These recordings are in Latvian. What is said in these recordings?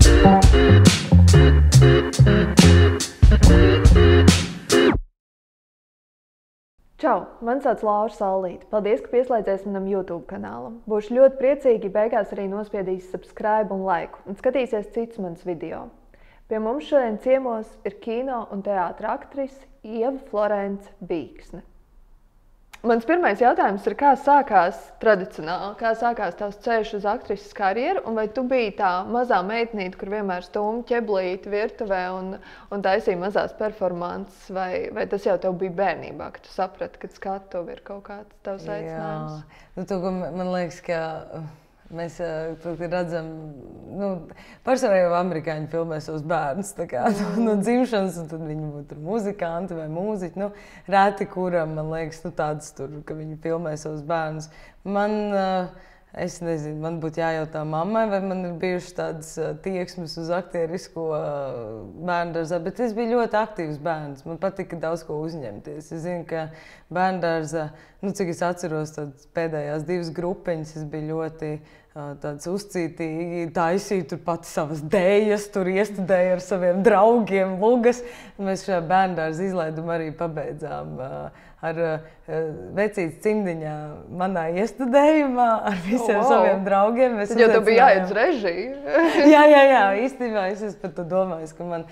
Čau, man sauc Laura Saulīte. Paldies, ka pieslēdzies manam YouTube kanālam. Būšu ļoti priecīgi, beigās arī nospiedīs subscribe un laiku un skatīsies citus manus video. Pie mums šodien ciemos ir kino un teātra aktrise Ieva Florence Bīksne. Mans pirmais jautājums ir, kā sākās tradicionāli, kā sākās tavs ceļš uz aktrises karjeru, un vai tu biji tā mazā meitnīte, kur vienmēr stūma ķeblīti virtuvē un taisīja mazās performances, vai tas jau tev bija bērnībā, ka tu saprati, ka skatuve ir kaut kāds tavs aicinājums? Jā, man liekas, ka mēs redzam, pārsvarā jau amerikāņu filmēs tos bērnus no dzimšanas, un tad viņi būtu muzikanti vai mūziķi. Reti kuram, man liekas, tāds tur, ka viņi filmē savus bērnus. Es nezinu, man būtu jājautā mammai, vai man ir bijušas tādas tieksmes uz aktierisko bērndārzā, bet es biju ļoti aktīvs bērns. Man patika daudz ko uzņemties. Es zinu, ka bērndārzā, cik es atceros, pēdējās 2 grupiņas, es biju ļoti tāds uzcītīgi, taisīju tur pati savas dējas, tur iestudēju ar saviem draugiem lugas. Mēs šajā bērndārza izlaidumu arī pabeidzām ar vecītes cimdiņā manā iestudējumā ar visiem saviem draugiem. Tad jau tev bija jāiet uz režiju. Jā, īstenībā es par to domāju, ka man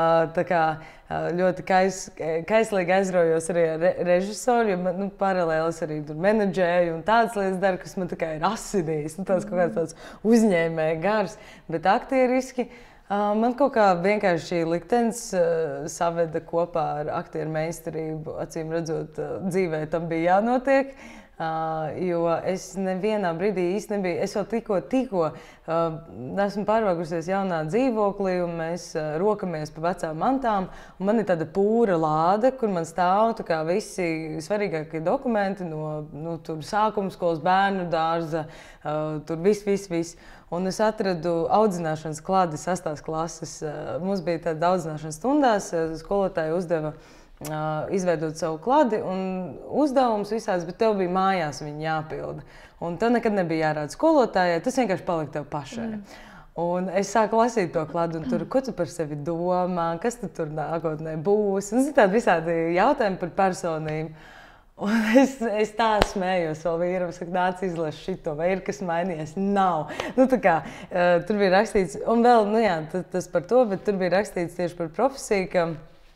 ļoti kaislīgi aizraujos arī ar režisoru, jo paralēli es arī tur menedžēju un tādas lietas daru, kas man ir asinīs, tāds kaut kāds tāds uzņēmēja gars, bet aktieriski. Man kaut kā vienkārši liktenis saveda kopā ar aktieru meistarību, acīm redzot, dzīvē tam bija jānotiek, jo es nevienā brīdī īsti nebiju, es jau tikko esmu pārvākusies jaunā dzīvoklī, un mēs rokamies pa vecām mantām, un man ir tāda pūra lāde, kur man stāv visi svarīgākie dokumenti no tur sākumskolas, bērnu dārza, tur viss. Un es atradu audzināšanas klādi 6. klases. Mums bija tāda audzināšanas stundās, skolotāja uzdeva izveidot savu klādi un uzdevums visāds, bet tev bija mājās viņi jāpilda. Un tev nekad nebija jārāda skolotājai, tas vienkārši palika tev pašai. Un es sāku lasīt to klādu, un tur, ko tu par sevi domā, kas tu tur nākotnē būs. Un tādi visādi jautājumi par personību. Un es tā smējos vēl vīram, saka, nāc izlaši šito, vai ir kas mainījies? Nav. Tur bija rakstīts, un vēl, tas par to, bet tur bija rakstīts tieši par profesiju,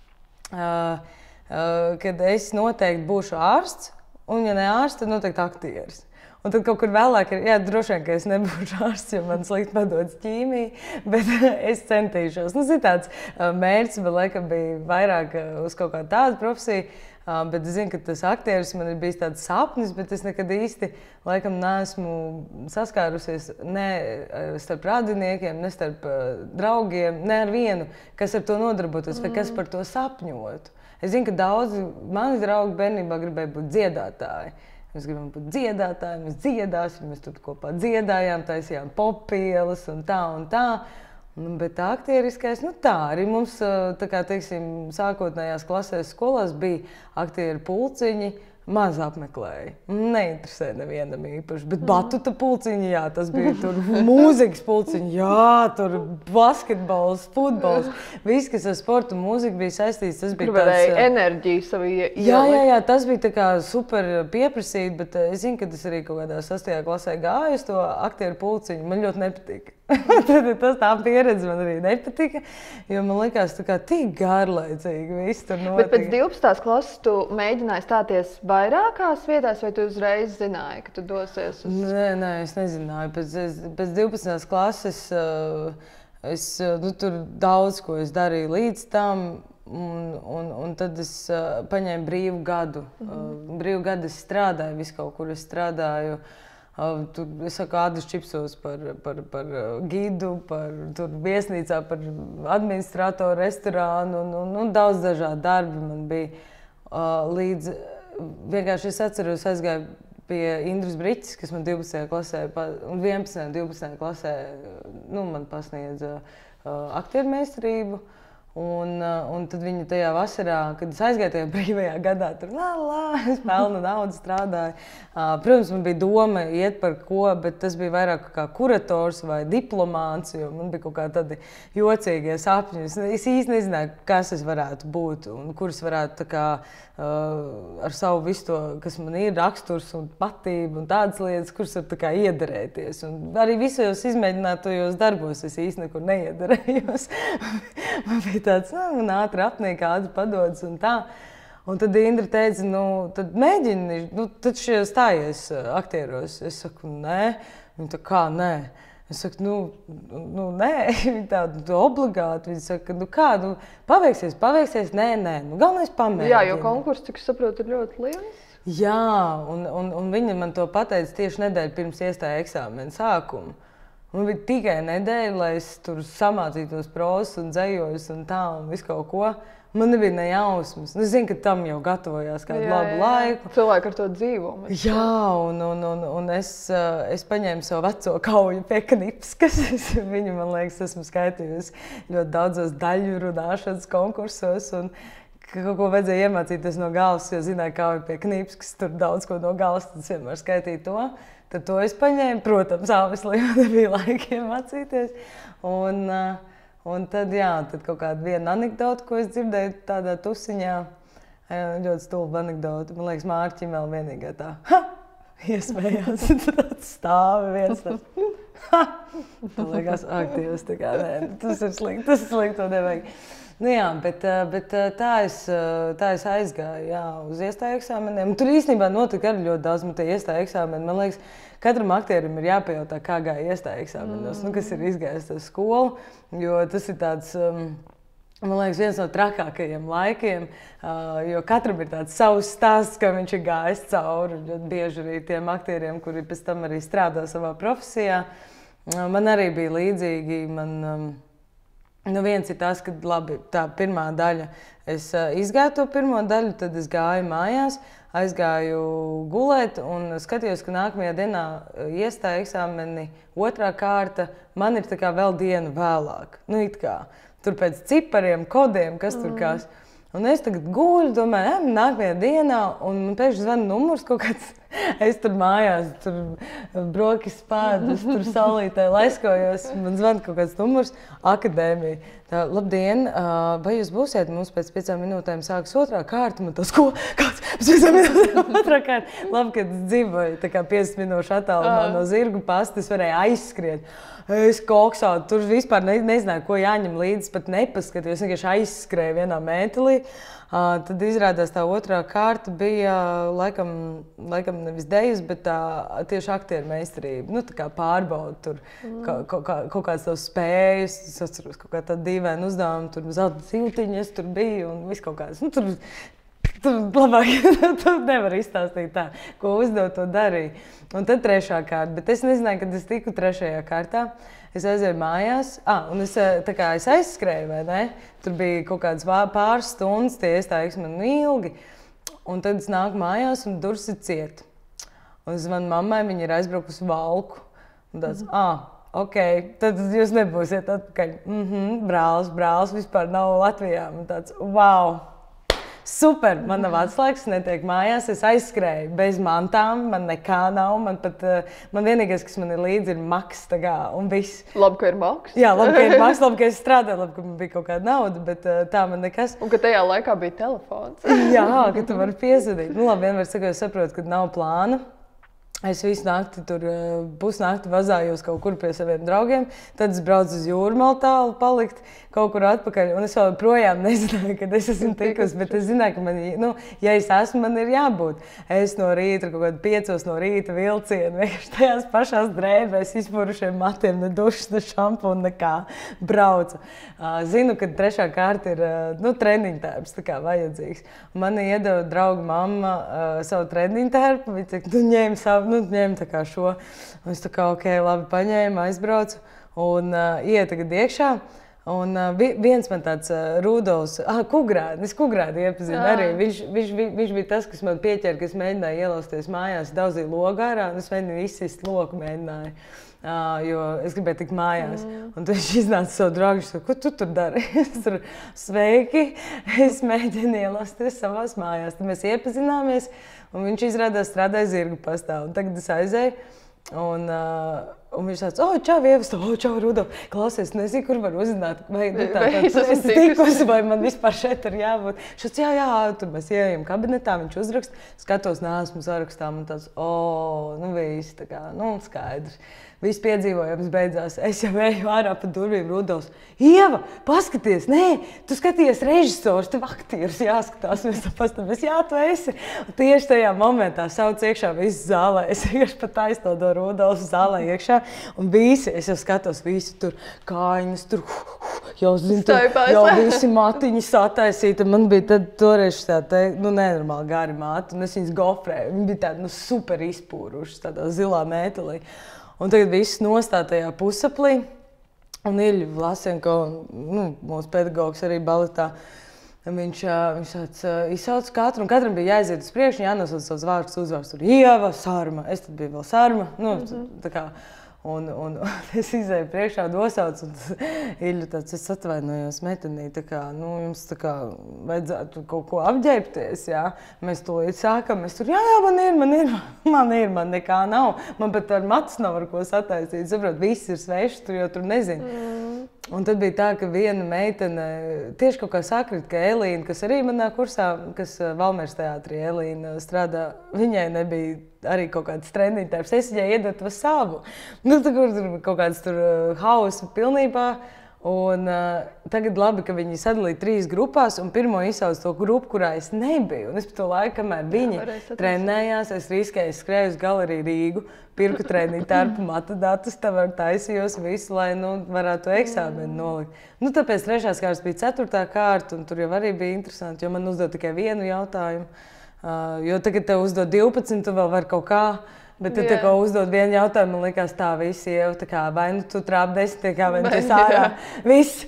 kad es noteikti būšu ārsts, un ja ne ārsts, tad noteikti aktieris. Un tad kaut kur vēlāk ir, droši vien, ka es nebūšu ārsts, jo man slikti padodas ķīmija, bet es centīšos. Tāds mērķis, bet laikam bija vairāk uz kaut kādu tādu profesiju. Bet es zinu, ka tas aktieris man ir bijis tāds sapnis, bet es nekad īsti laikam neesmu saskārusies ne starp radiniekiem, ne starp draugiem, ne ar vienu, kas ar to nodarbotos vai kas par to sapņotu. Es zinu, ka daudzi mani draugi bērnībā gribēja būt dziedātāji. Mēs gribam būt dziedātāji, mēs dziedāsim, mēs tur kopā dziedājām, taisījām popielas un tā un tā. Bet aktieriskais, tā arī mums, teiksim, sākotnējās klasēs skolās bija aktieru pulciņi, maz apmeklēja. Neinteresē nevienam īpaši, bet batuta pulciņi, jā, tas bija tur mūzikas pulciņi, jā, tur basketbols, futbols, viss, kas ar sportu un mūziku bija saistīts, tas bija tāds... enerģiju savu ielikt. Jā, tas bija tā kā super pieprasīt, bet es zinu, ka es arī kaut kādā 6. klasē gāju uz to aktieru pulciņu, man ļoti nepatika. Tā pieredze man arī nepatika, jo man likās tik garlaicīgi viss tur notika. Bet pēc 12. klases tu mēģināji stāties vairākās vietās, vai tu uzreiz zināji, ka tu dosies uz... Nē, es nezināju. Pēc 12. klases tur daudz ko es darīju līdz tam, un tad es paņēmu brīvu gadu. Brīvu gadu es strādāju, visu kaut kur es strādāju. Tur, es saku, ādus čipsos par gidu, tur viesnīcā, par administratoru, restorānu un daudz dažādu darbi man bija. Līdz vienkārši es atceros, aizgāju pie Indras Briķis, kas man 12. klasē un 11. un 12. klasē man pasniedza aktiermeistarību. Un tad viņa tajā vasarā, kad es aizgāju tajā brīvajā gadā, tur es pelnu naudu, strādāju. Protams, man bija doma iet par ko, bet tas bija vairāk kā kurators vai diplomāts, jo man bija kaut kā tādi jocīgie sapņi. Es īsti nezināju, kas es varētu būt un kurus varētu tā kā ar savu visu to, kas man ir raksturs un patība un tādas lietas, kuras var tā kā iederēties. Un arī visos izmēģinātajos darbos es īsti nekur neiederējos. Man bija tāds, man ātri apniek, ātri padodas un tā. Un tad Indra teica, tad mēģini, tad šie stājies aktieros. Es saku, nē. Viņa tā kā nē. Es saku, nē, viņa tāda obligāti. Viņa saka, kā, paveiksies, nē. Galvenais pamēģini. Jā, jo konkurss, cik es saprotu, ir ļoti liels. Jā, un viņa man to pateica tieši nedēļu pirms iestāja eksāmena sākumu. Man bija tikai nedēļa, lai es tur samācītos prosas un dzējos un tā un visu kaut ko. Man nebija ne jausmas. Es zinu, ka tam jau gatavojās kādu labu laiku. Cilvēki ar to dzīvo. Jā, un es paņēmu savu veco kauju pie Knipskas. Viņu, man liekas, esmu skaitījusi ļoti daudzos daļu runāšanas konkursos. Un kaut ko vajadzēja iemācīties no galvas, jo zināju, kauju pie Knipskas. Tur daudz ko no galvas, tad es vienmēr skaitīju to. Tad to es paņēmu, protams, āvisli, jo nebija laika iemācīties. Un tad, tad kaut kāda viena anekdota, ko es dzirdēju tādā tusiņā, ļoti stulba anekdota. Man liekas, Mārķim vēl vienīgā tā, iesmējās, tad stāvi viens tāds, man liekas, aktīvs, tā kā, nē, tas ir slikti, to nevajag. Bet tā es aizgāju uz iestāju eksāmeniem. Tur īstenībā notika arī ļoti daudz tie iestāju eksāmeni. Man liekas, katram aktierim ir jāpajautā, kā gāja iestāju eksāmenos, kas ir izgājis uz skolu. Jo tas ir tāds, man liekas, viens no trakākajiem laikiem, jo katram ir tāds savs stāsts, kā viņš ir gājis cauri. Ļoti bieži arī tiem aktieriem, kuri pēc tam arī strādā savā profesijā. Man arī bija līdzīgi. Viens ir tas, ka labi, tā pirmā daļa, es izgāju to pirmo daļu, tad es gāju mājās, aizgāju gulēt un skatījos, ka nākamajā dienā iestāja eksāmeni otrā kārta, man ir tā kā vēl dienu vēlāk. Tur pēc cipariem, kodiem, kas tur kās. Un es tagad guļu, domāju, nākamajā dienā, un pēkšņi zvana numurs kaut kāds. Es tur mājās, tur brokas spēdus, tur saulītē laiskojos. Man zvana kaut kāds numurs, akadēmija. Tā, labdien, vai jūs būsiet? Mums pēc 5 minūtēm sākas otrā kārta. Man tas, ko? Kāds? Pēc 5 minūtēm otrā kārta. Labi, kad es dzīvoju tā kā 50 minūšu attālumā no zirgu pasta, es varēju aizskriet. Es koksāju, tur vispār nezināju, ko jāņem līdzi, pat nepaskatījos. Es vienkārši aizskrēju vienā mētelī. Tad izrādās tā otrā kārta bija laikam nevis dejas, bet tieši aktieru meistarība. Tā kā pārbauda tur kaut kādas tavas spējas, es atceros kaut kā tādu dīvainu uzdevumu, tur zelta siltiņas tur bija un viss kaut kāds. Tur labāk tu nevar izstāstīt tā, ko uzdot, to darīja. Un tad trešā kārta, bet es nezināju, kad es tiku trešajā kārtā. Es aizēju mājās, un es aizskrēju, vai ne? Tur bija kaut kādas pāris stundas, tie iestājas man ilgi. Un tad es nāku mājās un durvis ir ciet. Un es zvanu mammai, viņa ir aizbraukusi Valku. Un tāds, ok, tad jūs nebūsiet atpakaļ. Brālis vispār nav Latvijā. Un tāds, wow! Super, man nav atslēgas, netiek mājās, es aizskrēju bez mantām, man nekā nav, man vienīgais, kas man ir līdzi, ir maks, un viss. Labi, ka ir maks. Jā, labi, ka ir maks, labi, ka es strādāju, labi, ka man bija kaut kāda nauda, bet tā man nekas. Un ka tajā laikā bija telefons. Jā, ka tu vari piezvanīt. Labi, vienmēr saku, es saprotu, ka nav plāna. Es visu nakti tur pusnakti vazājos kaut kur pie saviem draugiem, tad es braucu uz Jūrmalu tālu palikt, kaut kur atpakaļ, un es vēl projām nezināju, kad es esmu tikusi, bet es zināju, ka man, ja es esmu, man ir jābūt. Es no rīta, kaut kādā 5 no rīta vilcienu, vienkārši tajās pašās drēbēs, izpurušiem matiem, ne dušas, ne šampūnu, nekā braucu. Zinu, ka trešā kārta ir, treniņtērps, tā kā vajadzīgs. Mani iedeva draugu mamma savu treniņtērpu, viņa teica, ņēma savu, ņēma tā kā šo. Un es tā kā, ok, labi, paņēmu, aizbraucu un ieju tagad iekšā. Un viens man tāds Rudolfs, Kugrānis iepazina arī. Viņš bija tas, kas man pieķēra, ka es mēģināju ielausties mājās, daudzīju logu ārā, un es mēģināju izsist loku mēģināju. Jo es gribēju tikt mājās. Un tad viņš iznāca savu draugu, viņš teica, ko tu tur dari? Es tur sveiki, es mēģinu ielausties savās mājās. Tad mēs iepazināmies, un viņš izrādās strādāja zirgu pastā. Un tagad es aizēju, un viņš tāds, čau, Ievas, čau, Rudolf, klausies, nezinu, kur var uzzināt, vai es tikusi, vai man vispār šeit ir jābūt. Šāds, jā, tur mēs ieejam kabinetā, viņš uzrakst, skatos, neesmu sarakstā, un tāds, nu viss, tā kā, skaidrs. Viss piedzīvojums beidzās. Es jau eju ārā pa durvīm, Rudolfs. Ieva, paskaties, nē, tu skaties režisors, tev aktieris jāskatās. Mēs tā pastāmies, jā, tu esi. Un tieši tajā momentā sauc iekšā visu zālē. Es vienkārši pat aiznodo Rudolfu zālē iekšā. Un visi, es jau skatos, visi tur kājiņas, tur, jau zinu, jau visi matiņi sataisīti. Man bija tad toreiz tāda, nenormāli gari mati, un es viņas gofrēju. Viņi bija tādi, super izpūruši, tādā zilā mētelī. Un tagad viss nostāja tajā pusaplī, un Ilja Vlasenko, mūsu pedagogs arī baletā, viņš tāds izsauc katru, un katram bija jāiziet uz priekšu, jānosauc savus vārdus, uzvārds tur Ieva, Sarma, es tad biju vēl Sarma, tā kā. Un es izēju priekšā, nosaucu, un Ilja tāds, es atvainojos, metenī, tā kā, jums tā kā vajadzētu kaut ko apģērbties, jā. Mēs tūlīt sākam, mēs tur, jā, man nekā nav. Man pat ar matus nav ar ko sataisīt, saprot, viss ir svešs, tu jau tur nezini. Un tad bija tā, ka viena meitene, tieši kaut kā sakrit, ka Elīna, kas arī manā kursā, kas Valmieras teātrī Elīna strādā, viņai nebija arī kaut kāds treniņtājs. Es viņai iedotu savu. Tur kaut kāds hausa pilnībā. Un tagad labi, ka viņi sadalīja 3 grupās, un pirmo izsauc to grupu, kurā es nebiju. Un es pa to laiku, kamēr viņi trenējās, es riskēju, skrēju uz galeriju Rīgu, pirku treniņu tārpu matadatus, tā var taisījos visu, lai varētu eksāmenu nolikt. Tāpēc 3. kārtas bija 4. kārta, un tur jau arī bija interesanti, jo man uzdod tikai vienu jautājumu. Jo tagad tev uzdod 12, tu vēl vari kaut kā, bet tu kā uzdod vienu jautājumu, man likās tā visi jau, tā kā vai tu trāp 10, kā vai tu esi ārā. Viss.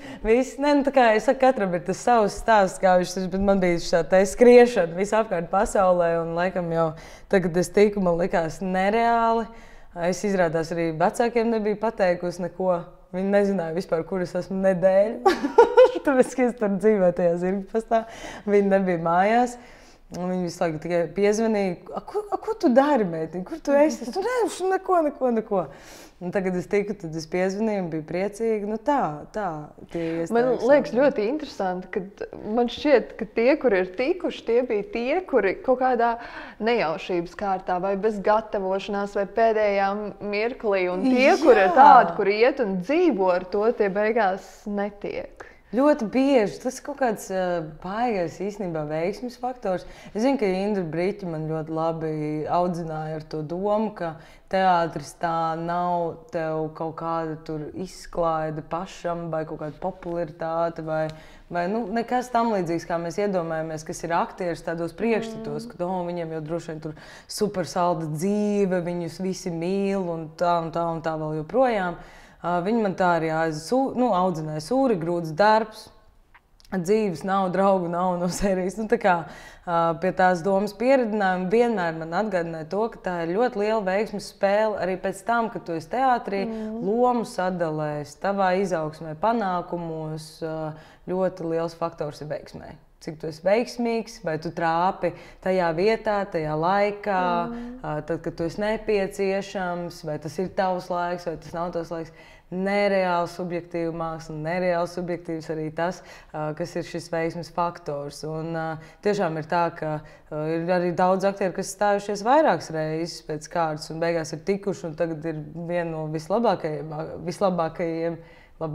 Tā kā es saku, katram ir tas savs stāsts, kā viņš, bet man bija tā skriešana visapkārt pasaulē, un laikam jau tagad es tiku, man likās nereāli. Es izrādās arī vecākiem nebiju pateikusi neko. Viņi nezināja vispār, kur es esmu nedēļu. Tāpēc, ka es tur dzīvoju tajā zirgu pastā. Viņi nebija mājās. Un viņi visu laiku tikai piezvanīja, ko tu dari, meitiņ, kur tu esi? Es tur neko. Un tagad es tiku, tad es piezvanīju un biju priecīga. Tā, tie iestājas. Man liekas ļoti interesanti, ka man šķiet, ka tie, kuri ir tikuši, tie bija tie, kuri kaut kādā nejaušības kārtā vai bez gatavošanās vai pēdējā mirklī. Un tie, kuri ir tādi, kuri iet un dzīvo ar to, tie beigās netiek. Ļoti bieži. Tas ir kaut kāds baigais īstenībā veiksmes faktors. Es zinu, ka Indra Briķa man ļoti labi audzināja ar to domu, ka teātris tā nav tev kaut kāda tur izklaide pašam vai kaut kāda popularitāte vai nekas tam līdzīgs, kā mēs iedomājamies, kas ir aktieris tādos priekšstatos, ka viņiem jau droši vien tur super salda dzīve, viņus visi mīl un tā vēl joprojām. Viņi man tā arī audzināja sūri, grūts darbs, dzīves nav, draugu nav no sērijas. Pie tās domas pieredzinājuma vienmēr man atgādināja to, ka tā ir ļoti liela veiksmes spēle arī pēc tam, kad tu esi teātrī, lomu sadalēs, tavā izaugsmē, panākumos, ļoti liels faktors ir veiksmē. Cik tu esi veiksmīgs, vai tu trāpi tajā vietā, tajā laikā, tad, kad tu esi nepieciešams, vai tas ir tavs laiks, vai tas nav tavs laiks. Nereāli subjektīva māksla, nereāli subjektīvs arī tas, kas ir šis veiksmes faktors. Un tiešām ir tā, ka ir arī daudz aktieru, kas stājušies vairākas reizes pēc kārtas un beigās ir tikuši, un tagad ir viena no vislabākajiem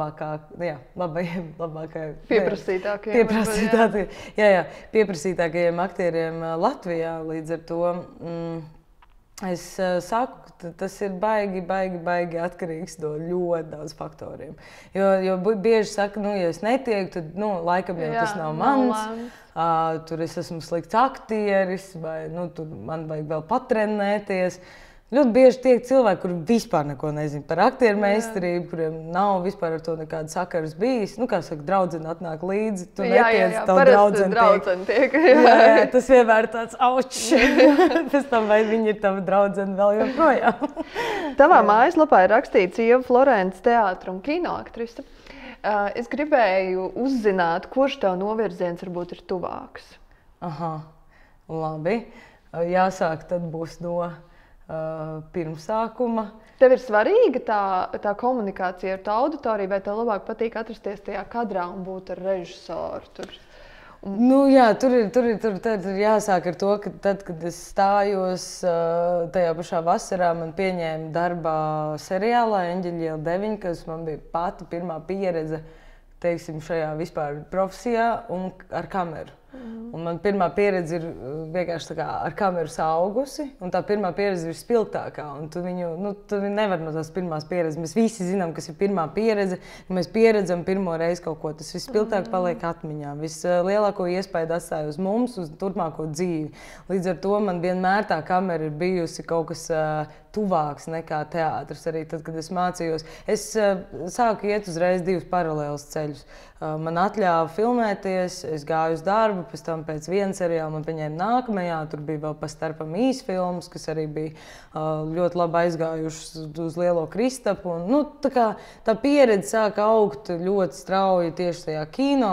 pieprasītākajiem aktieriem Latvijā. Līdz ar to es saku, ka tas ir baigi atkarīgs no ļoti daudz faktoriem. Jo bieži saka, ja es netieku, tad laikam jau tas nav mans. Tur es esmu slikts aktieris, vai tur man vajag vēl patrenēties. Ļoti bieži tiek cilvēki, kuri vispār neko nezina par aktieru meistarību, kuriem nav vispār ar to nekāda sakaras bijis. Nu, kā saka, draudzene atnāk līdzi, tu netiec, tavu draudzene tiek. Jā, tas vienmēr tāds aučs. Pēc tam, vai viņi ir tava draudzene vēl joprojām. Tavā mājaslapā ir rakstīts Ieva Florence teātra un kinoaktrise. Es gribēju uzzināt, kurš tev novirziens varbūt ir tuvāks. Aha, labi. Jāsāk tad būs no pirmsākuma. Tev ir svarīga tā komunikācija ar tā auditoriju, vai tev labāk patīk atrasties tajā kadrā un būt ar režisoru? Nu, jā, tur ir jāsāk ar to, ka tad, kad es stājos tajā pašā vasarā, man pieņēma darbā seriālā Eņģeļi iela 9, kas man bija pati pirmā pieredze, teiksim, šajā vispār profesijā un ar kameru. Un man pirmā pieredze ir vienkārši tā kā ar kameru augusi, un tā pirmā pieredze ir spilgtākā. Un tu viņu nevar no tās pirmās pieredzes. Mēs visi zinām, kas ir pirmā pieredze. Ja mēs pieredzam pirmo reizi kaut ko, tas vispilgtāk paliek atmiņā. Vislielāko iespaidu atstāja uz mums, uz turpmāko dzīvi. Līdz ar to man vienmēr tā kamera ir bijusi kaut kas tuvāks nekā teātris. Arī tad, kad es mācījos, es sāku iet uzreiz divus paralēlus ceļus. Man atļāva filmēties, es gāju uz darbu, pēc tam pēc viena seriāla man paņēma nākamajā, tur bija vēl pa starpam īsfilmas, kas arī bija ļoti labi aizgājušas uz Lielo Kristapu. Un, nu, tā pieredze sāka augt ļoti strauji tieši tajā kino.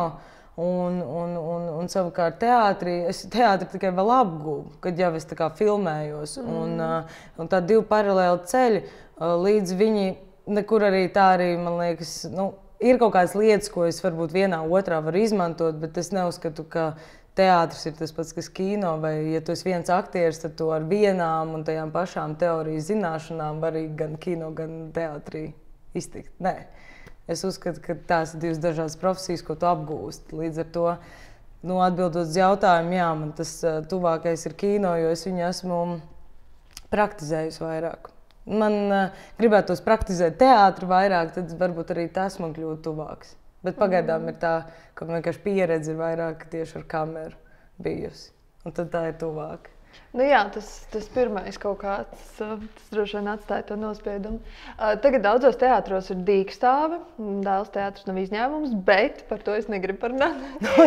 Un savukārt es teātri tikai vēl apgūvu, kad jau es tā kā filmējos. Un tā divi paralēli ceļi, līdz viņi nekur arī tā arī, man liekas, ir kaut kādas lietas, ko es varbūt vienā otrā varu izmantot, bet es neuzskatu, ka teātris ir tas pats, kas kino, vai ja tu esi viens aktieris, tad tu ar vienām un tajām pašām teorijas zināšanām vari gan kino, gan teātrī iztikt. Nē. Es uzskatu, ka tās ir divas dažādas profesijas, ko tu apgūsti. Līdz ar to, atbildot uz jautājumu, jā, man tas tuvākais ir kino, jo es viņu esmu praktizējusi vairāk. Man gribētos praktizēt teātri vairāk, tad varbūt arī tas man kļūtu tuvāks. Bet pagaidām ir tā, ka vienkārši pieredze ir vairāk tieši ar kameru bijusi. Un tad tā ir tuvāk. Nu jā, tas pirmais kaut kāds, tas droši vien atstāja to nospiedumu. Tagad daudzos teātros ir dīkstāve, Dēls teātris nav izņēmums, bet par to es negribu parunāt.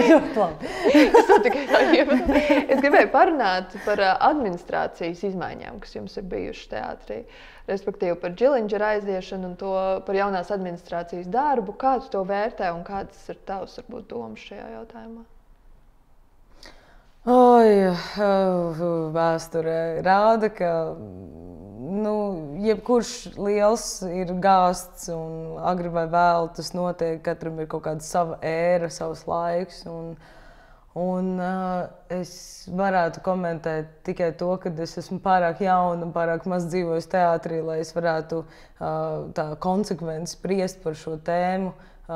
Es gribēju parunāt par administrācijas izmaiņām, kas jums ir bijušas teātrī. Respektīvi par Džilindžera aiziešanu un par jaunās administrācijas darbu. Kā tu to vērtē un kādas ir tavas, varbūt, domas šajā jautājumā? Vēsture rāda, ka jebkurš liels ir gāsts un agri vai vēlu tas notiek. Katram ir kaut kāda sava ēra, savs laiks. Un es varētu komentēt tikai to, ka es esmu pārāk jauna un pārāk maz dzīvojusi teātrī, lai es varētu tā konsekventi spriest par šo tēmu.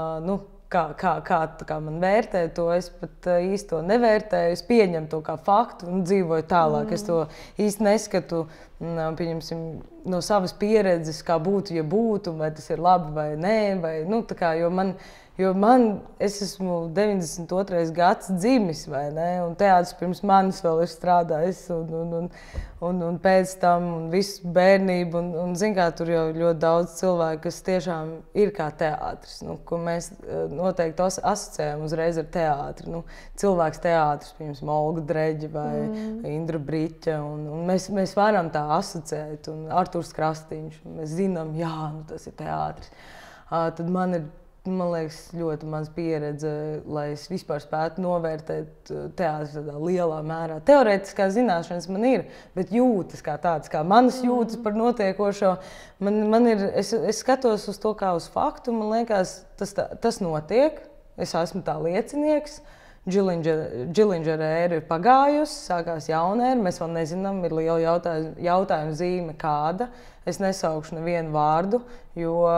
Kā man vērtē to, es pat īsti to nevērtēju. Es pieņemu to kā faktu un dzīvoju tālāk. Es to īsti neskatu, pieņemsim, no savas pieredzes, kā būtu, ja būtu, vai tas ir labi vai nē. Es esmu 92. gads dzimis, vai ne? Un teātris pirms manis vēl ir strādājis, un pēc tam, un visu bērnību, un zin kā, tur jau ļoti daudz cilvēku, kas tiešām ir kā teātris, ko mēs noteikti asociējam uzreiz ar teātri. Cilvēks teātris, piemēram, Olga Dreģe vai Indra Briķa, un mēs varam tā asociēt, un Arturs Krastīņš, mēs zinām, jā, tas ir teātris. Tad man liekas, ļoti maz pieredze, lai es vispār spētu novērtēt teātri tādā lielā mērā. Teorētiskā zināšanas man ir, bet jūtas kā tāds, kā manas jūtas par notiekošo. Es skatos uz to kā uz faktu, man liekas, tas notiek. Es esmu tā liecinieks. Džilindžera ēra ir pagājusi, sākās jauna ēra, mēs vēl nezinām, ir liela jautājuma zīme kāda. Es nesaukšu nevienu vārdu, jo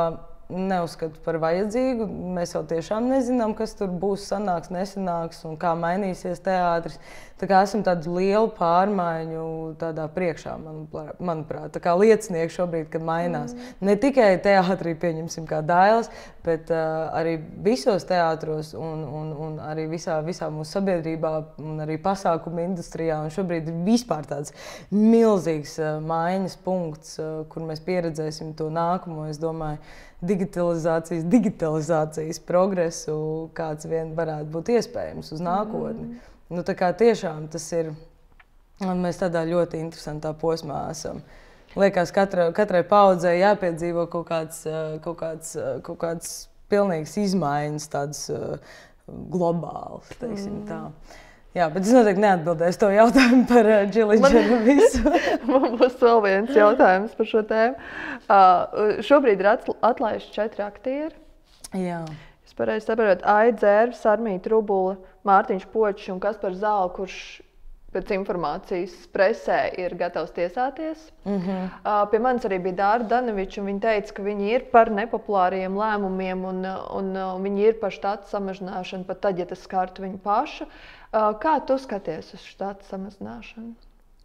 neuzskatu par vajadzīgu. Mēs jau tiešām nezinām, kas tur būs, sanāks, nesanāks un kā mainīsies teātris. Tā kā esam tādu lielu pārmaiņu tādā priekšā, manuprāt, tā kā liecinieki šobrīd, kad mainās. Ne tikai teātrī, pieņemsim, kā Dailes, bet arī visos teātros un arī visā mūsu sabiedrībā un arī pasākumu industrijā. Un šobrīd ir vispār tāds milzīgs maiņas punkts, kur mēs pieredzēsim to nākamo, es domāju, digitalizācijas progresu, kāds vien varētu būt iespējams uz nākotni. Nu, tā kā tiešām tas ir, mēs tādā ļoti interesantā posmā esam. Liekas, katrai paudzei jāpiedzīvo kaut kāds pilnīgs izmaiņas, tādas globālas, teiksim tā. Jā, bet es noteikti neatbildēšu to jautājumu par Džilidženu visu. Man būs vēl viens jautājums par šo tēmu. Šobrīd ir atlaisti 4 aktieri. Jā. Es pareizi saprotu, Aida Dzērve, Sarmīta Rubula, Mārtiņš Počs un Kaspars Zāle, kurš pēc informācijas presē ir gatavs tiesāties. Pie manis arī bija Dāra Daneviča, un viņa teica, ka viņi ir par nepopulāriem lēmumiem un viņi ir par štata samazināšanu, pat tad, ja tas skartu viņu pašu. Kā tu skaties uz štata samazināšanu?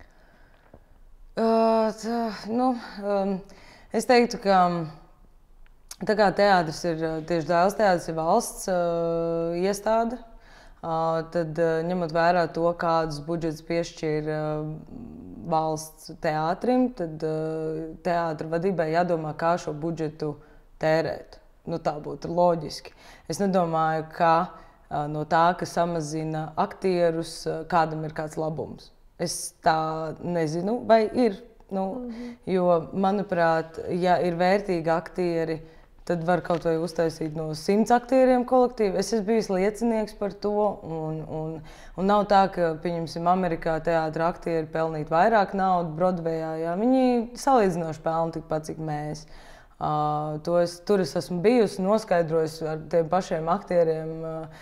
Es teiktu, ka tā kā teātris ir tieši Dailes teātris ir valsts iestāde, tad ņemot vērā to, kādus budžets piešķir valsts teātrim, tad teātra vadībai jādomā, kā šo budžetu tērēt. Nu, tā būtu loģiski. Es nedomāju, ka no tā, ka samazina aktierus, kādam ir kāds labums. Es tā nezinu, vai ir. Jo, manuprāt, ja ir vērtīgi aktieri, tad var kaut vai uztaisīt no 100 aktieriem kolektīvu. Es esmu bijis liecinieks par to. Un nav tā, ka, pieņemsim, Amerikā teātra aktieri pelnīt vairāk naudu Brodvejā. Jā, viņi salīdzinoši pelna tikpat, cik mēs. Tur es esmu bijusi, noskaidrojusi ar tiem pašiem aktieriem,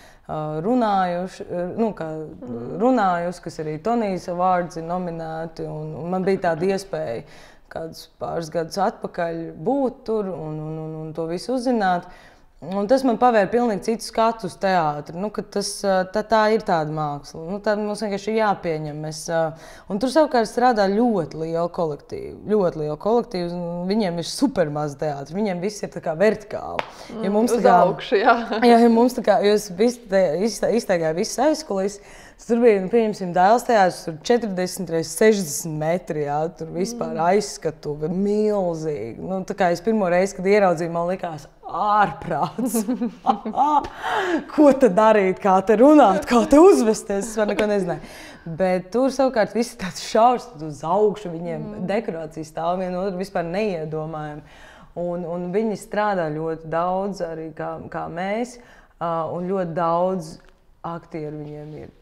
runājusi, kas arī Tonijas Awards ir nominēti. Un man bija tāda iespēja kādus pāris gadus atpakaļ būt tur un to visu uzzināt. Un tas man pavēra pilnīgi citu skatu uz teātri. Tā ir tāda māksla. Tā mums vienkārši ir jāpieņem. Un tur savukārt strādā ļoti liela kolektīva. Viņiem ir super maz teātris. Viņiem viss ir tā kā vertikāli. Ja mums uz augšu, jā. Ja mums tā kā, jūs iztaigāja visas aizkulis, tur bija, pieņemsim, Dailes teātris, tur 40 x 60 metri, jā, tur vispār aizskatuve, milzīgi. Tā kā es pirmo reizi, kad ieraudzīju, man likās ārprāts. Ko te darīt, kā te runāt, kā te uzvesties, es vēl neko nezināju. Bet tur savukārt viss ir tāds šaurs, uz augšu, viņiem dekorācijas stāv viena otru vispār neiedomājami. Un viņi strādā ļoti daudz, arī kā mēs, un ļoti daudz aktieru viņiem ir.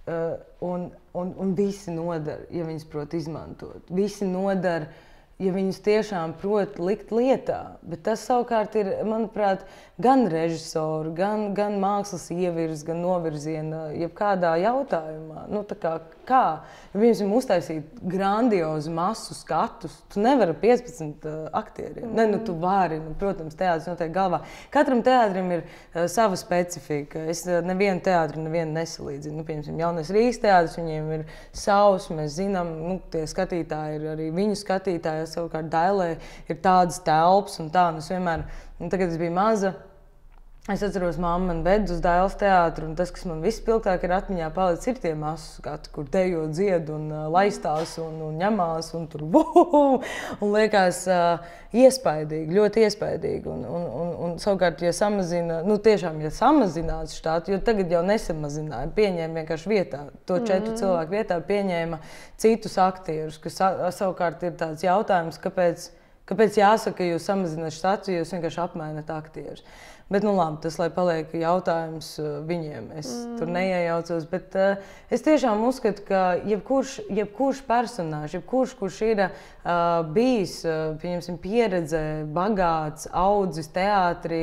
Un visi nodara, ja viņus prot izmantot. Visi nodara, ja viņus tiešām prot likt lietā. Bet tas savukārt ir, manuprāt, gan režisoru, gan mākslas ievirs, gan novirziena, jebkādā jautājumā. Kā? Ja viņam uztaisīt grandiozu masu skatus, tu nevari 15 aktieriem. Tu vari, protams, teātris notiek galvā. Katram teātrim ir sava specifika. Es nevienu teātri nesalīdzinu. Piemēram, Jaunais Rīgas teātris, viņiem ir savs, mēs zinām, tie skatītāji ir arī viņu skatītāji. Savukārt Dailē ir tādas telpas un tā. Es vienmēr, tagad es biju maza, es atceros, mamma man ved uz Dailes teātru, un tas, kas man vispilgtāk ir atmiņā palicis, ir tie masu skati, kur dejo, dzied un laistās un ņemās un tur un liekas iespaidīgi, ļoti iespaidīgi. Un savukārt, ja samazina, tiešām, ja samazinātu štātu, jo tagad jau nesamazināja, pieņēma vienkārši vietā, to 4 cilvēku vietā pieņēma citus aktierus, kas savukārt ir tāds jautājums, kāpēc jāsaka, ka jūs samazināt štatu, ja jūs vienkārši apmainat aktierus. Bet, labi, tas, lai paliek jautājums viņiem, es tur neiejaucos, bet es tiešām uzskatu, ka jebkurš personāžs, kurš ir bijis, pieņemsim, pieredze, bagāts, audzis teātrī,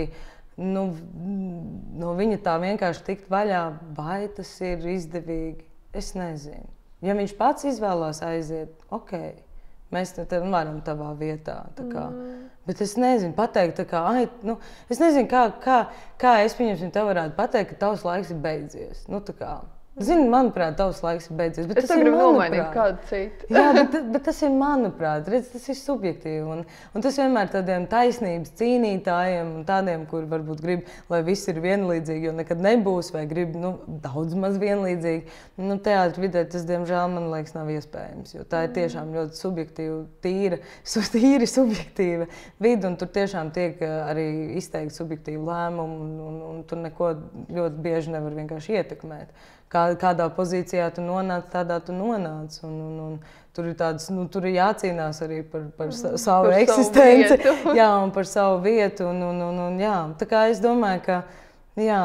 no viņa tā vienkārši tikt vaļā, vai tas ir izdevīgi, es nezinu. Ja viņš pats izvēlās aiziet, ok, mēs te varam tavā vietā. Bet es nezinu, pateikt, es nezinu, kā es pieņemsim, tev varētu pateikt, ka tavs laiks ir beidzies. Zini, manuprāt, tavs laiks ir beidzies. Es to gribu nomainīt kādu citu. Jā, bet tas ir manuprāt, redz, tas ir subjektīvi. Un tas vienmēr tādiem taisnības cīnītājiem un tādiem, kuri varbūt grib, lai viss ir vienlīdzīgi, jo nekad nebūs, vai grib daudz maz vienlīdzīgi. Teātra vidē tas, diemžēl, man liekas, nav iespējams, jo tā ir tiešām ļoti subjektīva, tīri subjektīva vide, un tur tiešām tiek arī izteikti subjektīvi lēmumi, un tur neko ļoti bieži nevar vienkārši ietekmēt. Kādā pozīcijā tu nonāc, tādā tu nonāc. Un tur ir jācīnās arī par savu eksistenci, jā, un par savu vietu. Jā. Tā kā es domāju, ka jā,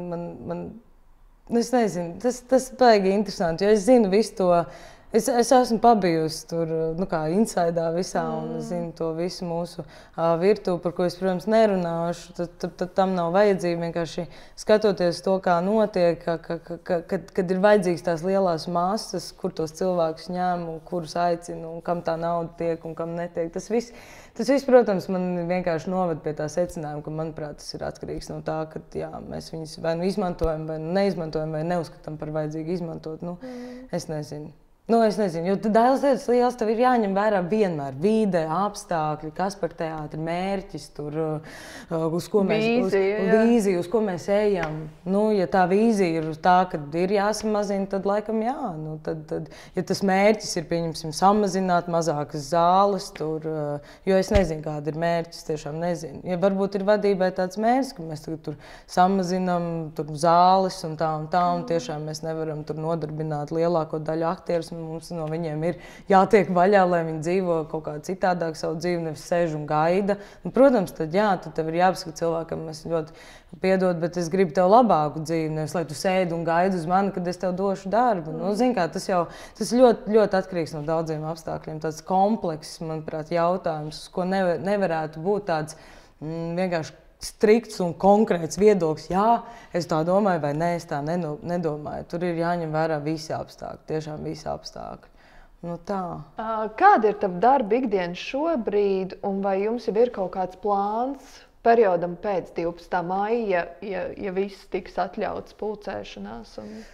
es nezinu, tas baigi interesanti, jo es zinu visu to. Es esmu pabijusi tur, kā insaidā visā, un es zinu to visu mūsu virtuvi, par ko es, protams, nerunāšu. Tad tam nav vajadzība vienkārši skatoties to, kā notiek, kad ir vajadzīgs tās lielās masas, kur tos cilvēkus ņem, kurus aicina, un kam tā nauda tiek un kam netiek. Tas viss, protams, man vienkārši noved pie tā secinājuma, ka, manuprāt, tas ir atkarīgs no tā, ka jā, mēs viņus vai izmantojam, vai neizmantojam, vai neuzskatām par vajadzīgu izmantot. Es nezinu. Es nezinu, jo daudz lietas liels tev ir jāņem vērā vienmēr. Vide, apstākļi, kas par teātri, mērķis, tur, uz ko vīzija, uz ko mēs ejam. Ja tā vīzija ir tā, ka ir jāsamazina, tad laikam jā. Tad, ja tas mērķis ir, pieņemsim, samazināt mazākas zāles, tur, jo es nezinu, kāda ir mērķis, tiešām nezinu. Ja varbūt ir vadībai tāds mērķis, ka mēs tagad tur samazinam tur zāles un tiešām mēs nevaram tur nodarbināt lielāko daļu aktierus. Mums no viņiem ir jātiek vaļā, lai viņi dzīvo kaut kā citādāk savu dzīvi, nevis sēž un gaida. Protams, tad tev ir jāpasaka cilvēkam, es ļoti piedod, bet es gribu tev labāku dzīvi, nevis lai tu sēdi un gaidi uz mani, kad es tev došu darbu. Zini kā, tas ļoti, ļoti atkarīgs no daudziem apstākļiem. Tāds komplekss, manuprāt, jautājums, uz ko nevarētu būt tāds vienkārši strikts un konkrēts viedoklis. Jā, es tā domāju, vai nē, es tā nedomāju. Tur ir jāņem vērā visi apstākļi, tiešām visi apstākļi. Tā. Kāda ir tava darba ikdiena šobrīd, un vai jums jau ir kaut kāds plāns periodam pēc 12. maija, ja viss tiks atļauts pulcēšanās?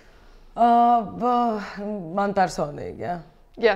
Man personīgi, jā. Jā.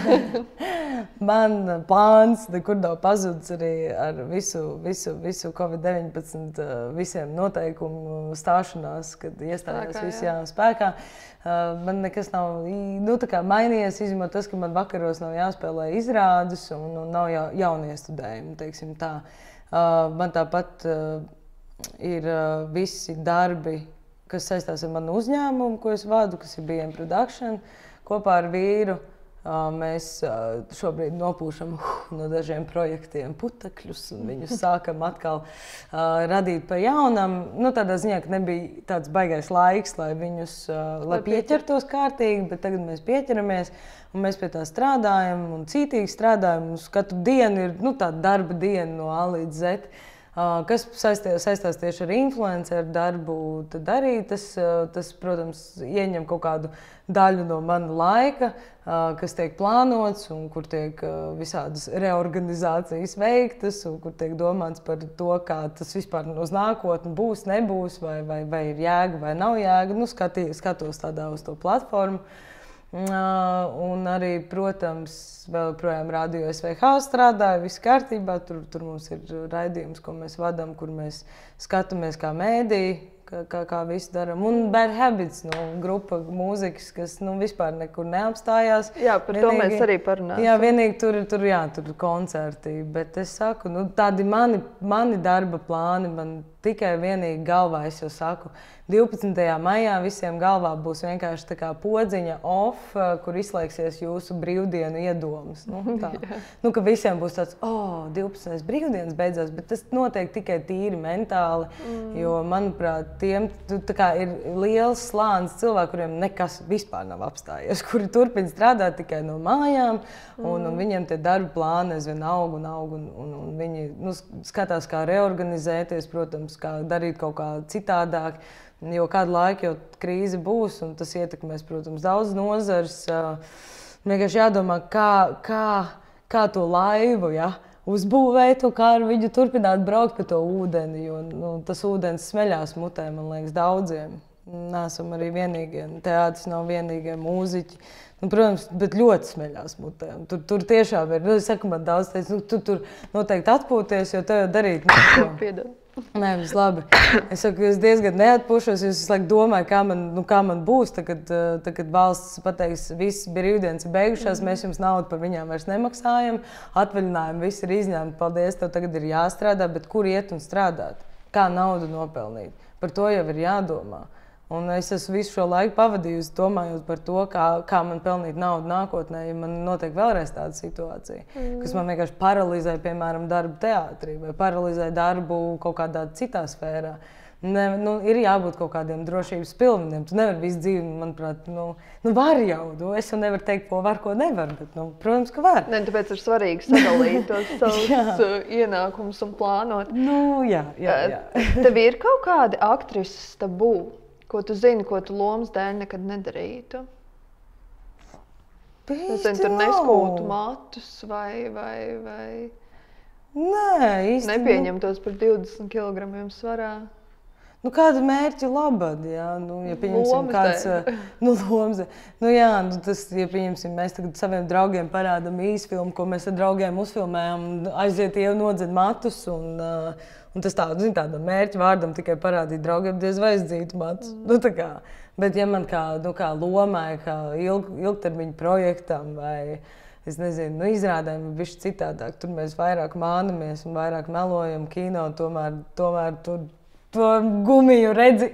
Man plāns nekur nav pazudis arī ar visu Covid-19, visiem noteikumu stāšanās, kad iestājās visi spēkā. Man nekas nav mainījies, izņemot tas, ka man vakaros nav jāspēlē izrādes un nav jauniestudējumi, teiksim tā. Man tāpat ir visi darbi, kas saistās ar manu uzņēmumu, ko es vadu, kas ir BM Production, kopā ar vīru. Mēs šobrīd nopūšam no dažiem projektiem putekļus un viņus sākam atkal radīt pa jaunam. Tādā ziņā, ka nebija tāds baigais laiks, lai viņus pieķertos kārtīgi, bet tagad mēs pieķeramies un mēs pie tā strādājam un cītīgi strādājam. Mums katru dienu ir tāda darba diena no A līdz Z. Kas saistās tieši ar influenceru darbu, tad arī tas, protams, ieņem kaut kādu daļu no mana laika, kas tiek plānots un kur tiek visādas reorganizācijas veiktas un kur tiek domāts par to, kā tas vispār uz nākotni būs, nebūs, vai ir jēga vai nav jēga. Skatos tādā uz to platformu. Un arī, protams, vēl projām Radio SVH strādāju, viss kārtībā. Tur mums ir raidījums, ko mēs vadām, kur mēs skatāmies kā mēdī, kā visu darām. Un Bad Habits, grupa mūzikas, kas vispār nekur neapstājās. Jā, par to mēs arī parunāsim. Jā, vienīgi tur ir koncerti, bet es saku, tādi mani darba plāni man tikai vienīgi galvā, es jau saku, 12. maijā visiem galvā būs vienkārši tā kā podziņa off, kur izslēgsies jūsu brīvdienu iedomas. Ka visiem būs tāds, 12. brīvdienas beidzās, bet tas notiek tikai tīri mentāli, jo, manuprāt, tiem ir liels slānis cilvēku, kuriem nekas vispār nav apstājies, kuri turpina strādāt tikai no mājām, un viņiem tie darba plāni aizvien aug un viņi skatās, kā reorganizēties, protams, kā darīt kaut kā citādāk. Jo kādu laiku jau krīze būs, un tas ietekmēs, protams, daudz nozares. Vienkārši jādomā, kā to laivu uzbūvēju to, kā ar viņu turpināt braukt pa to ūdeni, jo tas ūdens smeļās mutē, man liekas, daudziem. Nesam arī vienīgie, teātris nav vienīgie mūziķi. Protams, bet ļoti smeļās mutē. Tur tiešām ir, es saku, man daudz teica, tur noteikti atpūties, jo tev jau darīt neko. Piedod. Nē, viss labi. Es saku, es diezgan neatpūšos, jo es laiku domāju, kā man būs, kad valsts pateiks, visas brīvdienas ir beigušās, mēs jums naudu par viņām vairs nemaksājam, atvaļinājumi visi ir izņemti, paldies, tev tagad ir jāstrādā, bet kur iet un strādāt? Kā naudu nopelnīt? Par to jau ir jādomā. Un es esmu visu šo laiku pavadījusi, domājot par to, kā man pelnīt naudu nākotnē, ja man notiek vēlreiz tāda situācija, kas man vienkārši paralizē, piemēram, darbu teātrī vai paralizē darbu kaut kādā citā sfērā. Ir jābūt kaut kādiem drošības pilniem. Tu nevari visu dzīvi, manuprāt, var jau. Es jau nevaru teikt, ko var, ko nevar, bet, protams, ka var. Tāpēc ir svarīgi sadalīt tos savus ienākumus un plānot. Jā. Tev ir kaut kādi aktrises tabū? Ko tu zini, ko tu lomas dēļ nekad nedarītu? Tur neskūtu matus vai Nē, īsti nepieņemtos par 20 kg svarā. Kāda mērķa labad, jā? Ja pieņemsim kāds... Lomas dēļ. Tas, ja pieņemsim, mēs tagad saviem draugiem parādam īsfilmu, ko mēs ar draugiem uzfilmējam, aiziet jau nodzed matus un tas tāda mērķa vārdam tikai parādīt draugiem, diez vai aizdzītu matus. Bet ja man kā lomai, kā ilgtermiņa projektam vai, es nezinu, izrādēm ir bišķi citādāk, tur mēs vairāk mānamies un vairāk melojam kino, tomēr tur to gumiju redzi.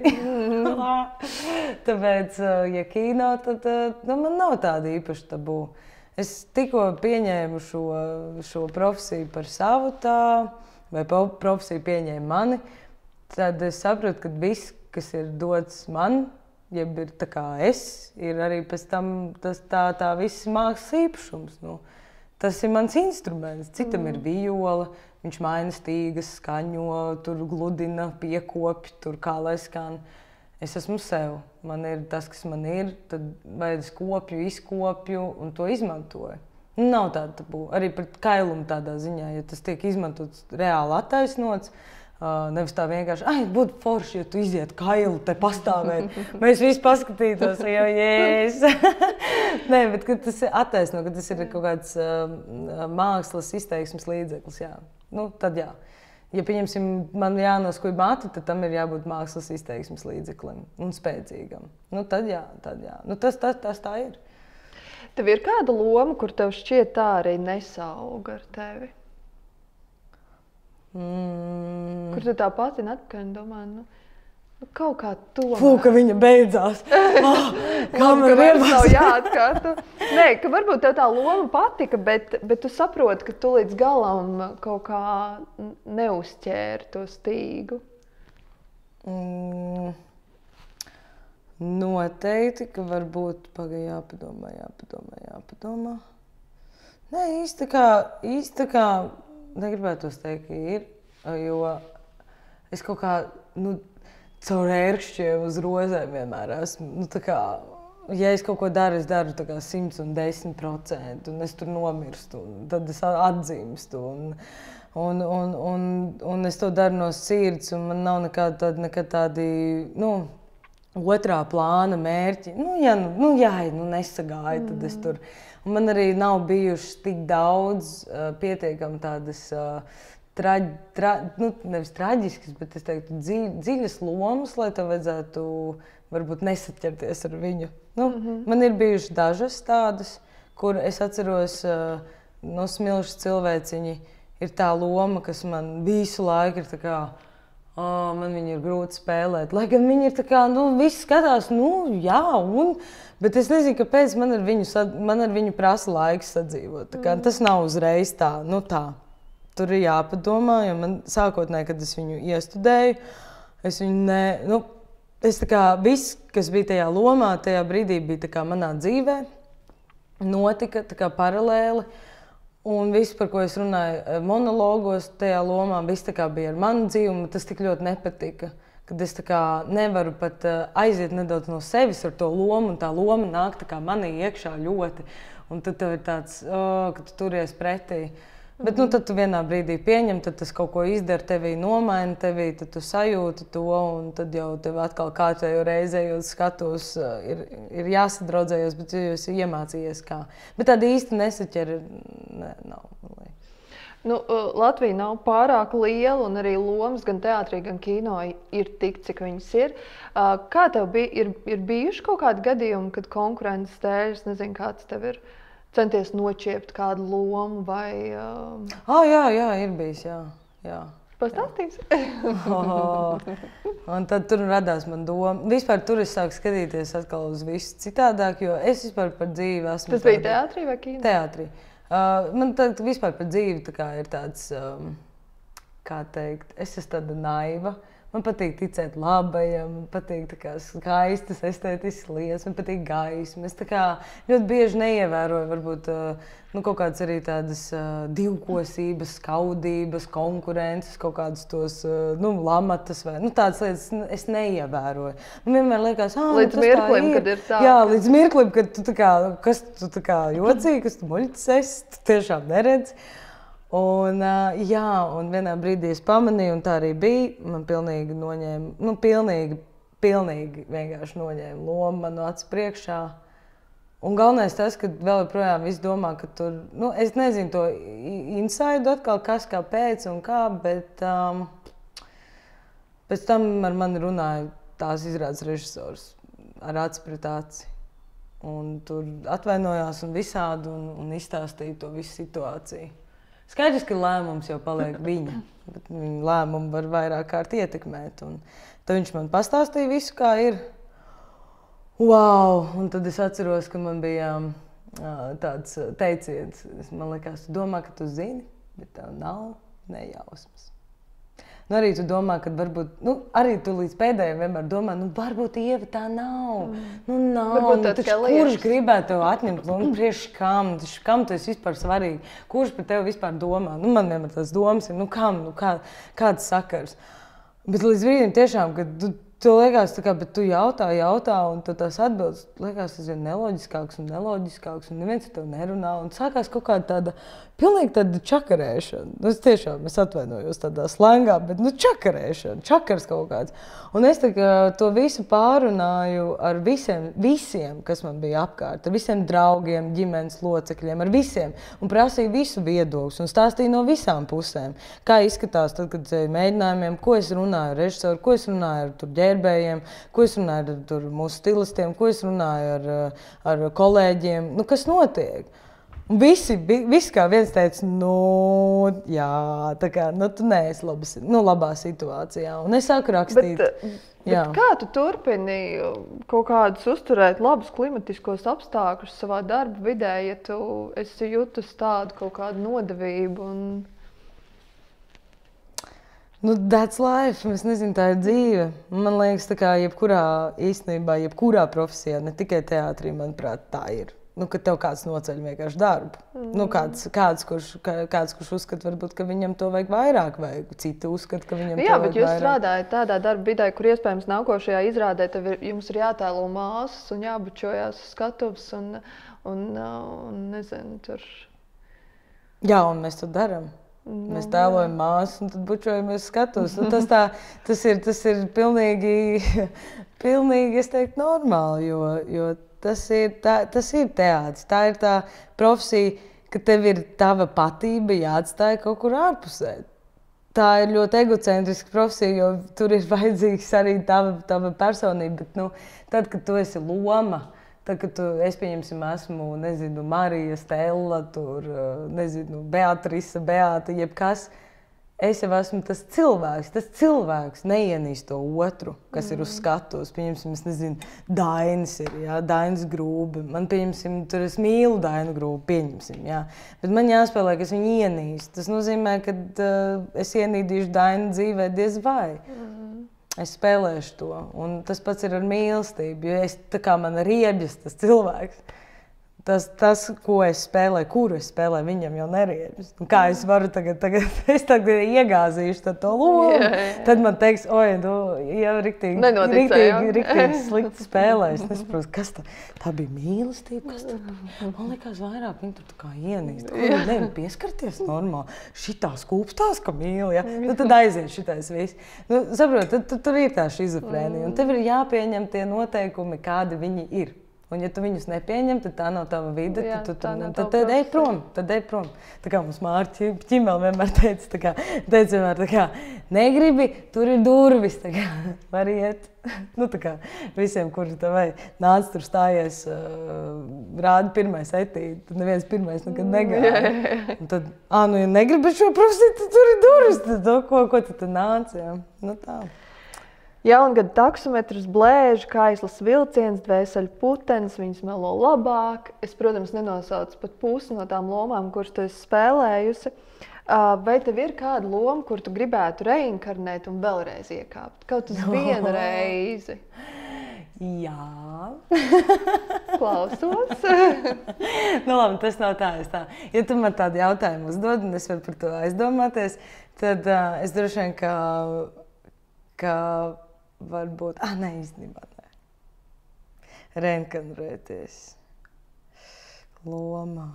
Tāpēc, ja kino, tad man nav tāda īpaša tabū. Es tikko pieņēmu šo profesiju par savu vai profesija pieņēma mani, tad es sapratu, ka viss, kas ir dots man, jeb ir tā kā es, ir arī pēc tam tā viss mākslas īpašums. Tas ir mans instruments. Citam ir viola, viņš maina stīgas, skaņo, tur gludina, piekopj, tur kā lai skan. Es esmu sev. Man ir tas, kas man ir, tad vai es kopju, izkopju un to izmantoju. Nav tāda tabū. Arī par kailumu tādā ziņā, ja tas tiek izmantots reāli attaisnots, nevis tā vienkārši, būtu forši, ja tu iziet kailu te pastāvēt. Mēs visi paskatītos, jau jēs. Nē, bet kad tas ir attaisno, kad tas ir kaut kāds mākslas izteiksmes līdzeklis, jā. Tad jā. Ja pieņemsim, man jānoskuj matu, tad tam ir jābūt mākslas izteiksmes līdzeklim un spēcīgam. Tad jā. Tas tā ir. Tev ir kāda loma, kur tev šķiet tā arī nesauga ar tevi? Kur tu tā pati atpakaļ un domā, kaut kā tomēr. Ka viņa beidzās. Kā man nav jāatkārto. Nē, ka varbūt tev tā loma patika, bet tu saproti, ka tu līdz galam kaut kā neuzķēri to stīgu. Noteikti, ka varbūt jāpadomā. Nē, īsti kā negribētos teikt, ka ir, jo es kaut kā, caur ērkšķiem uz rozēm vienmēr esmu, ja es kaut ko daru, es daru 110%, un es tur nomirstu, un tad es atdzimstu, un es to daru no sirds, un man nav nekad tādi, otrā plāna mērķi. Nesagāju, tad es tur. Un man arī nav bijušas tik daudz pietiekami tādas nevis traģiskas, bet es teiktu dziļas lomas, lai tev vajadzētu varbūt nesaķerties ar viņu. Man ir bijušas dažas tādas, kur es atceros smilšas cilvēciņi ir tā loma, kas man visu laiku ir tā kā man viņu ir grūti spēlēt. Lai gan viņi ir tā kā, visi skatās, jā, bet es nezinu, kāpēc man ar viņu prasa laiks sadzīvot. Tas nav uzreiz tā, tā. Tur ir jāpadomā, jo man sākotnēji, kad es viņu iestudēju, es viņu viss, kas bija tajā lomā, tajā brīdī bija tā kā manā dzīvē, notika tā kā paralēli. Un viss, par ko es runāju monologos tajā lomā, viss bija ar manu dzīvi, un tas tik ļoti nepatika. Kad es nevaru pat aiziet nedaudz no sevis ar to lomu, un tā loma nāk manī iekšā ļoti. Un tad tev ir tāds, ka tu turies pretī. Bet nu, tad tu vienā brīdī pieņem, tad tas kaut ko izdara tevī, nomaina tevī, tad tu sajūti to, un tad jau tev atkal kārtējo reizējot skatos, ir jāsadraudzējos, bet jūs iemācījies kā. Bet tāda īsti nesaķer, nav, man liekas. Nu, Latvija nav pārāk liela, un arī lomas gan teātrī, gan kino ir tik, cik viņas ir. Kā tev bija, ir bijuši kaut kādi gadījumi, kad konkurences dēļ, es nezinu, kāds tev ir centies noķiept kādu lomu vai... Jā, ir bijis, jā. Pastāstīsi? Un tad tur radās man doma. Vispār tur es sāku skatīties atkal uz visu citādāk, jo es vispār par dzīvi esmu... Tas bija teātrī vai kino? Teātrī. Man tad vispār par dzīvi tā kā ir tāds, kā teikt, es esmu tāda naiva. Man patīk ticēt labajam, man patīk tā kā skaistas, estētiskas lietas, man patīk gaisma. Es tā kā ļoti bieži neievēroju varbūt kaut kādas arī tādas divkosības, skaudības, konkurences, kaut kādas tos lamatas vai tādas lietas es neievēroju. Man vienmēr liekas, līdz mirklim, kad ir tā. Jā, līdz mirklim, kad tu tā kā, kas tu tā kā jocīgi, kas tu muļķis esi, tu tiešām neredzi. Un vienā brīdī es pamanīju, un tā arī bija, man pilnīgi noņēma, pilnīgi vienkārši noņēma lomu man no acu priekšā. Un galvenais tas, ka vēl joprojām visi domā, ka tur, es nezinu to insaidu atkal, kas, kāpēc un kā, bet pēc tam ar mani runāja tās izrādes režisors ar acu pret aci. Un tur atvainojās un visādi un izstāstīja to visu situāciju. Skaidrs, ka lēmums jau paliek viņa, bet viņa lēmumu var vairāk kārt ietekmēt. Un tad viņš man pastāstīja visu, kā ir. Wow! Un tad es atceros, ka man bija tāds teiciens. Man liekas, tu domā, ka tu zini, bet tev nav nejausmas. Arī tu domā, ka varbūt, arī tu līdz pēdējiem vienmēr domā, varbūt Ieva tā nav. Nav, kurš gribētu tev atņemt, priekš kam tu esi vispār svarīgi, kurš par tevi vispār domā. Man vienmēr tās domas ir, kāds sakars. Bet līdz brīdim tiešām, kad tu liekas, bet tu jautā, un tu tās atbildes liekas aizvien neloģiskāks, un neviens ar tev nerunā, un sākās kaut kāda tāda, pilnīgi tāda čakarēšana. Es atvainojos tādā slangā, bet čakarēšana, čakars kaut kāds. Un es to visu pārunāju ar visiem, kas man bija apkārt, ar visiem draugiem, ģimenes locekļiem, ar visiem, un prasīju visu viedokļus, un stāstīju no visām pusēm. Kā izskatās tad, kad mēģinājumiem, ko es runāju ar režisoru, ko es runāju ar ģērbējiem, ko es runāju ar mūsu stilistiem, ko es runāju ar kolēģiem, kas notiek. Un visi kā viens teica, jā, tā kā, tu neesi labā situācijā. Un es sāku rakstīt. Bet kā tu turpini kaut kādus uzturēt labus klimatiskos apstākļus savā darba vidē, ja tu esi jutus tādu kaut kādu nodevību? That's life. Es nezinu, tā ir dzīve. Man liekas, tā kā jebkurā profesijā, ne tikai teātrī, manuprāt, tā ir. Kad tev kāds noceļ vienkārši darbu. Kāds, kurš uzskata, varbūt, ka viņam to vajag vairāk, vai citi uzskata, ka viņam to vajag vairāk. Jā, bet jūs strādājat tādā darba vidē, kur iespējams nākošajā izrādē jums ir jātēlo māsas un jābučojās uz skatuves un nezinu, tur. Jā, un mēs to darām. Mēs tēlojam māsu un tad bučojamies skatuves. Tas ir pilnīgi, es teiktu, normāli, jo tas ir teātris. Tā ir tā profesija, ka tev ir tava patība jāatstāja kaut kur ārpusē. Tā ir ļoti egocentriska profesija, jo tur ir vajadzīgs arī tava personība. Bet, tad, kad tu esi loma, tad, kad es esmu, nezinu, Marija, Stella, Beatrice, Beāta, jebkas, es jau esmu tas cilvēks neienīst to otru, kas ir uz skatuves. Pieņemsim, es nezinu, Dainis ir, Dainis Grūbe. Man pieņemsim, tur es mīlu Dainu Grūbe, pieņemsim, Bet man jāspēlē, ka es viņu ienīstu. Tas nozīmē, ka es ienīdīšu Dainu dzīvē diez vai. Es spēlēšu to, un tas pats ir ar mīlestību, jo man riebjas tas cilvēks. Tas, ko es spēlēju, kuru es spēlēju, viņam jau neriebjas. Kā es varu tagad iegāzīšu to lomu, tad man teiks, oj, tu jau riktīgi slikti spēlēji. Es nesaprotu, kas tā bija mīlestība, kas tā bija. Man liekas vairāk, viņi tur tā kā ienīst. Nevar pieskarties normāli. Šitā skūpstās, ka mīl, ja? Nu, tad aiziet šitais viss. Nu, saprot, tur ir tā šizofrēnija. Un tev ir jāpieņem tie noteikumi, kādi viņi ir. Un, ja tu viņus nepieņem, tad tā nav tava vide, tad ej prom. Tā kā mums Mārķi Ķimeli vienmēr teica vienmēr, negribi, tur ir durvis, tā kā var iet. Nu, tā kā visiem, kuri tavai nāc tur stājies, rāda pirmais etīdi, tad neviens pirmais nekad negāja. Un tad, ja negribi šo profesiju, tad tur ir durvis, tad ko tu nāc, jā. Nu tā. Jaungada taksometrs blēž, kaislas vilciens, dvēseļu putenis, viņas melo labāk. Es, protams, nenosaucu pat pusi no tām lomām, kuras tu esi spēlējusi. Vai tev ir kāda loma, kur tu gribētu reinkarnēt un vēlreiz iekāpt? Kaut uz vienu reizi. Jā. Klausos. Nu labi, tas nav tā. Ja tu man tādu jautājumu uzdod, un es varu par to aizdomāties, tad es droši vien, ka varbūt, īstenībā ne. Reinkarnēties lomā.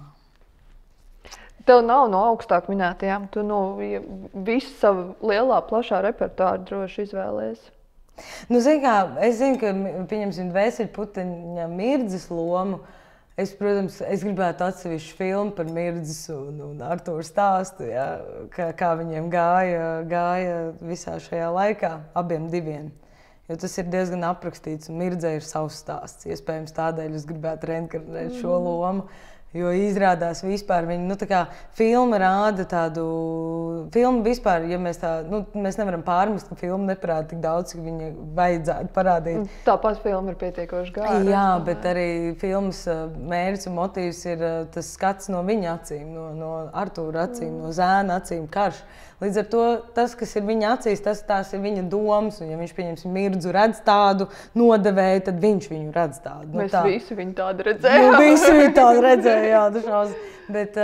Tev nav no augstāk minētajām, tu visu savu lielā, plašā repertuāru droši izvēlējies. Nu, es zinu, ka, pieņemsim, dvēseļu puteņa Mirdzes lomu. Protams, es gribētu atsevišķu filmu par Mirdzes un Artūru stāstu, ja, kā viņiem gāja visā šajā laikā, abiem diviem. Jo tas ir diezgan aprakstīts, un Mirdzei ir savs stāsts. Iespējams, tādēļ es gribētu reinkarnēt šo lomu. Jo izrādās vispār viņa, tā kā filma rāda tādu, filmu vispār, ja mēs mēs nevaram pārmest, ka filma neparāda tik daudz, cik viņa vajadzētu parādīt. Tāpat filma ir pietiekoši gara. Jā, bet arī filmas mērķis un motīvs ir tas skats no viņa acīm, no Artūra acīm, no zēna acīm, karš. Līdz ar to tas, kas ir viņa acīs, tās ir viņa domas, un ja viņš, pieņemsim, Mirdzu redz tādu nodevēju, tad viņš viņu redz tādu. Mēs visi viņu tādu redzējām. Visi viņu tādu redzēja, jā, dažās. Bet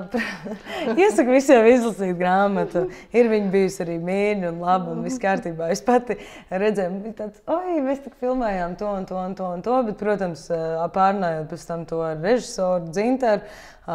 iesaku visiem izlasīt grāmatu. Ir viņa bijusi arī mīļa un laba un viss kārtībā. Es pati redzēju, bija tāds, mēs tik filmējām to un to, bet, protams, pārnājot pēc tam to ar režisoru Dzintaru,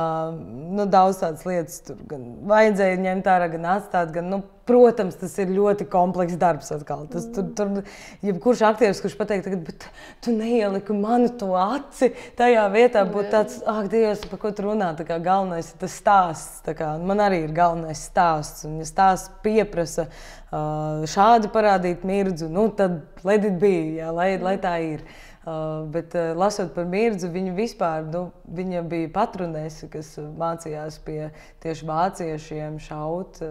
daudz tādas lietas tur gan vajadzēja ņemt ārā, gan atstāt, gan, protams, tas ir ļoti komplekss darbs atkal. Tur jebkurš aktieris, kurš pateikt, bet tu neieliki manu to aci, tajā vietā būtu tāds, Dievs, par ko tu runā, tā kā galvenais ir tas stāsts. Tā kā, man arī ir galvenais stāsts, un ja stāsts pieprasa šādi parādīt Mirdzu, tad let it be, jā, lai tā ir. Bet lasot par Mirdzu, viņa vispār, viņa bija patronese, kas mācījās pie tieši vāciešiem šaut,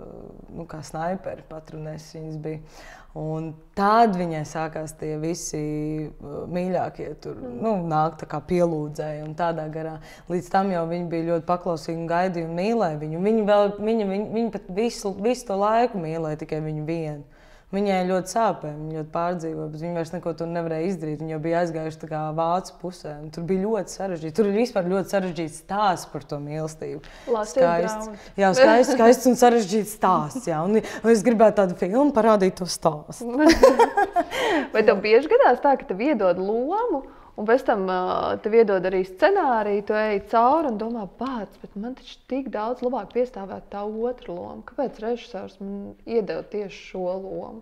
kā snaiperi patronese viņas bija. Un tad viņai sākās tie visi mīļākie tur, nāk tā kā pielūdzēji un tādā garā. Līdz tam jau viņa bija ļoti paklausīga un gaidīja un mīlēja viņu. Viņa pat visu to laiku mīlēja tikai viņu vienu. Viņai ļoti sāpēja, viņa ļoti pārdzīvoja, bet viņa vairs neko tur nevarēja izdarīt. Viņa jau bija aizgājuši tā kā vācu pusē. Tur bija ļoti sarežģīti. Tur ir vispār ļoti sarežģīts stāsts par to mīlestību. Skaists. Jā, skaists un sarežģīts stāsts. Jā. Un es gribētu tādu filmu parādīt to stāstu. Vai tev bieži gadās tā, ka tev iedod lomu, un pēc tam tev iedod arī scenāriju, tu ej cauri un domā, bet man taču tik daudz labāk piestāvēt tā otra loma. Kāpēc režisors man iedeva tieši šo lomu?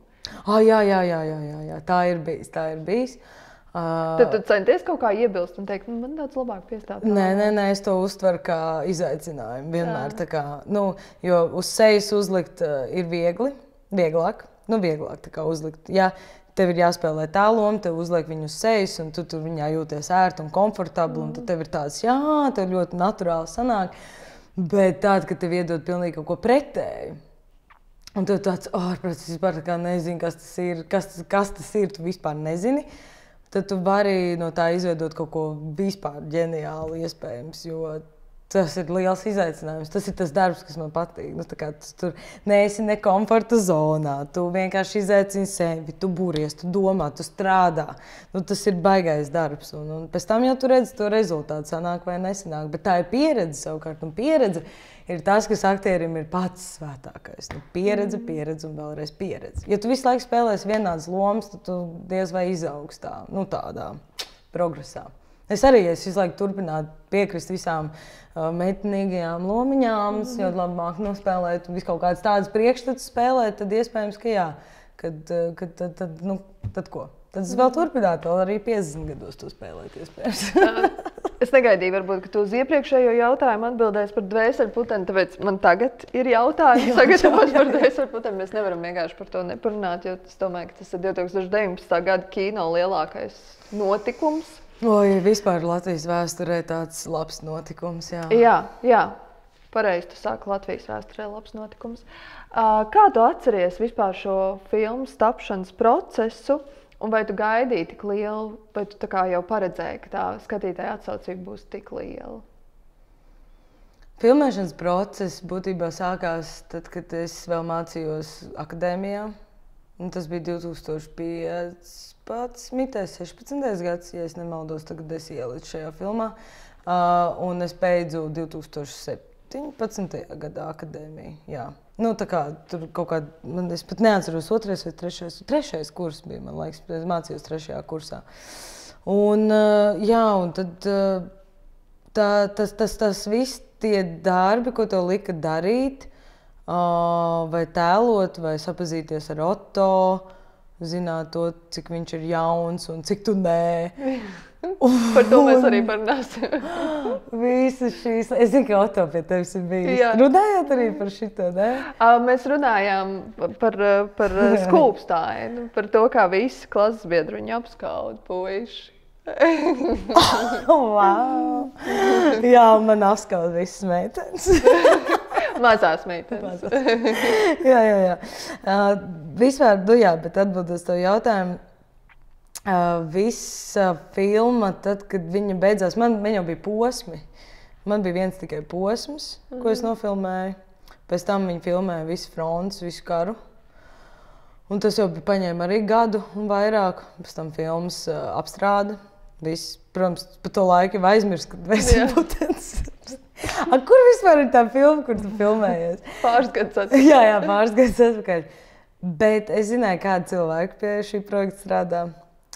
Jā, tā ir bijis. Tad tu centies kaut kā iebilst un teikt, man daudz labāk piestāvēt. Nē, es to uztveru kā izaicinājumu vienmēr. Tā kā, jo uz sejas uzlikt ir vieglāk tā kā uzlikt. Ja tev ir jāspēlē tā loma, tev uzliek viņu uz sejas, un tu tur viņā jūties ērti un komfortabli, un tad tev ir tāds, tev ļoti naturāli sanāk, bet tāda, ka tev iedod pilnīgi kaut ko pretēju. Un tev tāds, ārprāts, es vispār tā kā nezinu, kas tas ir, tu vispār nezini, tad tu vari no tā izveidot kaut ko vispār ģeniāli iespējams, jo Tas ir liels izaicinājums. Tas ir tas darbs, kas man patīk. Nu, tu tur neesi ne komforta zonā. Tu vienkārši izaicini sevi, tu buries, tu domā, tu strādā. Nu, tas ir baigais darbs. Un pēc tam jau tu redzi to rezultātu, sanāk vai nesanāk. Bet tā ir pieredze savukārt. Un pieredze ir tas, kas aktierim ir pats svētākais. Nu, pieredze un vēlreiz pieredze. Ja tu visu laiku spēlēsi vienādas lomas, tad tu diez vai izaugs tādā progresā. Es visu laiku turpinātu piekrist visām meitenīgajām lomiņām, jo labāk nospēlēt un kaut kādas tādas priekšstatus spēlēt, tad iespējams, ka jā. Tad ko? Tad es vēl turpinātu, vēl arī 50 gados to spēlēt, iespējams. Es negaidīju, varbūt, ka tu uz iepriekšējo jautājumu atbildēsi par dvēselputeni, tāpēc man tagad ir jautājums sagatavots par dvēselputeni. Mēs nevaram vienkārši par to neparunāt, jo es domāju, ka tas ir 2019. Gada kino lielākais notikums. Oi, vispār Latvijas vēsturē tāds labs notikums, jā. Jā. Pareizi, tu sāki Latvijas vēsturē labs notikums. Kā tu atceries vispār šo filmu tapšanas procesu? Un vai tu gaidīji tik lielu, vai tu jau paredzēji, ka tā skatītāja atsaucība būs tik liela? Filmēšanas process būtībā sākās tad, kad es vēl mācījos akadēmijā. Un tas bija 2016. gads, ja es nemaldos, tagad es ielicu šajā filmā. Un es beidzu 2017. gadā akadēmiju. Jā. Nu, tā kā tur kaut kāda, es pat neatceros, 2. vai 3. kurs bija, man liekas, es mācījos 3. kursā. Un tad tas viss tie darbi, ko tev lika darīt, vai tēlot, vai sapazīties ar Otto, zināt to, cik viņš ir jauns un cik tu nē. Par to mēs arī parunāsim. Visas šīs, es zinu, ka Otto pie tevis ir bijis. Jā. Runājāt arī par šito, ne? Mēs runājām par skūpstāju, par to, kā visi klases biedri viņu apskauda puiši. Wow! Jā, man apskauda visas meitenes. Mazās meitenes. Jā. Vispār, bet atbildot uz tavu jautājumu, visa filma, tad, kad viņa beidzās, man jau bija posmi. Man bija viens tikai posms, ko es nofilmēju. Pēc tam viņi filmēja visu fronts, visu karu. Un tas jau paņēma arī gadu un vairāk. Pēc tam filmas apstrāde. Viss, protams, pa to laiku jau aizmirst, kad dvēselputens. Kur vispār ir tā filma, kur tu filmējies? Pāris gadus atpakaļ. Jā, pāris gadus atpakaļ. Bet es zināju, kādi cilvēki pie šī projekta strādā.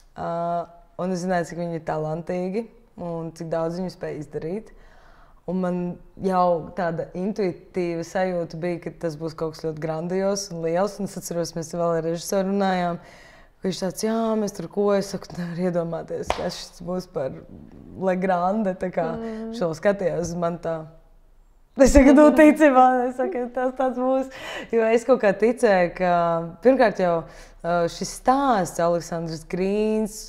Un es zināju, cik viņi ir talantīgi un cik daudz viņi spēj izdarīt. Un man jau tāda intuitīva sajūta bija, ka tas būs kaut kas ļoti grandios un liels. Un es atceros, mēs vēl ar režisoru runājām, ka viņš tāds, jā, mēs tur ko, es saku, nevar iedomāties, ka šis būs par Le Grande, tā kā šo skatījās uz man tā. Es saku, tici man, es saku, tas tāds būs. Jo es kaut kā ticēju, ka pirmkārt jau šis stāsts, Aleksandrs Grīns,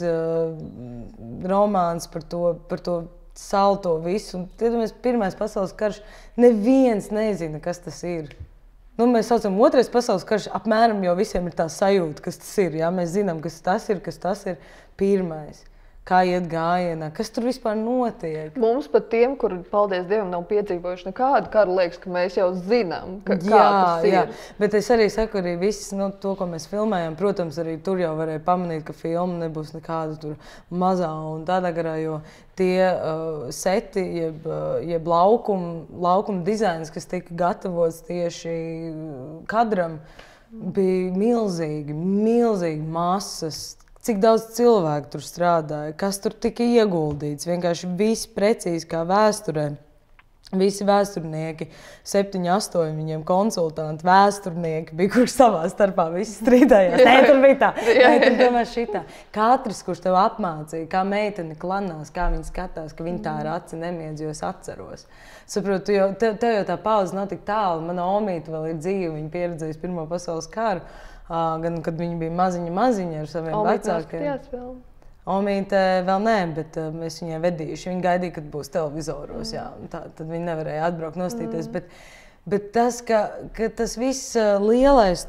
romāns par to salto visu. Un, iedomājies, Pirmais pasaules karš, neviens nezina, kas tas ir. Nu, mēs saucam Otrais pasaules karš, apmēram jau visiem ir tā sajūta, kas tas ir. Jā? Mēs zinām, kas tas ir pirmais. Kā iet gājienā, kas tur vispār notiek. Mums pat tiem, kuri, paldies Dievam, nav piedzīvojuši nekādu karu, liekas, ka mēs jau zinām, kā tas ir. Jā, bet es arī saku, arī viss to, ko mēs filmējam, protams, arī tur jau varēja pamanīt, ka filma nebūs nekāda tur mazā un tādā garā, jo tie seti, jeb laukuma dizains, kas tika gatavots tieši kadram, bija milzīgi masas. Cik daudz cilvēku tur strādāja, kas tur tika ieguldīts. Vienkārši viss precīzi kā vēsturē. Visi vēsturnieki, 7, 8 viņiem konsultanti, vēsturnieki bija, kurš savā starpā visi strīdējās. Nē, tur bija tā, tur domāju šitā. Katrs, kurš tev apmācīja, kā meitene klanās, kā viņa skatās, ka viņa tā ar aci nemiedz, jo es atceros. Saprotu, jo tev jau tā paudze nav tik tālu. Mana omīte vēl ir dzīva, viņa pieredzējusi Pirmo pasaules karu. Gan, kad viņi bija maziņi ar saviem vecākiem. Omīte vēl nē, bet mēs viņai vedījuši. Viņa gaidīja, kad būs televizoros. Jā, tad viņi nevarēja atbraukt nostīties. Bet tas, ka tas viss lielais,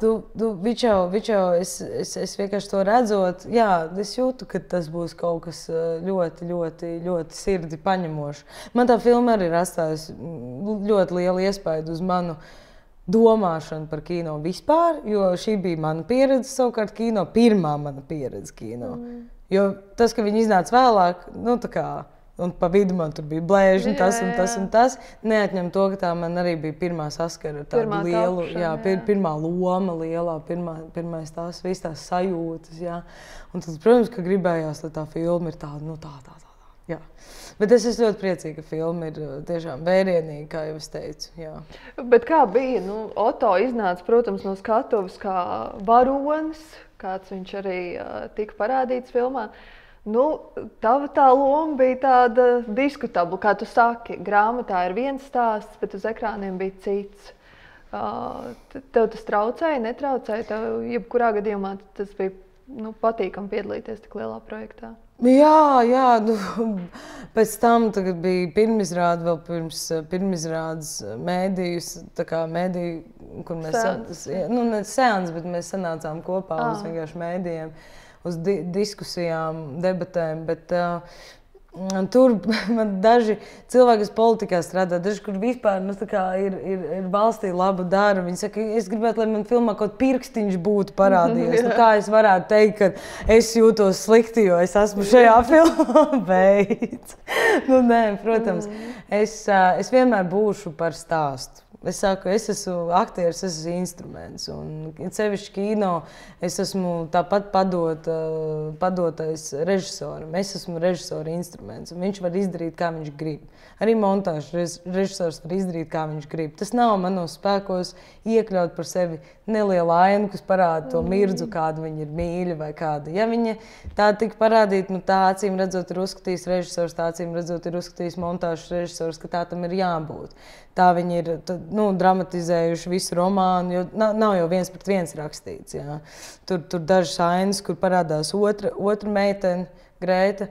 es vienkārši to redzot, jā, es jūtu, ka tas būs kaut kas ļoti, ļoti, ļoti sirdi paņemošs. Man tā filma arī ir atstājusi ļoti lielu iespaidu uz manu domāšanu par kino vispār, jo šī bija mana pieredze savukārt kino, pirmā mana pieredze kino. Jo tas, ka viņi iznāca vēlāk, nu tā kā, un pa vidu man tur bija blēži, un tas, neatņem to, ka tā man arī bija pirmā saskara ar tādu lielu, pirmā loma lielā, pirmais tās, visas tās sajūtas, jā. Un tad, protams, ka gribējās, lai tā filma ir tāda, nu tā, jā. Bet es esmu ļoti priecīga, ka filma ir tiešām vērienīga, kā jau es teicu, jā. Bet kā bija? Nu, Oto iznāca, protams, no skatuves kā varonis, kāds viņš arī tika parādīts filmā. Nu, tava tā loma bija tāda diskutabla, kā tu saki. Grāmatā ir viens stāsts, bet uz ekrāniem bija cits. Tev tas traucēja, netraucēja? Tev jebkurā gadījumā tas bija patīkami piedalīties tik lielā projektā? Jā, pēc tam bija pirmizrāde, vēl pirms pirmizrādes mēdījus, tā kā mēdīju, kur mēs, ne seans, bet mēs sanācām kopā uz vienkārši mēdījiem, uz diskusijām, debatēm, bet tur man daži cilvēki, kas politikā strādā, daži, kur vispār ir valstī labu daru. Viņi saka, es gribētu, lai man filmā kaut pirkstiņš būtu parādījies. Nu, kā es varētu teikt, ka es jūtos slikti, jo es esmu šajā filmā? Beidz. Nu, nē, protams, es vienmēr būšu par stāstu. Es saku, es esmu aktieris, es esmu instruments. Un sevišķi kino, es esmu tāpat padotais režisoram. Es esmu režisora instruments, un viņš var izdarīt, kā viņš grib. Arī montāžas režisors var izdarīt, kā viņš grib. Tas nav manos spēkos iekļaut par sevi nelielu ainu, kas parāda to mirdzu, kādu viņa ir mīļa vai kāda. Ja viņa tā tika parādīta, nu tā acīm redzot ir uzskatījis režisors, tā acīm redzot ir uzskatījis montāžas režisors, ka tā tam ir jābūt. Tā viņi ir dramatizējuši visu romānu, jo nav jau 1:1 rakstīts. Jā. Tur dažas ainas, kur parādās otra meitene, Grēta.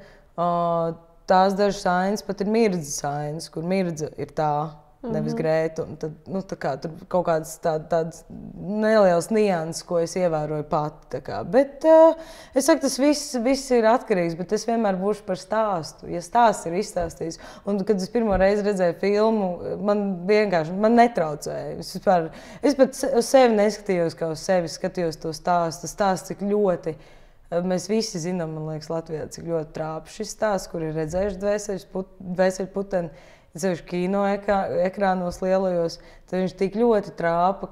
Tās dažas ainas pat ir mirdzas ainas, kur mirdza ir tā, nevis Grēta. Un tad, tur kaut kādas tādas nelielas nianses, ko es ievēroju pati. Bet es saku, tas viss ir atkarīgs, bet es vienmēr būšu par stāstu. Ja stāsts ir izstāstījis, un kad es pirmo reizi redzēju filmu, man netraucēja. Es pat uz sevi neskatījos, kā uz sevi skatījos to stāstu. Tas stāsts, cik ļoti mēs visi zinām, man liekas, Latvijā, cik ļoti trāpa šis stāsts, kur ir redzējuši dvēseli puteni. Sevišķi kino ekrānos lielajos, tad viņš tik ļoti trāpa,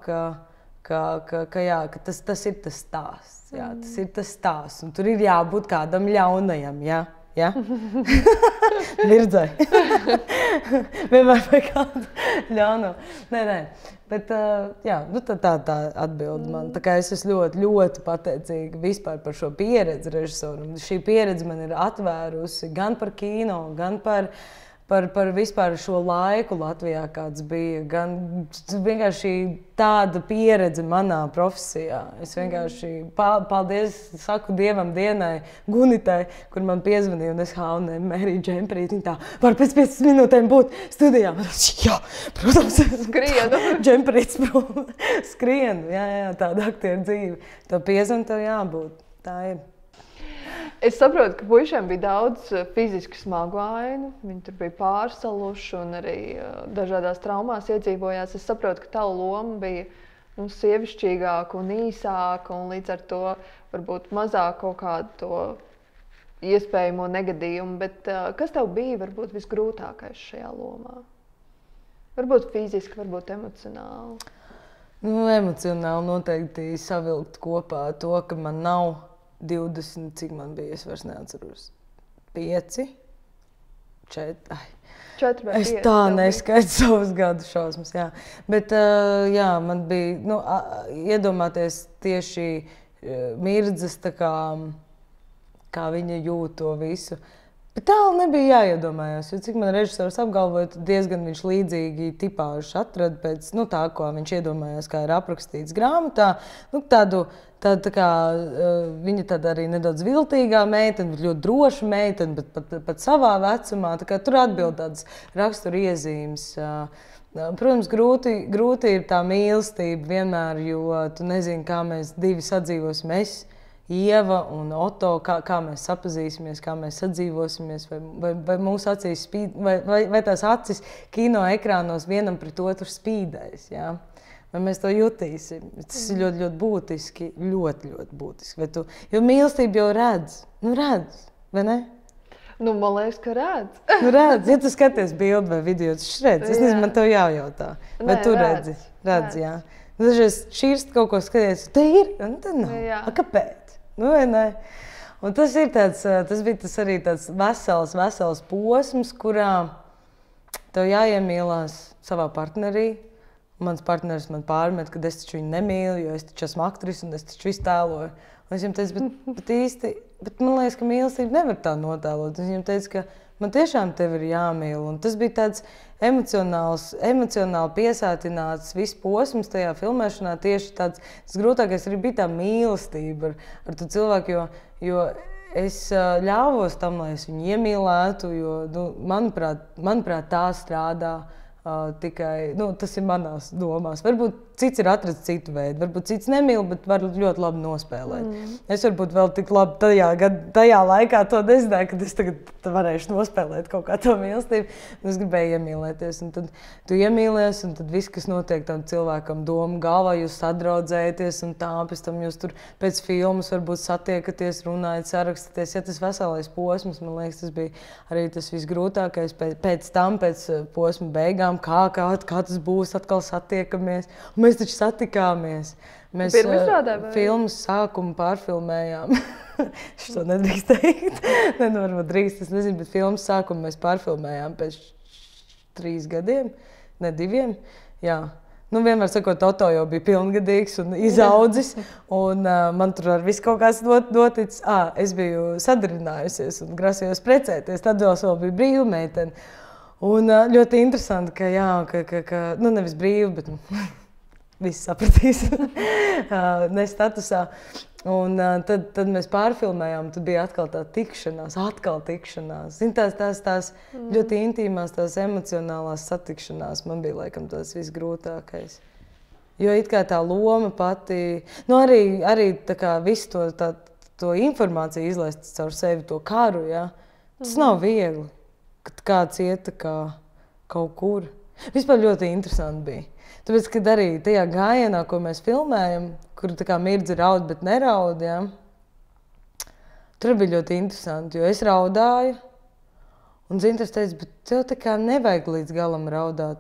ka tas ir tas stāsts. Jā, tas ir tas stāsts. Un tur ir jābūt kādam ļaunajam, jā? Ja? Mirdzai. Vienmēr vai kādu ļauno. Nē. Bet jā, tā atbilde man. Tā kā es esmu ļoti, ļoti pateicīga vispār par šo pieredzi režisoram. Šī pieredze man ir atvērusi gan par kino, gan par vispār šo laiku Latvijā, kāds bija, gan vienkārši tāda pieredze manā profesijā. Es vienkārši paldies, saku Dievam dienai, Gunitai, kur man piezvanīja, un es Mērija Džemperīte, viņa tā, var pēc 5 minūtēm būt studijā. Jā, protams, skrienu. Džemperītes prom, skrienu, jā, tāda aktieru dzīve. To piezvan tev jābūt, tā ir. Es saprotu, ka puišiem bija daudz fiziski smagu ainu, viņi tur bija pārsaluši un arī dažādās traumās iedzīvojās. Es saprotu, ka tava loma bija sievišķīgāka un īsāka un līdz ar to varbūt mazāk kaut kādu to iespējamo negadījumu. Bet kas tev bija varbūt visgrūtākais šajā lomā? Varbūt fiziski, varbūt emocionāli? Emocionāli noteikti savilkt kopā to, ka man nav 20, cik man bija, es vairs neatceros. 5, 4, 4 vai 5. Es tā neskaitu savus gadu šausmas, jā. Bet, jā, man bija, iedomāties tieši mirdzas, kā viņa jūt to visu. Bet tālu nebija jāiedomājās, jo cik man režisors apgalvoja, diezgan viņš līdzīgi tipāžus atrada pēc tā, ko viņš iedomājās, kā ir aprakstīts grāmatā. Tā kā viņa tāda arī nedaudz viltīgā meitene, bet ļoti droša meitene, bet pat savā vecumā. Tā kā tur atbild tādas rakstura iezīmes. Protams, grūti ir tā mīlestība vienmēr, jo tu nezini, kā mēs divi sadzīvosim. Ieva un Oto, kā mēs sapazīsimies, kā mēs sadzīvosimies, vai mūsu acīs spīd, vai tās acis kino ekrānos vienam pret otru spīdēs, jā? Vai mēs to jutīsim. Tas ir ļoti, ļoti būtiski, ļoti, ļoti būtiski. Jo mīlestība jau redz, vai ne? Man liekas, ka redz. Redz, ja tu skaties bildi vai video, tas redz. Es nezinu, man tev jājautā. Vai tu redzi? Redz, jā. Dažreiz šķirst kaut ko skaties, te ir, un tad nav. Kāpēc? Vai ne? Un tas bija arī tāds vesels posms, kurā tev jāiemīlās savā partnerī. Mans partneris man pārmet, ka es taču viņu nemīlu, jo es taču esmu aktrise un es taču iztēloju. Un es viņam teicu, bet man liekas, ka mīlestība nevar tā notēlot. Es viņam teicu, ka man tiešām tevi ir jāmīl. Un tas bija tāds emocionāli piesātināts viss posms tajā filmēšanā. Tieši tāds grūtākais arī bija tā mīlestība ar to cilvēku, jo es ļāvos tam, lai es viņu iemīlētu, jo, manuprāt, tā strādā tikai, tas ir manās domās. Varbūt cits ir atrasts citu veidu, varbūt cits nemīl, bet var ļoti labi nospēlēt. Es varbūt vēl tik labi tajā laikā to nezināju, kad es tagad varēšu nospēlēt kaut kā to mīlestību. Es gribēju iemīlēties, un tad tu iemīlies, un tad viss, kas notiek tam cilvēkam doma galvā, jūs sadraudzējaties, un tā, pēc tam jūs tur pēc filmas varbūt satiekaties, runājat, sarakstaties. Ja tas veselais posms, man liekas, tas bija arī tas visgrūtākais pēc posma beigām, kā tas būs, atkal satiekamies. Mēs taču satikāmies. Mēs filmas sākumu pārfilmējām. Es to nedrīkst teikt. Varbūt drīkst, es nezinu, bet filmas sākumu mēs pārfilmējām pēc 3 gadiem, ne 2. Jā. Vienmēr sakot, Oto jau bija pilngadīgs un izaudzis, un man tur ar visu kaut kāds noticis. Es biju sadarinājusies un grasījos precēties, tad vēl bija brīva meitene. Un ļoti interesanti, ka nevis brīva, bet viss sapratīs, ne statusā. Un tad mēs pārfilmējām, tad bija atkal tā tikšanās. Zin, tās ļoti intīmās, tās emocionālās satikšanās man bija laikam tas visgrūtākais. Jo it kā tā loma pati, arī tā kā visu to informāciju izlaist caur sevi, to karu, ja? Tas nav viegli, kad kāds iet kaut kur. Vispār ļoti interesanti bija. Tāpēc, kad arī tajā gājienā, ko mēs filmējam, kur tā kā mirdzi raud, bet neraud, ja? Tur bija ļoti interesanti, jo es raudāju, un Zintars teica, bet tev tā kā nevajag līdz galam raudāt.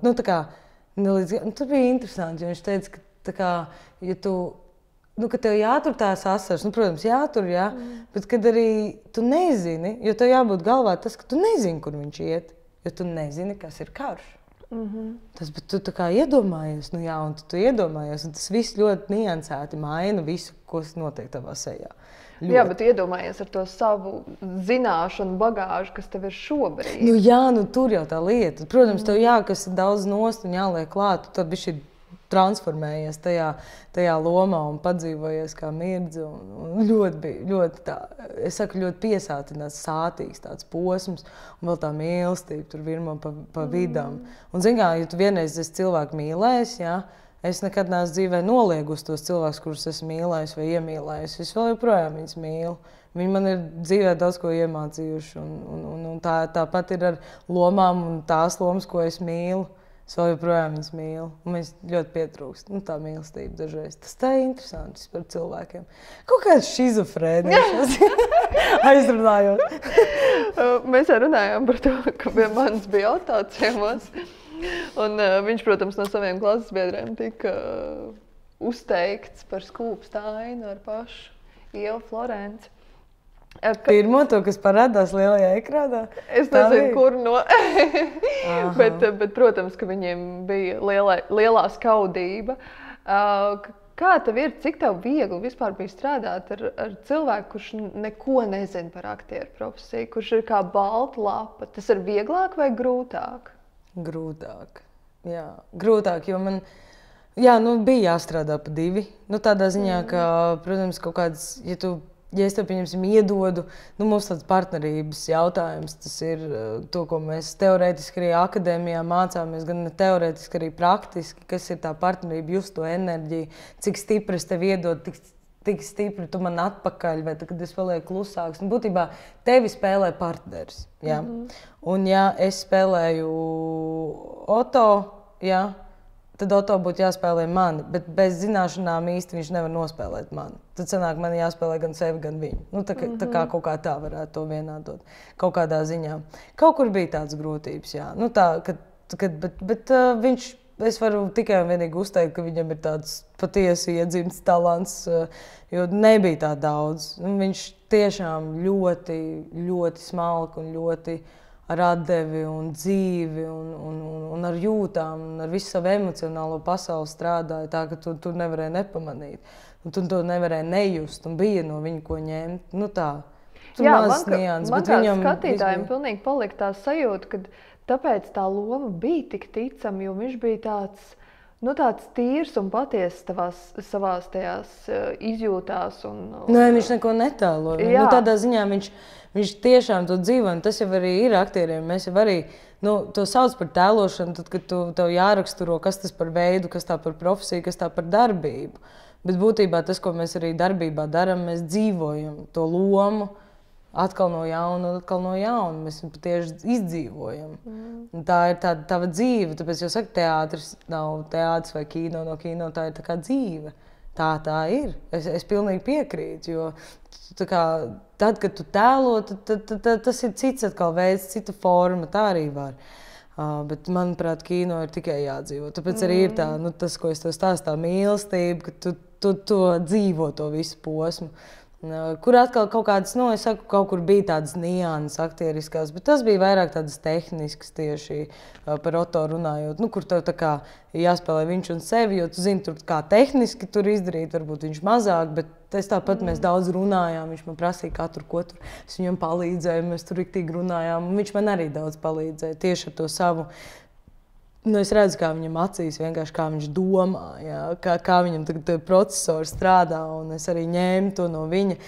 Tur bija interesanti, jo viņš teica, ka tā kā, ja tu, ka tev jātur tās asaras, protams, jātur, jā, bet kad arī tu nezini, jo tev jābūt galvā tas, ka tu nezini, kur viņš iet, jo tu nezini, kas ir karš. Tas, bet tu tā kā iedomājies, un tu iedomājies, un tas viss ļoti niansēti maina visu, kas notiek tavā sejā. Ļoti. Jā, bet iedomājies ar to savu zināšanu bagāžu, kas tev ir šobrīd. Tur jau tā lieta. Protams, tev jākas daudz nost un jāliek klāt, tad bišķi transformējies tajā lomā un padzīvojies kā mirdzi. Un ļoti tā, es saku, ļoti piesātināts, sātīgs tāds posms, un vēl tā mīlestība tur virmo pa vidām. Un zin kā, ja tu vienreiz esi cilvēku mīlējis, ja, es nekad neesmu dzīvē noliegusi tos cilvēkus, kurus esmu mīlējis vai iemīlējis. Es vēl joprojām viņus mīlu. Viņi man ir dzīvē daudz ko iemācījuši. Un tāpat ir ar lomām un tās lomas, ko es mīlu. Es vēl joprojām viņus mīlu. Un mēs ļoti pietrūkst. Tā mīlestība dažreiz. Tas tā ir interesanti par cilvēkiem. Kaut kāds šizofrēnijas aizrunājot. Mēs runājām par to, ka pie manis bija Oto ciemos. Un viņš, protams, no saviem klases biedriem tika uzteikts par skūpstu ainu ar pašu Ievu Florenci. Pirmo to, kas parādās lielajā ekrānā? Es nezinu, kur no. bet, protams, ka viņiem bija lielā skaudība. Kā tev ir, cik tev viegli vispār bija strādāt ar cilvēku, kurš neko nezina par aktieru profesiju, kurš ir kā balta lapa? Tas ir vieglāk vai grūtāk? Grūtāk, jā. Grūtāk, jo man bija jāstrādā pa divi. Tādā ziņā, ka, protams, kaut kāds, ja es tev, pieņemsim, iedodu, mums tāds partnerības jautājums, tas ir to, ko mēs teorētiski arī akadēmijā mācāmies, gan ne teorētiski, arī praktiski, kas ir tā partnerība, just to enerģiju, cik stipri es tev iedodu, tik stipri tu man atpakaļ, vai tad, kad es palieku klusāks. Būtībā tevi spēlē partneris, jā. Un ja es spēlēju Oto, jā, tad Oto būtu jāspēlē mani, bet bez zināšanām īsti viņš nevar nospēlēt mani. Tad sanāk, man jāspēlē gan sevi, gan viņu. Tā kā kaut kā tā varētu to vienādot, kaut kādā ziņā. Kaut kur bija tāds grūtības, jā. Bet viņš, es varu tikai un vienīgi uzteikt, ka viņam ir tāds patiesi iedzimts talants, jo nebija tā daudz. Viņš tiešām ļoti, ļoti smalki un ļoti ar atdevi un dzīvi un ar jūtām un ar visu savu emocionālo pasauli strādāja tā, ka tu nevarēji nepamanīt. Un tu to nevarēji nejust un bija no viņa ko ņemt. Tā. Jā, man kā skatītājiem pilnīgi palika tā sajūta, ka tāpēc tā loma bija tik ticama, jo viņš bija tāds tīrs un patiess savās tajās izjūtās. Nē, viņš neko netēloja. Tādā ziņā viņš tiešām to dzīvo, un tas jau arī ir aktieriem. Mēs jau arī to sauc par tēlošanu, tad, kad tev jāraksturo, kas tas par veidu, kas tā par profesiju, kas tā par darbību. Bet būtībā tas, ko mēs arī darbībā darām, mēs dzīvojam to lomu atkal no jauna un atkal no jauna. Mēs tieši izdzīvojam. Tā ir tāda tava dzīve, tāpēc jau saka, teātris nav teātris vai kino no kino, tā ir tā kā dzīve. Tā ir. Es pilnīgi piekrītu, jo tad, kad tu tēlo, tad tas ir cits atkal veids, cita forma, tā arī var. Bet, manuprāt, kino ir tikai jādzīvo. Tāpēc arī ir tas, ko es tev stāstu, tā mīlestība, ka tu to dzīvo, to visu posmu. Kur atkal kaut kādas, es saku, kaut kur bija tādas nianses aktieriskās, bet tas bija vairāk tādas tehniskas tieši par Oto runājot, kur tev tā kā jāspēlē viņš un sevi, jo tu zini, tur kā tehniski tur izdarīt, varbūt viņš mazāk, bet tāpat mēs daudz runājām, viņš man prasīja katru, ko tur, es viņam palīdzēju, mēs tur riktīgi runājām, un viņš man arī daudz palīdzēja tieši ar to savu. Es redzu, kā viņam acīs, vienkārši kā viņš domā, jā, kā viņam procesors strādā, un es arī ņēmu to no viņa.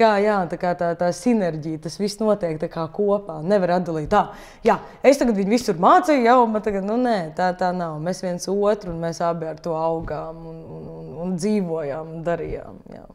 Tā sinerģija, tas viss notiek tā kā kopā, nevar atdalīt es tagad viņu visur mācīju, un man tagad, nē, tā nav. Mēs viens otru, un mēs abi ar to augām un dzīvojām un darījām, jā.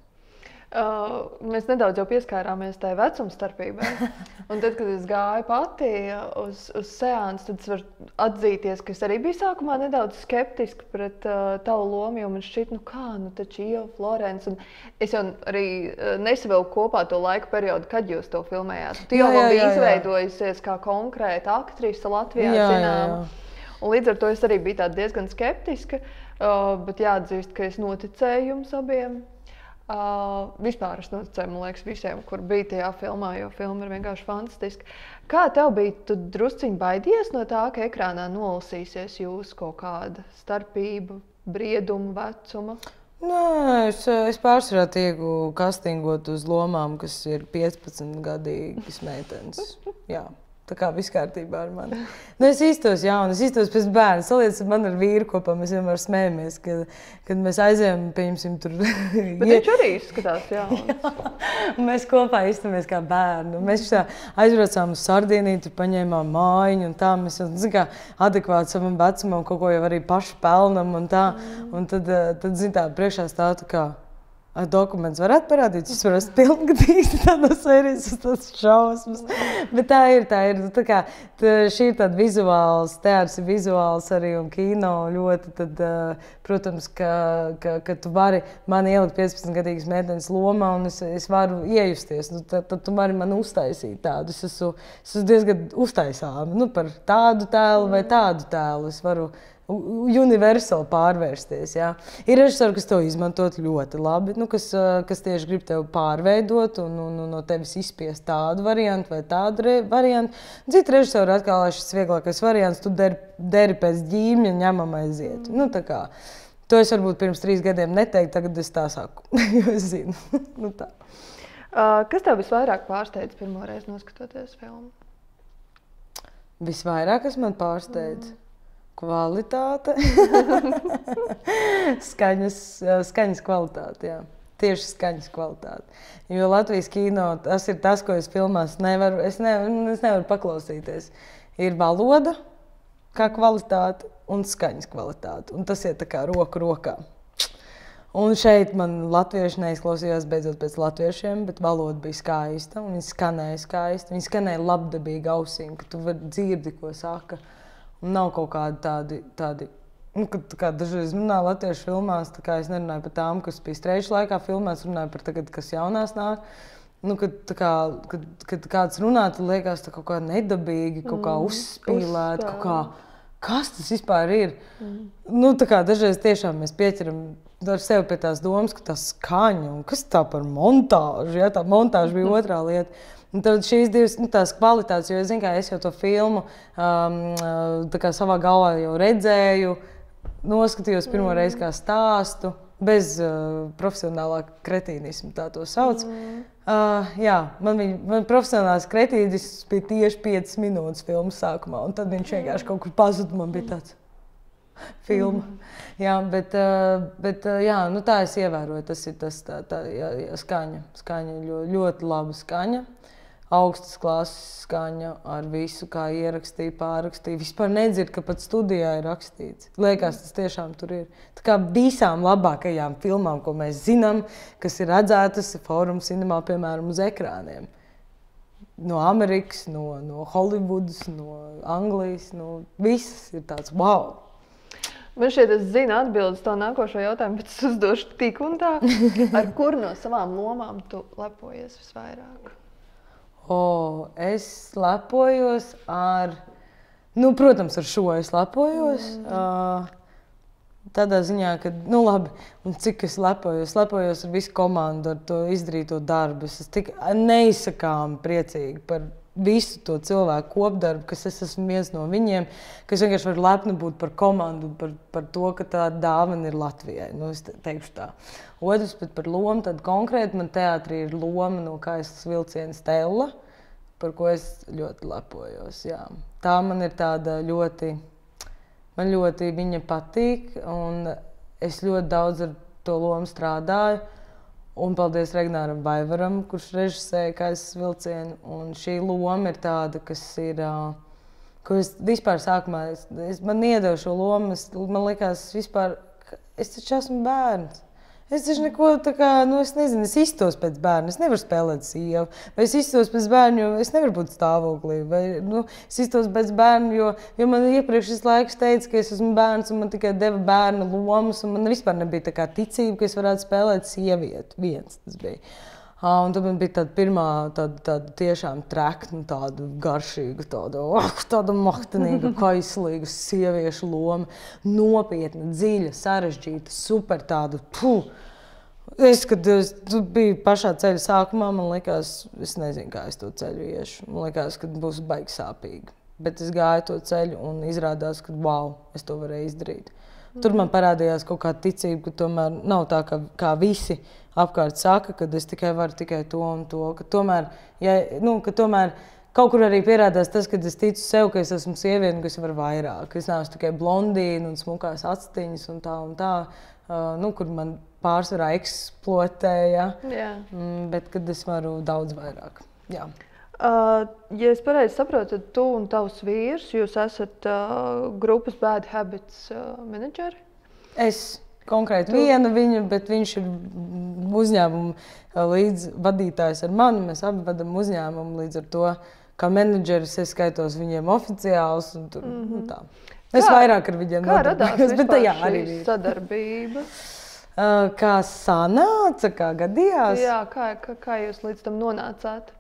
Mēs nedaudz jau pieskārāmies tai vecuma starpībai. Un tad, kad es gāju pati uz seansu, tad es varu atzīties, ka es arī biju sākumā nedaudz skeptiski pret tavu lomu, jo man šķiet, taču Ieva Florence. Un es jau arī nesavilku kopā to laika periodu, kad jūs to filmējāt. Tu jau bija izveidojusies kā konkrēta aktrise Latvijā, zināma. Un līdz ar to es arī biju diezgan skeptiska, bet jāatzīst, ka es noticēju jums abiem. Vispār es noticēju, man liekas, visiem, kur bija tajā filmā, jo filma ir vienkārši fantastiska. Kā tev bija, tu drusciņi baidies no tā, ka ekrānā nolasīsies jūsu kaut kāda starpība, brieduma, vecuma? Nē, es pārsvarā tieku kastingot uz lomām, kas ir 15-gadīgas meitenes. Jā. Tā kā viss kārtībā ar mani. Es iztos jaunu, es iztos pēc bērna. Saliecis man ar vīru kopā, mēs vienmēr smējamies, kad mēs aizējām, pieņemsim, tur. Bet viņš arī izskatās jauns. Jā, mēs kopā iztamies kā bērni. Mēs aizbraucām uz Sardīniju, tur paņēmām mājiņu un tā. Mēs adekvāti savam vecumam kaut ko jau arī paši pelnam un tā. Un tad zin tā, priekšā stāv tā kā. Dokuments varētu parādīt, es varu būt pilngadīgs, tāda sērijas, tas šausmas. Bet tā ir. Tā kā, šī ir tāda vizuāls, teātris ir vizuāls arī un kino ļoti. Tad, protams, ka tu vari mani ielikt 15-gadīgas meitenes lomā un es varu iejusties. Tad tu vari man uztaisīt tādu. Es esmu diezgan uztaisāma par tādu tēlu vai tādu tēlu. Es varu universāli pārvērsties. Jā. Ir režisori, kas to izmantot ļoti labi, kas tieši grib tevi pārveidot un no tevis izspiest tādu variantu vai tādu variantu. Citi režisori atkal šis vieglākais variants, tu deri pēc ģīmja, ņemam aiziet. To es varbūt pirms 3 gadiem neteiktu, tagad es tā saku, jo es zinu. Nu tā. Kas tev visvairāk pārsteidz pirmo reizi noskatoties filmu? Visvairāk, kas man pārsteidz? Kvalitāte. Skaņas kvalitāte, jā. Tieši skaņas kvalitāte. Jo Latvijas kino, tas ir tas, ko es filmās nevaru, es nevaru paklausīties. Ir valoda kā kvalitāte un skaņas kvalitāte. Un tas ir tā kā roku rokā. Un šeit man latvieši neizklausījās beidzot pēc latviešiem, bet valoda bija skaista un viņi skanēja skaisti. Viņi skanēja labdabīgi ausīm, ka tu vari dzirdi, ko saka. Un nav kaut kādi tādi kā dažreiz runā latviešu filmās, tā kā es nerunāju par tām, kas bija streiču laikā filmās, runāju par tagad, kas jaunās nāk. Kad kāds runā, tad liekas tā kaut kā nedabīgi, kaut kā uzspīlēt, kaut kā, kas tas vispār ir? Tā kā dažreiz tiešām mēs pieķeram ar sevi pie tās domas, ka tā skaņa, un kas tā par montāžu, ja? Tā montāža bija otrā lieta. Un tad šīs divas tās kvalitātes, jo es zinu, kā es jau to filmu tā kā savā galvā jau redzēju, noskatījos pirmo reizi kā stāstu, bez profesionālā kretīnisma, tā to sauc. Jā, man profesionālās kretīnisms bija tieši 5 minūtes filmas sākumā, un tad viņš vienkārši kaut kur pazuda, man bija tāds filma. Jā, bet jā, tā es ievēroju, tas ir tas skaņa. Skaņa ļoti laba skaņa. Augstas klases skaņa ar visu, kā ierakstīja, pārrakstīja. Vispār nedzird, ka pat studijā ir rakstīts. Liekas, tas tiešām tur ir. Tā kā visām labākajām filmām, ko mēs zinām, kas ir redzētas Forum Cinemā, piemēram, uz ekrāniem. No Amerikas, no Hollywoodas, no Anglijas, visas ir tāds wow. Man šķiet, es zinu atbildes to nākošo jautājumu, bet es uzdošu tik un tā. Ar kur no savām lomām tu lepojies visvairāk? Es lepojos ar, protams, ar šo es lepojos. Tādā ziņā, ka, labi, un cik es lepojos ar visu komandu, ar to izdarīto darbu. Es esmu tik neizsakāmi priecīgi par visu to cilvēku kopdarbu, kas es esmu viens no viņiem, kas vienkārši var lepni būt par komandu, par to, ka tā dāvana ir Latvijai. Es teikšu tā. Otrs, bet par lomu, tad konkrēti man teātrī ir loma no Kaislas vilciena Stella, par ko es ļoti lepojos. Jā. Tā man ir tāda man ļoti viņa patīk, un es ļoti daudz ar to lomu strādāju. Un paldies Regnāram Vaivaram, kurš režisēja Kaislas vilcienu. Un šī loma ir tāda, kas ir, ko es vispār sākumā, man iedeva šo lomu, man likās vispār, es taču esmu bērns. Es taču neko tā kā, es nezinu, es iztos pēc bērna, es nevaru spēlēt sievu. Vai es iztos pēc bērna, jo es nevaru būt stāvoklī. Vai es iztos pēc bērna, jo man iepriekš šis laiks teica, ka es esmu bērns un man tikai deva bērna lomas. Un man vispār nebija tā kā ticība, ka es varētu spēlēt sievieti. Viens tas bija. Un tad man bija tāda pirmā tāda tiešām trekna, tāda garšīga, tāda mahtenīga, kaislīga sieviešu loma. Nopietna, dziļa, sarežģīta, super tāda. Kad es biju pašā ceļa sākumā, man likās, es nezinu, kā es to ceļu iešu. Man likās, ka būs baigi sāpīgi. Bet es gāju to ceļu un izrādās, ka wow, es to varēju izdarīt. Tur man parādījās kaut kāda ticība, ka tomēr nav tā, kā visi apkārt saka, ka es tikai varu to un to. Ka tomēr, ka tomēr kaut kur arī pierādās tas, ka es ticu sev, ka es esmu sieviete, ka es varu vairāk. Es neesmu tikai blondīna un smukās actiņas un tā, kur man pārsvarā eksploatēja, bet kad es varu daudz vairāk. Jā. Ja es pareizi saprotu, tad tu un tavs vīrs, jūs esat grupas Bad Habits menedžeri? Es konkrēti viena viņa, bet viņš ir uzņēmuma līdzvadītājs ar mani. Mēs abi vadam uzņēmumu, līdz ar to, kā menedžeris, es skaitos viņiem oficiāls un tur, tā. Es vairāk ar viņiem nodarbojos, bet šī sadarbība? Kā sanāca, kā gadījās? Jā, kā jūs līdz tam nonācāt?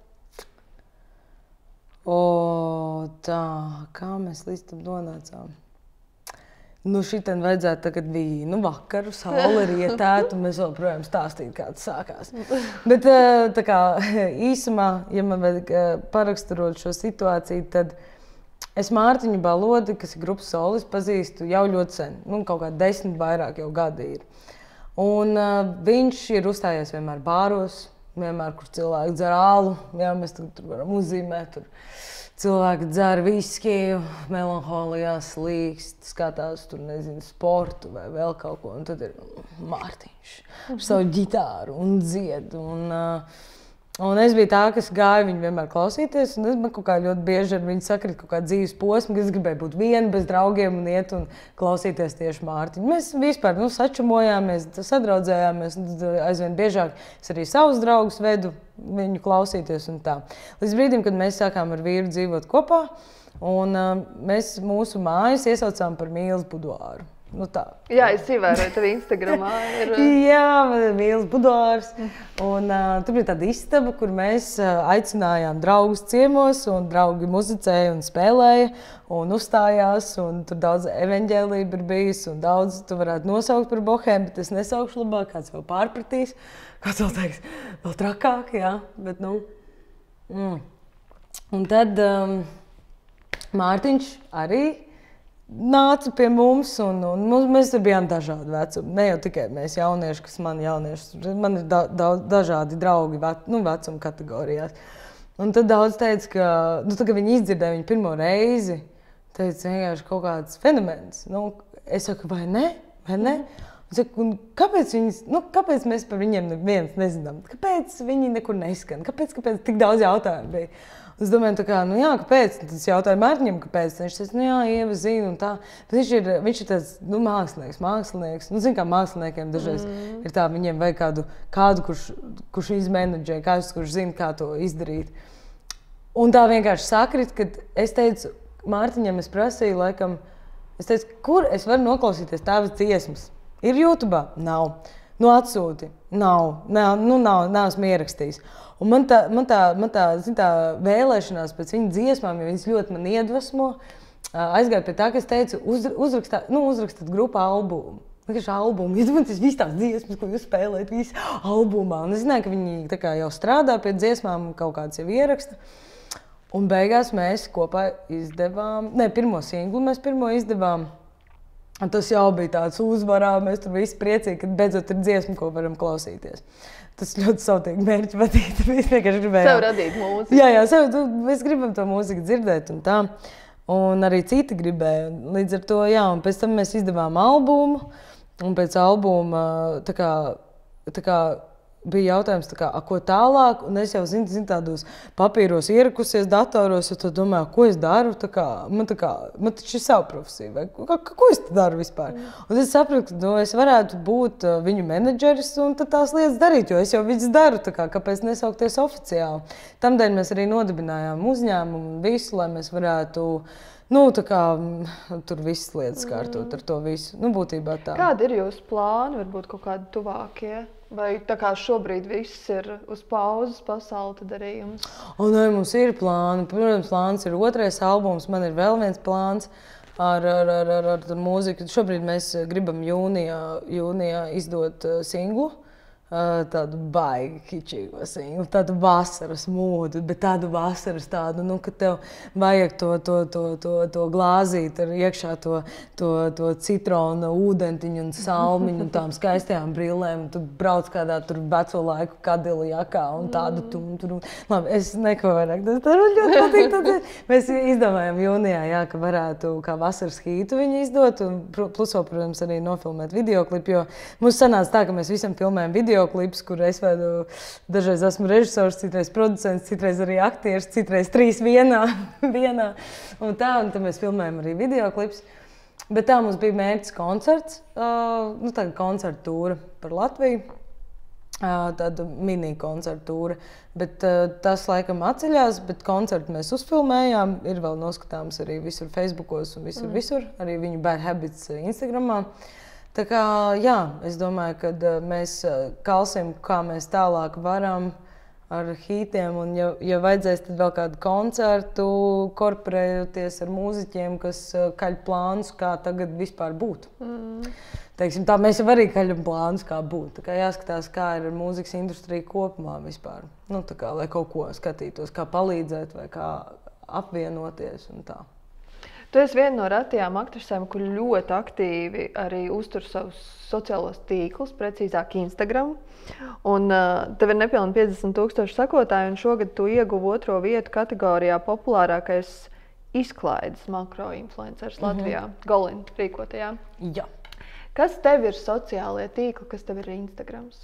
Kā mēs līdz tam nonācām? Šitien vajadzētu tagad vīnu vakaru, saule rietētu, un mēs vēl projām stāstīt, kā tas sākās. Bet tā kā īsumā, ja man vajag paraksturot šo situāciju, tad Es Mārtiņu Balodi, kas ir grupas solis, pazīstu jau ļoti sen. Kaut kā 10 vairāk jau gadi ir. Un viņš ir uzstājies vienmēr bāros, vienmēr, kur cilvēki dzer ālu. Jā, mēs tur varam uzzīmēt. Tur cilvēki dzer viskiju, melanholijā slīkst, skatās tur, nezinu, sportu vai vēl kaut ko. Un tad ir Mārtiņš ar savu ģitāru un dzied. Un es biju tā, kas gāja viņu vienmēr klausīties. Un es man kaut kā ļoti bieži ar viņu sakrit kaut kādu dzīves posmu, ka es gribēju būt viena bez draugiem un iet un klausīties tieši Mārtiņu. Mēs vispār sačumojāmies, sadraudzējāmies. Aizvien biežāk es arī savus draugus vedu viņu klausīties un tā. Līdz brīdim, kad mēs sākām ar vīru dzīvot kopā, un mēs mūsu mājas iesaucām par Mīles buduāru. Jā, es ievēroju tevi Instagramā. Jā, man ir Mīles buduārs. Un tur bija tāda istaba, kur mēs aicinājām draugus ciemos, un draugi muzicēja un spēlēja un uzstājās. Un tur daudz evaņģēlība ir bijis, un daudz tu varētu nosaukt par bohēmu, bet es nesaukšu labāk, kāds vēl pārpratīs. Kāds vēl teiks, vēl trakāk, jā. Bet, Un tad Mārtiņš arī nāca pie mums, un mēs tur bijām dažādi vecumi. Ne jau tikai mēs jaunieši, kas man ir dažādi draugi vecuma kategorijās. Un tad daudz teica, ka, kad viņi izdzirdēja viņu pirmo reizi, teica vienkārši kaut kāds fenomens. Es saku, vai ne? Un saku, kāpēc mēs par viņiem neviens nezinām? Kāpēc viņi nekur neskan? Kāpēc tik daudz jautājumu bija? Es domāju, kāpēc? Tas jautāja Mārtiņam, kāpēc? Viņš teica, Ieva zina un tā. Bet viņš ir tāds, mākslinieks. Zin, kā māksliniekiem dažreiz ir tā, viņiem vajag kādu kurš izmenedžē, kurš zina, kā to izdarīt. Un tā vienkārši sakrit, kad es teicu, Mārtiņam es prasīju, laikam, es teicu, kur es varu noklausīties tavas dziesmas? Ir YouTube? Nav. Atsūti? Nav. Neesmu ierakstījis. Un man tā vēlēšanās pēc viņa dziesmām, jo viņas ļoti man iedvesmo, aizgāja pie tā, ka es teicu, uzrakstāt grupā albumu. Vienkārši albumu, izmanties visas tās dziesmas, ko jūs spēlējat, visi albumā. Un es zināju, ka viņi tā kā jau strādā pie dziesmām, kaut kāds jau ieraksta. Un beigās mēs kopā izdevām, pirmo singlu mēs izdevām. Un tas jau bija tāds uzvarā, mēs tur visi priecīgi, ka beidzot ir dziesma, ko varam klausīties. Tas ļoti sautīgi mērķi patīk, mēs vienkārši gribējām. Sev radīt mūziku. Jā, mēs gribam to mūziku dzirdēt un tā. Un arī citi gribēja. Līdz ar to, jā, un pēc tam mēs izdevām albumu. Un pēc albuma tā kā bija jautājums, ko tālāk. Un es jau zinu tādos papīros ierakusies datoros, un tad domāju, ko es daru. Man taču ir sava profesija. Vai, ko es daru vispār? Un es sapratu, ka es varētu būt viņu menedžeris un tad tās lietas darīt, jo es jau viņas daru. Kāpēc nesaukties oficiāli? Tamdēļ mēs arī nodibinājām uzņēmumu un visu, lai mēs varētu tur visas lietas kārtot ar to visu. Būtībā tā. Kādi ir jūsu plāni, varbūt kaut kādi tuvākie? Vai tā kā šobrīd viss ir uz pauzes pasauli, tad arī jums? Mums ir plāni. Protams, plāns ir otrais albums. Man ir vēl viens plāns ar mūziku. Šobrīd mēs gribam jūnijā izdot singlu. Tādu baigi kičīgo singlu, tādu vasaras mūdu, bet tādu vasaras tādu, ka tev vajag to glāzīt ar iekšā to citrona ūdentiņu un salmiņu un tām skaistajām brillēm. Tu brauc kādā tur veco laiku kadilu jakā un tādu tunturu. Labi, es neko vairāk. Tas ļoti patīk. Mēs izdomājam jūnijā, jā, ka varētu kā vasaras hītu viņu izdot un plus, protams, arī nofilmēt videoklipu, jo mums sanāca tā, ka mēs visam filmējam videoklips, kur es vedu, dažreiz esmu režisors, citreiz producents, citreiz arī aktieris, citreiz 3 vienā. Un tad mēs filmējam arī videoklips. Bet tā mums bija mērķis koncerts, tāda koncertu tūra par Latviju, tāda mini koncertu tūra. Bet tas laikam atceļās, bet koncertu mēs uzfilmējām, ir vēl noskatāms arī visur Facebookos un visur, arī viņu Bad Habits Instagramā. Tā kā, jā, es domāju, ka mēs kalsim, kā mēs tālāk varam ar hītiem, un ja vajadzēs, tad vēl kādu koncertu, korporējoties ar mūziķiem, kas kaļ plānus, kā tagad vispār būtu. Teiksim, tā mēs jau arī kaļam plānus, kā būtu. Tā kā jāskatās, kā ir ar mūzikas industriju kopumā vispār. Tā kā, lai kaut ko skatītos, kā palīdzēt vai kā apvienoties un tā. Tu esi viena no retajām aktrisēm, kur ļoti aktīvi arī uztur savus sociālos tīklus, precīzāk Instagram. Un tev ir nepilni 50,000 sekotāji, un šogad tu ieguvi 2. vietu kategorijā populārākais izklaides makroinfluenceris Latvijā, Golin rīkotajā. Jā. Kas tev ir sociālie tīkli, kas tev ir Instagrams?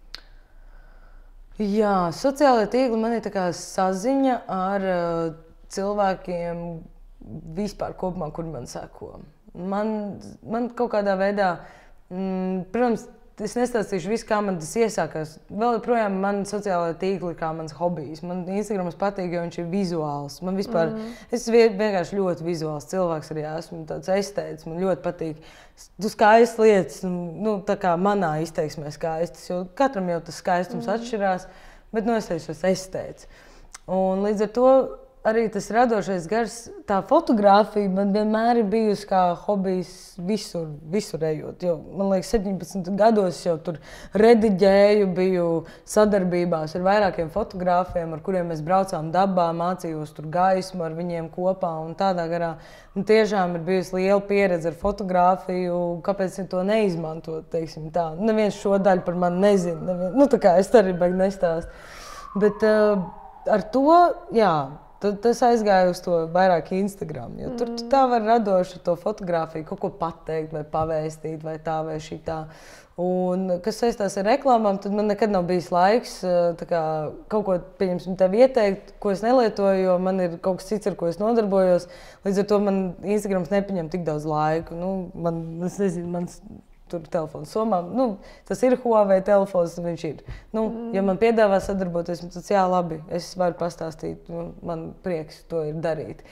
Jā, sociālie tīkli man ir tā kā saziņa ar cilvēkiem vispār kopumā, kur man seko. Man kaut kādā veidā, protams, es nestāstīšu visu, kā man tas iesākās. Vēl joprojām man sociālajā tīkli kā mans hobijs. Man Instagrams patīk, jo viņš ir vizuāls. Man vispār, es vienkārši ļoti vizuāls cilvēks arī esmu, tāds estēts. Man ļoti patīk skaistas lietas, tā kā manā izteiksmē skaistas, jo katram jau tas skaistums atšķirās, bet es esmu estēts. Un līdz ar to arī tas radošais gars, tā fotografija man vienmēr ir bijusi kā hobijs visur ejot. Jo, man liekas, 17 gados jau tur rediģēju, biju sadarbībās ar vairākiem fotogrāfiem, ar kuriem mēs braucām dabā, mācījos tur gaismu ar viņiem kopā un tādā garā. Un tiešām ir bijusi liela pieredze ar fotogrāfiju, kāpēc to neizmantot, teiksim tā. Neviens šo daļu par mani nezina, tā kā es arī beig nestāstu. Bet ar to, jā, tas aizgāja uz to vairāk Instagram, jo tur tā var radoši to fotografiju kaut ko pateikt vai pavēstīt vai tā vai šitā. Un kas saistās ar reklāmām, tad man nekad nav bijis laiks kaut ko, pieņemsim, tev ieteikt, ko es nelietoju, jo man ir kaut kas cits, ar ko es nodarbojos. Līdz ar to man Instagrams nepaņem tik daudz laiku. Es nezinu, mans tur telefons somā. Tas ir Huawei telefons, viņš ir. Ja man piedāvā sadarboties, tad jā, labi, es varu pastāstīt, man prieks to ir darīt.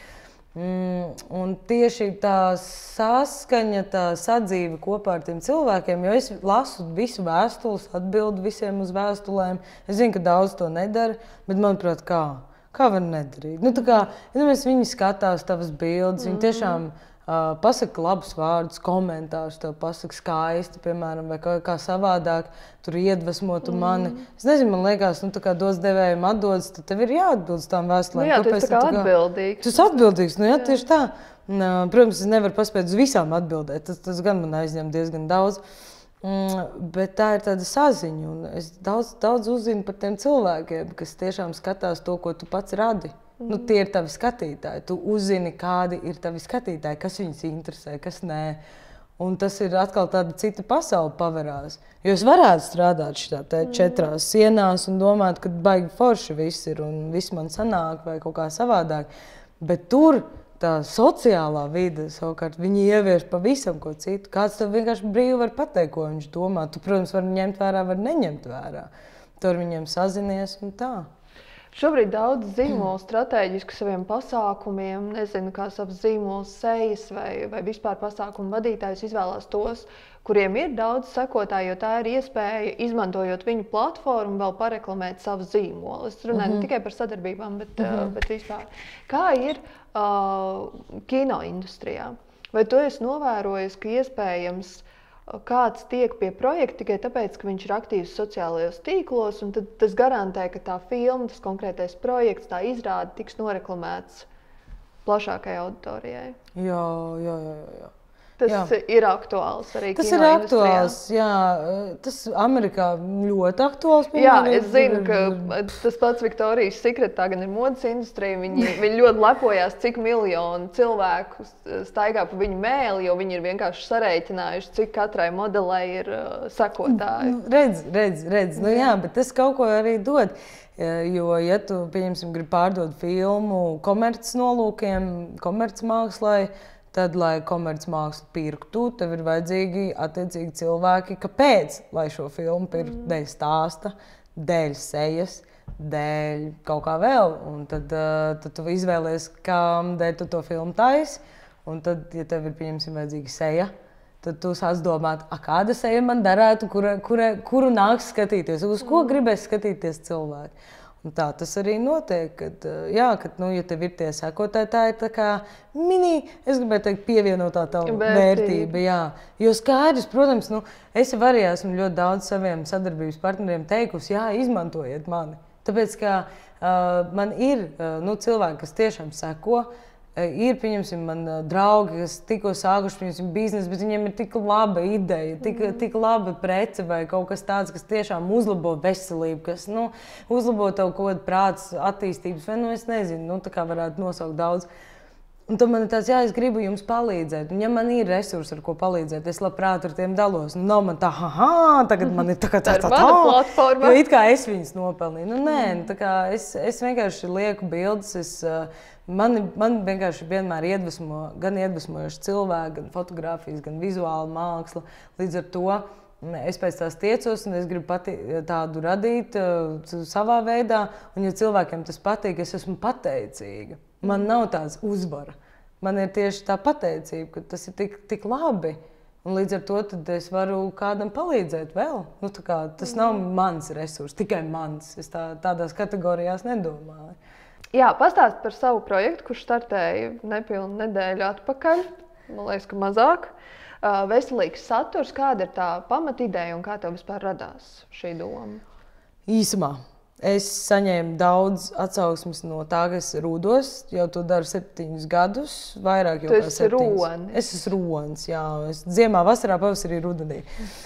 Un tieši tā saskaņa, tā sadzīve kopā ar tiem cilvēkiem, jo es lasu visu vēstules, atbildu visiem uz vēstulēm. Es zinu, ka daudz to nedara, bet manuprāt, kā var nedarīt? Viņi skatās tavas bildes, viņi tiešām pasaka labus vārdus, komentārus, tev pasaka skaisti, piemēram, vai kā savādāk, tur iedvesmotu mani. Es nezinu, man liekas, kā dos devējiem atdodas, tad tev ir jāatbild uz tām vēstulēm. Jā, tu esi tā kā atbildīgs. Tu esi atbildīgs, jā, tieši tā. Protams, es nevaru paspēt uz visām atbildēt, tas gan man aizņem diezgan daudz. Bet tā ir tāda saziņa, un es daudz uzzinu par tiem cilvēkiem, kas tiešām skatās to, ko tu pats radi. Tie ir tavi skatītāji. Tu uzzini, kādi ir tavi skatītāji, kas viņus interesē, kas nē. Un tas ir atkal tāda cita pasaule paverās. Jo es varētu strādāt šitā 4 sienās un domāt, ka baigi forši viss ir un viss man sanāk vai kaut kā savādāk. Bet tur tā sociālā vide, savukārt, viņi ievieš pavisam ko citu. Kāds tev vienkārši brīvi var pateikt, ko viņš domā. Tu, protams, vari ņemt vērā, var neņemt vērā. Tu ar viņiem sazinies un tā. Šobrīd daudz zīmolu stratēģisku saviem pasākumiem, nezinu, kā savas zīmola sejas vai vispār pasākumu vadītājus izvēlās tos, kuriem ir daudz sekotāju, jo tā ir iespēja, izmantojot viņu platformu, vēl pareklamēt savu zīmolu. Es runāju ne tikai par sadarbībām, bet vispār. Kā ir kino industrijā? Vai tu esi novērojis, ka iespējams kāds tiek pie projekta tikai tāpēc, ka viņš ir aktīvs sociālajos tīklos, un tad tas garantē, ka tā filma, tas konkrētais projekts, tā izrāde tiks noreklamēts plašākai auditorijai? Jā. Tas ir aktuāls arī tas kino ir industrijā. Aktuāls, jā. Tas Amerikā ļoti aktuāls. Jā, es zinu, ka tas pats Victoria's Secret tagad ir modes industrija. Viņi ļoti lepojās, cik miljonu cilvēku staigā pa viņu mēli, jo viņi ir vienkārši sarēķinājuši, cik katrai modelei ir sekotāji. Redz. Jā, bet tas kaut ko arī dod. Jo, ja tu, pieņemsim, gribi pārdot filmu komerces nolūkiem, komerces mākslai, tad, lai komercmākslu pirktu, tev ir vajadzīgi attiecīgi cilvēki, kāpēc, lai šo filmu pirktu, dēļ stāsta, dēļ sejas, dēļ kaut kā vēl. Un tad tu izvēlies, kām dēļ tu to filmu taisi, un tad, ja tev ir, pieņemsim, vajadzīga seja, tad tu sāc domāt, kāda seja man derētu, kuru nāks skatīties, uz ko gribēs skatīties cilvēki. Un tā tas arī notiek, kad ja tev ir tie sekotāji, tā ir tā kā es gribēju teikt, pievienotā tavu vērtība. Jā. Jo skaidrs, protams, es arī esmu ļoti daudz saviem sadarbības partneriem teikusi, jā, izmantojiet mani. Tāpēc, ka man ir cilvēki, kas tiešām seko, Ir, pieņemsim, man draugi, kas tikko sākuši, pieņemsim, biznesu, bet viņiem ir tik laba ideja, tik laba prece vai kaut kas tāds, kas tiešām uzlabo veselību, kas, uzlabo tev kaut kādu prāts attīstības, vai, es nezinu, tā kā varētu nosaukt daudz. Un tad man ir tāds, es gribu jums palīdzēt. Un ja man ir resursi, ar ko palīdzēt, es labprāt ar tiem dalos. Nav man tā, tagad man ir tā platforma. Jo it kā es viņus nopelnīju. Nē, tā kā es vienkārši lieku bildes. Man vienkārši vienmēr iedvesmo, gan iedvesmojoši cilvēki, gan fotogrāfijas, gan vizuāla māksla. Līdz ar to es pēc tās tiecos un es gribu tādu radīt savā veidā. Un ja cilvēkiem tas patīk, es esmu pateicīga. Man nav tāds uzvara. Man ir tieši tā pateicība, ka tas ir tik labi. Un līdz ar to es varu kādam palīdzēt vēl. Tas nav mans resurs, tikai mans. Es tādās kategorijās nedomāju. Jā, pastāst par savu projektu, kurš startēja nepilnu nedēļu atpakaļ. Man liekas, ka mazāk. Veselīgs saturs. Kāda ir tā pamatideja un kā tev vispār radās šī doma? Īsumā. Es saņēmu daudz atsauksmes no tā, ka es rūdos, jau to daru 7 gadus, vairāk jau kā 7. Es esmu ronis, jā. Es ziemā, vasarā, pavasarī, rudenī.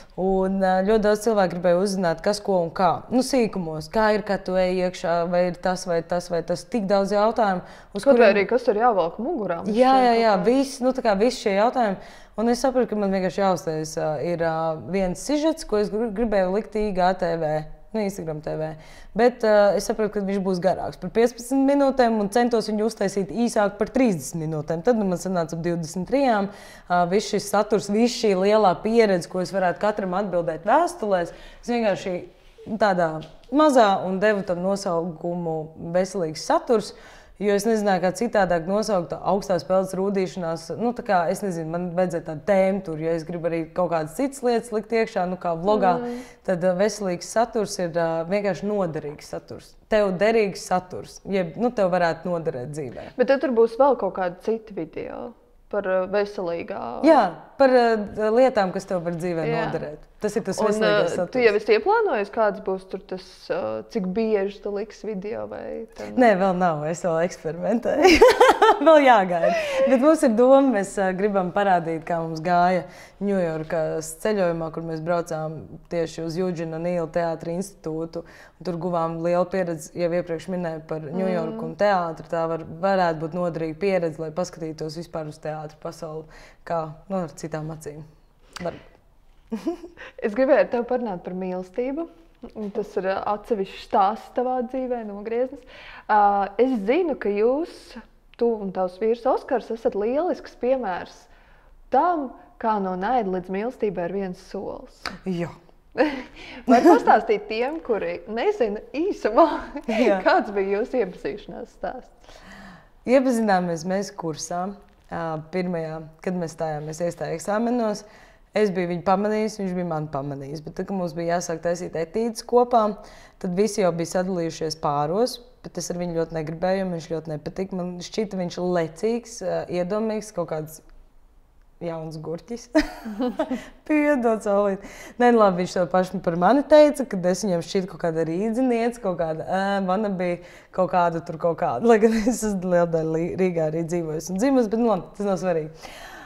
Un ļoti daudz cilvēku gribēja uzzināt, kas, ko un kā. Sīkumos, kā ir, kad tu ej iekšā, vai ir tas, vai tas, vai tas. Tik daudz jautājumu. Kaut vai arī, kas tur jāvelk mugurā? Jā, visi šie jautājumi. Un es sapratu, ka man vienkārši jāuztais ir viens sižets, ko es gribēju likt IGTV. Instagram TV. Bet es saprotu, ka viņš būs garāks par 15 minūtēm un centos viņu uztaisīt īsāk par 30 minūtēm. Tad man sanāca ap 23. Viss šis saturs, viss šī lielā pieredze, ko es varētu katram atbildēt vēstulēs, es vienkārši tādā mazā un devu tam nosaukumu veselīgs saturs. Jo es nezināju, kā citādāk nosaukt augstās peldes rūdīšanās. Es nezinu, man vajadzēja tādu tēmu tur, ja es gribu arī kaut kādas citas lietas likt iekšā, kā vlogā, tad veselīgs saturs ir vienkārši noderīgs saturs. Tev derīgs saturs, jeb tev varētu noderēt dzīvē. Bet tad tur būs vēl kaut kādi citi video par veselīgā. Jā, par lietām, kas tev var dzīvē noderēt. Tas ir tas veselīgais saturs. Tu jau esi ieplānojis, kāds būs tur tas, cik bieži tu liksi video vai? Nē, vēl nav. Es vēl eksperimentēju. Vēl jāgaida. Bet mums ir doma, mēs gribam parādīt, kā mums gāja Ņujorkas ceļojumā, kur mēs braucām tieši uz Eugene O'Neill teātra institūtu. Tur guvām lielu pieredzi, jau iepriekš minēju par Ņujorku un teātru. Tā varētu būt noderīga pieredze, lai paskatītos vispār uz teātru pasauli, kā ar citām acīm. Es gribēju ar tevi parunāt par mīlestību. Tas ir atsevišķs stāsts tavā dzīvē, nogrieznis. Es zinu, ka tu un tavs vīrs Oskars esat lielisks piemērs tam, kā no naida līdz mīlestībai ir viens solis. Jā. Vai pastāstīt tiem, kuri nezina īsumā, kāds bija jūsu iepazīšanās stāsts? Iepazināmies mēs kursā. Pirmajā, kad mēs iestāju eksāmenos, es biju viņu pamanījis, viņš bija mani pamanījis. Bet tad, kad mums bija jāsāk taisīt etīdes kopā, tad visi jau bija sadalījušies pāros, bet es ar viņu ļoti negribēju, jo viņš ļoti nepatika. Man šķita viņš lecīgs, iedomīgs, kaut kāds jauns gurķis. Piedod, saulīt. Nē, labi, viņš to pašu par mani teica, kad es viņam šķita kaut kāda rīdziniece, kaut kāda bija kaut kāda. Lai gan es esmu liela daļa Rīgā arī dzīvojis un dzimusi, bet labi, tas nav svarīgi.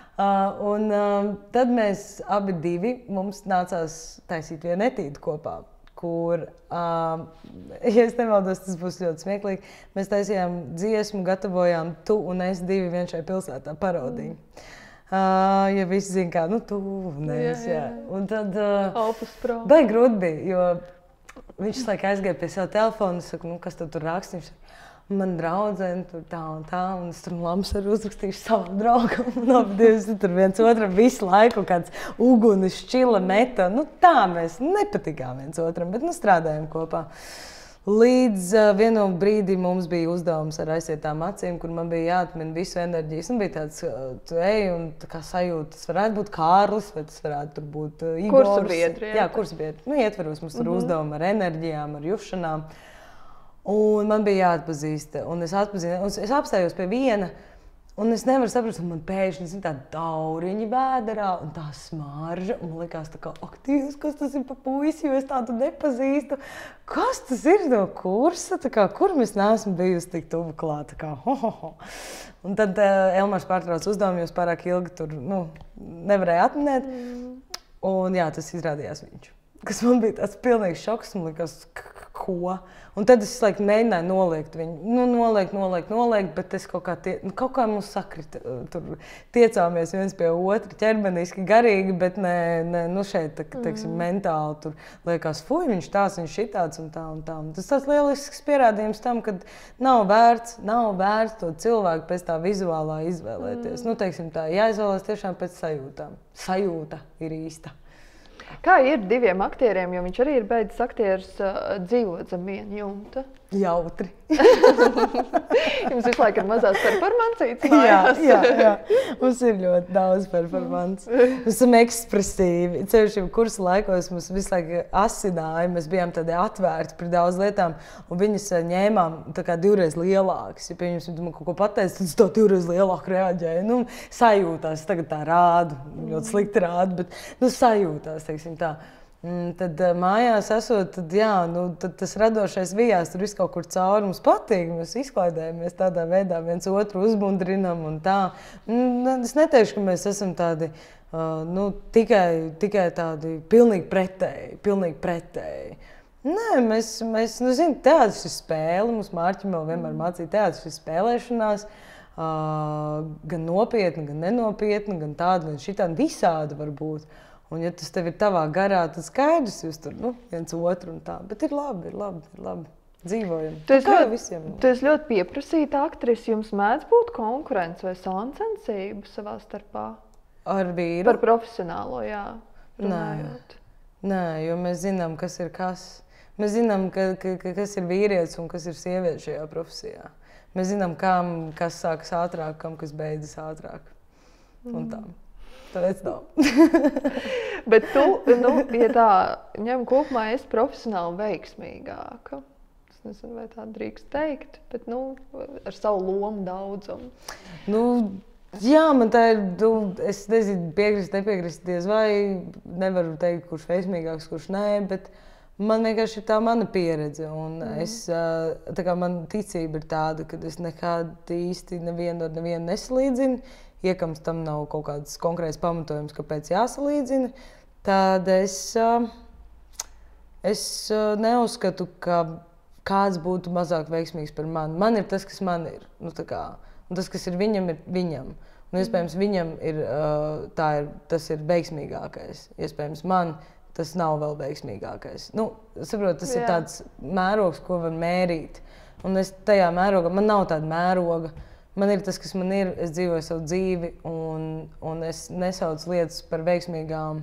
Tad mēs abi divi, mums nācās taisīt vienu etīdi kopā, kur, ja es nemaldos, tas būs ļoti smieklīgi, mēs taisījām dziesmu, gatavojām tu un es divi vien šai pilsētā parodiju. Ja visi zina, kā, tu un es, jā. Un tad, baigi grūti bija, jo viņš laika aizgāja pie sava telefona, es saku, kas tu tur raksti? Man draudzene tur tā, un es tur lamas arī uzrakstīšu savam draugam. Tur viens otram visu laiku kāds ugunis šķila meta. Tā mēs nepatikām viens otram, bet strādājam kopā. Līdz vienam brīdim mums bija uzdevums ar aizsietām acīm, kur man bija jāatmina visu enerģijas. Bija tāds, tu ej un tā kā sajūta, tas varētu būt Kārlis, vai tas varētu būt Igors. Kursabiedri. Jā, kursabiedri. Ietveros mums tur uzdevumu ar enerģijām, ar jušanām. Un man bija jāatpazīst, un es apstājos pie viena, un es nevaru saprast, un man pēkšņi tā dauriņi vēderā, un tā smarža, un man likās tā kā, ak, Dievs, kas tas ir pa puisi, jo es tādu nepazīstu. Kas tas ir no kursa, tā kā, kur mēs neesam bijusi tik tuvu klāt, tā kā, ho. Un tad Elmars pārtrauc uzdevumu, jo pārāk ilgi tur nevarēja atminēt. Un jā, tas izrādījās viņš. Kas man bija tāds pilnīgs šoks, man liekas, ko? Un tad es mēģināju noliegt viņu. Noliegt, bet es kaut kā mums sakrita. Tur tiecāmies viens pie otra, ķermeniski, garīgi, bet ne šeit, teiksim, mentāli. Tur liekas, fuj, viņš tāds, viņš šitāds un tā. Tas tāds lielisks pierādījums tam, ka nav vērts to cilvēku pēc tā vizuālā izvēlēties. Teiksim tā, jāizvēlās tiešām pēc sajūtām. Sajūta ir īsta. Kā ir diviem aktieriem, jo viņš arī ir beidzis aktieris dzīvot zem viena jumta? Jautri. Jums visu laiku ir mazās performancītes mājās? Jā. Mums ir ļoti daudz performances. Mēs esam ekspresīvi. Ceļš jau kursa laikos mums visu laiku asināja. Mēs bijām tādi atvērti par daudz lietām. Un viņas ņēmām tā kā divreiz lielākas. Ja pie viņus kaut ko pateica, tad es tā divreiz lielāk reaģēju. Sajūtās. Tagad tā rādu. Ļoti slikti rādu, bet sajūtās, teiksim tā. Tad mājās esot, tad tas radošais vijās tur viss kaut kur cauri. Mums patīk, mēs izklaidējamies tādā veidā, viens otru uzmundrinam un tā. Es neteikšu, ka mēs esam tādi, tikai tādi pilnīgi pretēji. Nē, mēs zinām, teātris ir spēle. Mums Mārķim vēl vienmēr mācīja teātris ir spēlēšanās. Gan nopietni, gan nenopietni, gan tāda, gan šitādi, visādi var būt. Un, ja tas tev ir tavā garā, tad skaidrs, jūs tur viens otru un tā. Bet ir labi. Dzīvojam. Tu esi ļoti pieprasīta aktrise. Jums mēdz būt konkurence vai sāncensība savā starpā? Ar vīru? Par profesionālo, jā. Nē, jo mēs zinām, kas ir kas. Mēs zinām, kas ir vīrietis un kas ir sieviete šajā profesijā. Mēs zinām, kas sākas ātrāk, kas beidzas ātrāk. Un tā. Tāpēc nav. Bet tu, ja tā ņem kopumā, esi profesionāli veiksmīgāka. Es nezinu, vai tā drīkst teikt, bet ar savu lomu daudzumu. Jā, man tā ir, es nezinu, nepiekrist diez vai, nevaru teikt, kurš veiksmīgāks, kurš nē, bet man vienkārši ir tā mana pieredze. Un man ticība ir tāda, ka es nekad īsti nevienu ar nevienu nesalīdzinu. Iekams tam nav kaut kāds konkrēts pamatojums, kāpēc jāsalīdzina, tad es neuzskatu, ka kāds būtu mazāk veiksmīgs par mani. Man ir tas, kas man ir. Un tas, kas ir viņam, ir viņam. Un iespējams, viņam tas ir veiksmīgākais. Iespējams, man tas nav vēl veiksmīgākais. Saprot, tas ir tāds mērogs, ko var mērīt. Un es tajā mērogā, man nav tāda mēroga. Man ir tas, kas man ir, es dzīvoju savu dzīvi, un es nesaucu lietas par veiksmīgām,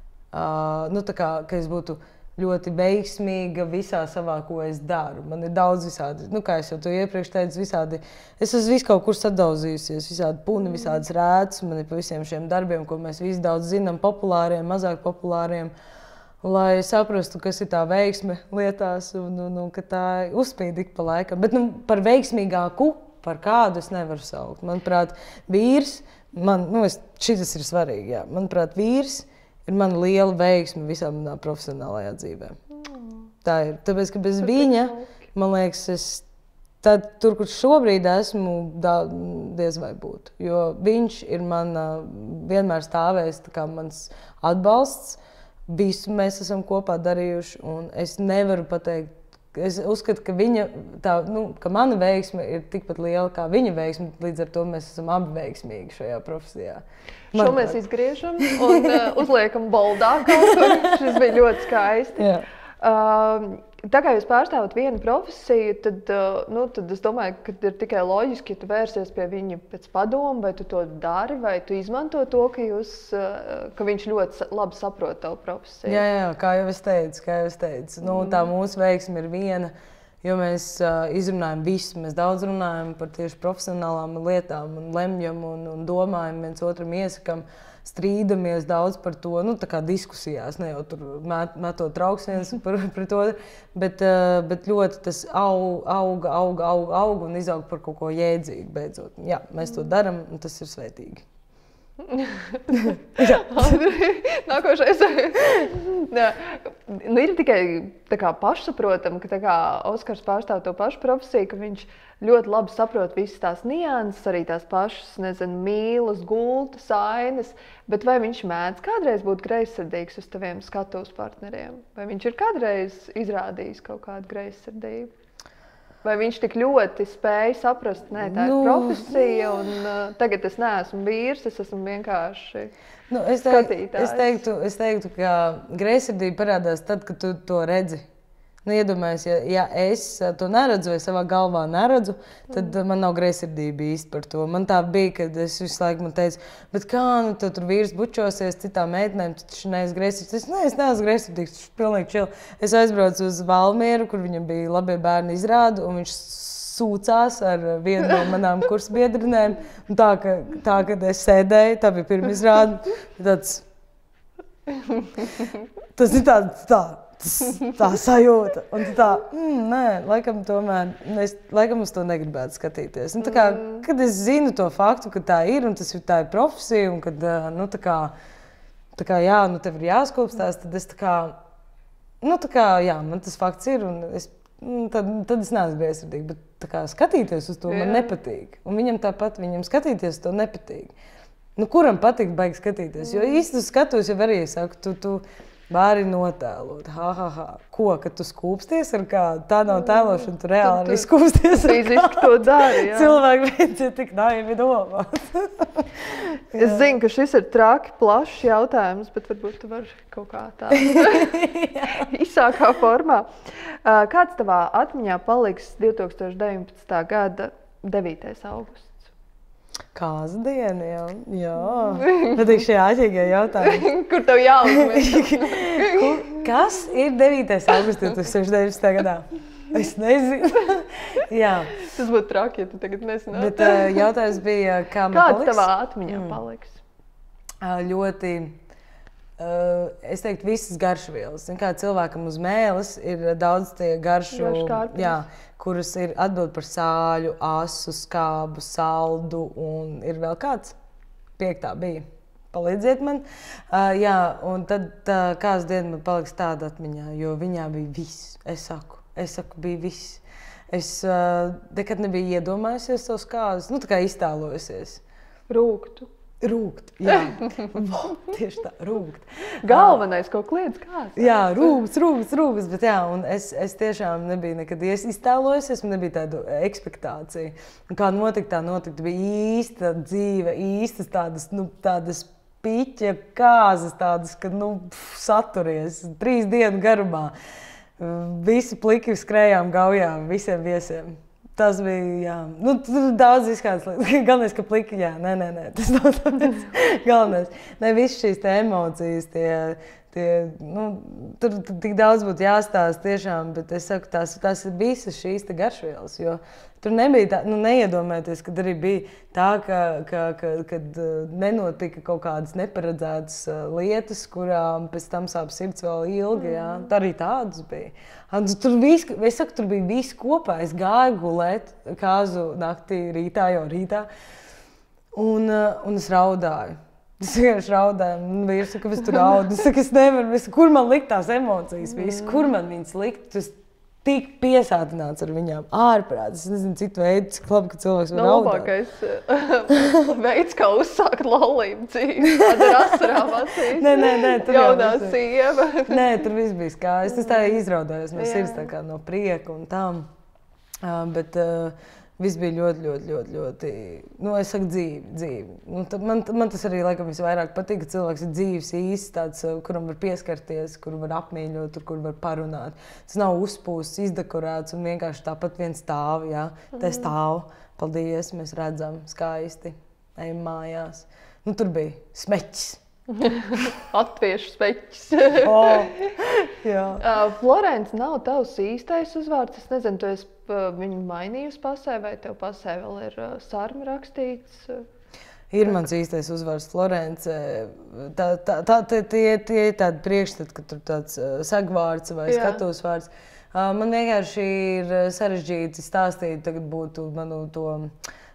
ka es būtu ļoti veiksmīga visā savā, ko es daru. Man ir daudz visādi, kā es jau to iepriekš teicu, visādi, es esmu visu kaut kur sadauzījusies, visādi puni, visādas rētas, man ir pa visiem šiem darbiem, ko mēs visi daudz zinām, populāriem, mazāk populāriem, lai saprastu, kas ir tā veiksme lietās, un ka tā uzspīd ik pa laikam. Bet par veiksmīgāku, par kādu es nevaru saukt. Manuprāt, vīrs, šitas ir svarīgi, jā. Manuprāt, vīrs ir mana liela veiksme visā manā profesionālajā dzīvē. Tā ir. Tāpēc, ka bez viņa, man liekas, es tur, kur šobrīd esmu, diez vai būtu. Jo viņš ir vienmēr stāvējis kā mans atbalsts. Visu mēs esam kopā darījuši, un es nevaru pateikt, es uzskatu, ka mana veiksme ir tikpat liela kā viņa veiksme, līdz ar to mēs esam abi veiksmīgi šajā profesijā. Šo mēs izgriežam un uzliekam boldā kaut kur. Šis bija ļoti skaisti. Tā kā jūs pārstāvat vienu profesiju, tad es domāju, ka ir tikai loģiski, ja tu vērsies pie viņa pēc padomu, vai tu to dari, vai tu izmanto to, ka viņš ļoti labi saprot tavu profesiju. Jā, kā jau es teicu. Tā mūsu veiksme ir viena, jo mēs izrunājam visu. Mēs daudz runājam par tieši profesionālām lietām un lemjam un domājam viens otram iesakam. Strīdamies daudz par to, tā kā diskusijās, ne jau tur metot trauks viens pret otru, bet ļoti tas auga un izaug par kaut ko jēdzīgu beidzot. Jā, mēs to daram, un tas ir svētīgi. Nākošais. Ir tikai pašsaprotami, ka Oskars pārstāv to pašu profesiju, ka viņš ļoti labi saprot visas tās nianses, arī tās pašas, mīlas, gultas, ainas, bet vai viņš mēdz kādreiz būt greizsirdīgs uz taviem skatuves partneriem? Vai viņš ir kādreiz izrādījis kaut kādu greizsirdību? Vai viņš tik ļoti spēja saprast, nē, tā ir profesija, un tagad es neesmu vīrs, es esmu vienkārši skatītājs? Es teiktu, ka greizsirdība parādās tad, kad tu to redzi. Iedomājies, ja es to neredzu, vai savā galvā neredzu, tad man nav greizsirdība īsti par to. Man tā bija, kad es visu laiku teicu, bet kā, tu tur vīrs bučosies citām meitenēm, tu taču neesi greizsirdīgs. Es neesmu greizsirdīgs, tas ir pilnīgi čili. Es aizbraucu uz Valmieru, kur viņam bija labie bērni izrāde, un viņš sūcās ar vienu no manām kursbiedrinēm. Tā, kad es sēdēju, tā bija pirma izrāde. Tas ir tā sajūta. Un tā, nē, laikam tomēr, es laikam uz to negribētu skatīties. Un kad es zinu to faktu, ka tā ir, un tā ir profesija, un kad, jā, tev ir jāskopstās, tad es jā, man tas fakts ir, un tad es neesmu greizsirdīga. Bet skatīties uz to man nepatīk. Un viņam tāpat, skatīties uz to nepatīk. Kuram patīk baigi skatīties? Jo īsti skatos, jau arī saku, tu vari notēlot. Ko, kad tu skūpsties ar kādu? Tā nav tēlošana, tu reāli arī skūpsties ar fiziski to dari, jā. Cilvēki viens ir tik naivi domāt. Es zinu, ka šis ir traki, plašs jautājums, bet varbūt tu vari kaut kā tā īsākā formā. Kāds tavā atmiņā paliks 2019. gada 9. augusts? Kāza diena, jā. Patīk šie āķīgie jautājumi. Kur tev jāuzmēr? Kas ir 9. augusts 2019. gadā? Es nezinu. Jā. Tas būtu traki, ja tu tagad nezinātu. Bet jautājums bija, kā man paliks? Kāds tavā atmiņā paliks? Ļoti, es teiktu, visas garšvielas. Kā cilvēkam uz mēles ir daudz tie garšu, kuras ir atbild par sāļu, asu, skābu, saldu, un ir vēl kāds? 5. bija. Palīdziet man. Jā, un tad kāds diena man paliks tāda atmiņā, jo viņā bija viss. Es saku, bija viss. Es nekad nebiju iedomājusies savus kāzus, tā kā iztēlojusies. Rūgt, jā. Tieši tā, rūgt. Galvenais kaut kliedz kāds. Jā, rūgs, bet jā, un es tiešām nebiju nekad iztēlojusies, man nebija tādu ekspektāciju. Un kā notika, tā notika, bija īsta dzīve, īstas tādas piķa kāzas, tādas, ka, saturies 3 dienu garumā. Visi pliki skrējām gaujām, visiem viesiem. Tas bija, jā. Daudz izkādas lietas. Galvenais, ka pliki, jā. Nē. Tas nav tāpēc. Galvenais. Ne, visas šīs te emocijas, tur tik daudz būtu jāstāsta tiešām, bet es saku, tās ir visas šīs te garšvielas, jo tur nebija tā, neiedomājieties, kad arī bija tā, kad nenotika kaut kādas neparedzētas lietas, kurām pēc tam sāp sirds vēl ilgi, jā. Tā arī tādas bija. Tur bija viss kopā. Es gāju gulēt kāzu naktī, rītā, un es raudāju. Es vienkārši raudāju, un vīrs saka, kāpēc tu raudi? Es saku, es nevaru, kur man likt tās emocijas visas, kur man viņas likt? Tas tik piesātināts ar viņām ārprāts. Es nezinu, citu veidu, cik labi, ka cilvēks var raudāt. Labākais veids, kā uzsākt laulību dzīvi, tāda ar asarām acīs. Nē, tur jaunā sieva. Nē, tur viss bija skaisti. Es tā izraudājos no sirds, tā kā no prieka un tam. Bet viss bija ļoti, es saku dzīvi. Man tas arī laikam visvairāk patīk, ka cilvēks ir dzīves īsts, tāds, kuram var pieskarties, kuru var apmīļot, kur var parunāt. Tas nav uzpūsts, izdekorēts un vienkārši tāpat viens stāv, jā. Te stāv, paldies, mēs redzam, skaisti, ejam mājās. Tur bija smeķis. Latviešu speķis. Florence nav tavs īstais uzvārds. Es nezinu, tu esi viņu mainījusi pasē, vai tev pasē vēl ir sarmi rakstīts? Ir mans īstais uzvārds Florence. Tie ir tādi priekšstati, ka tur tāds sagvārds vai skatuves vārds. Man vienkārši ir sarežģīti stāstīt, tagad būtu manu to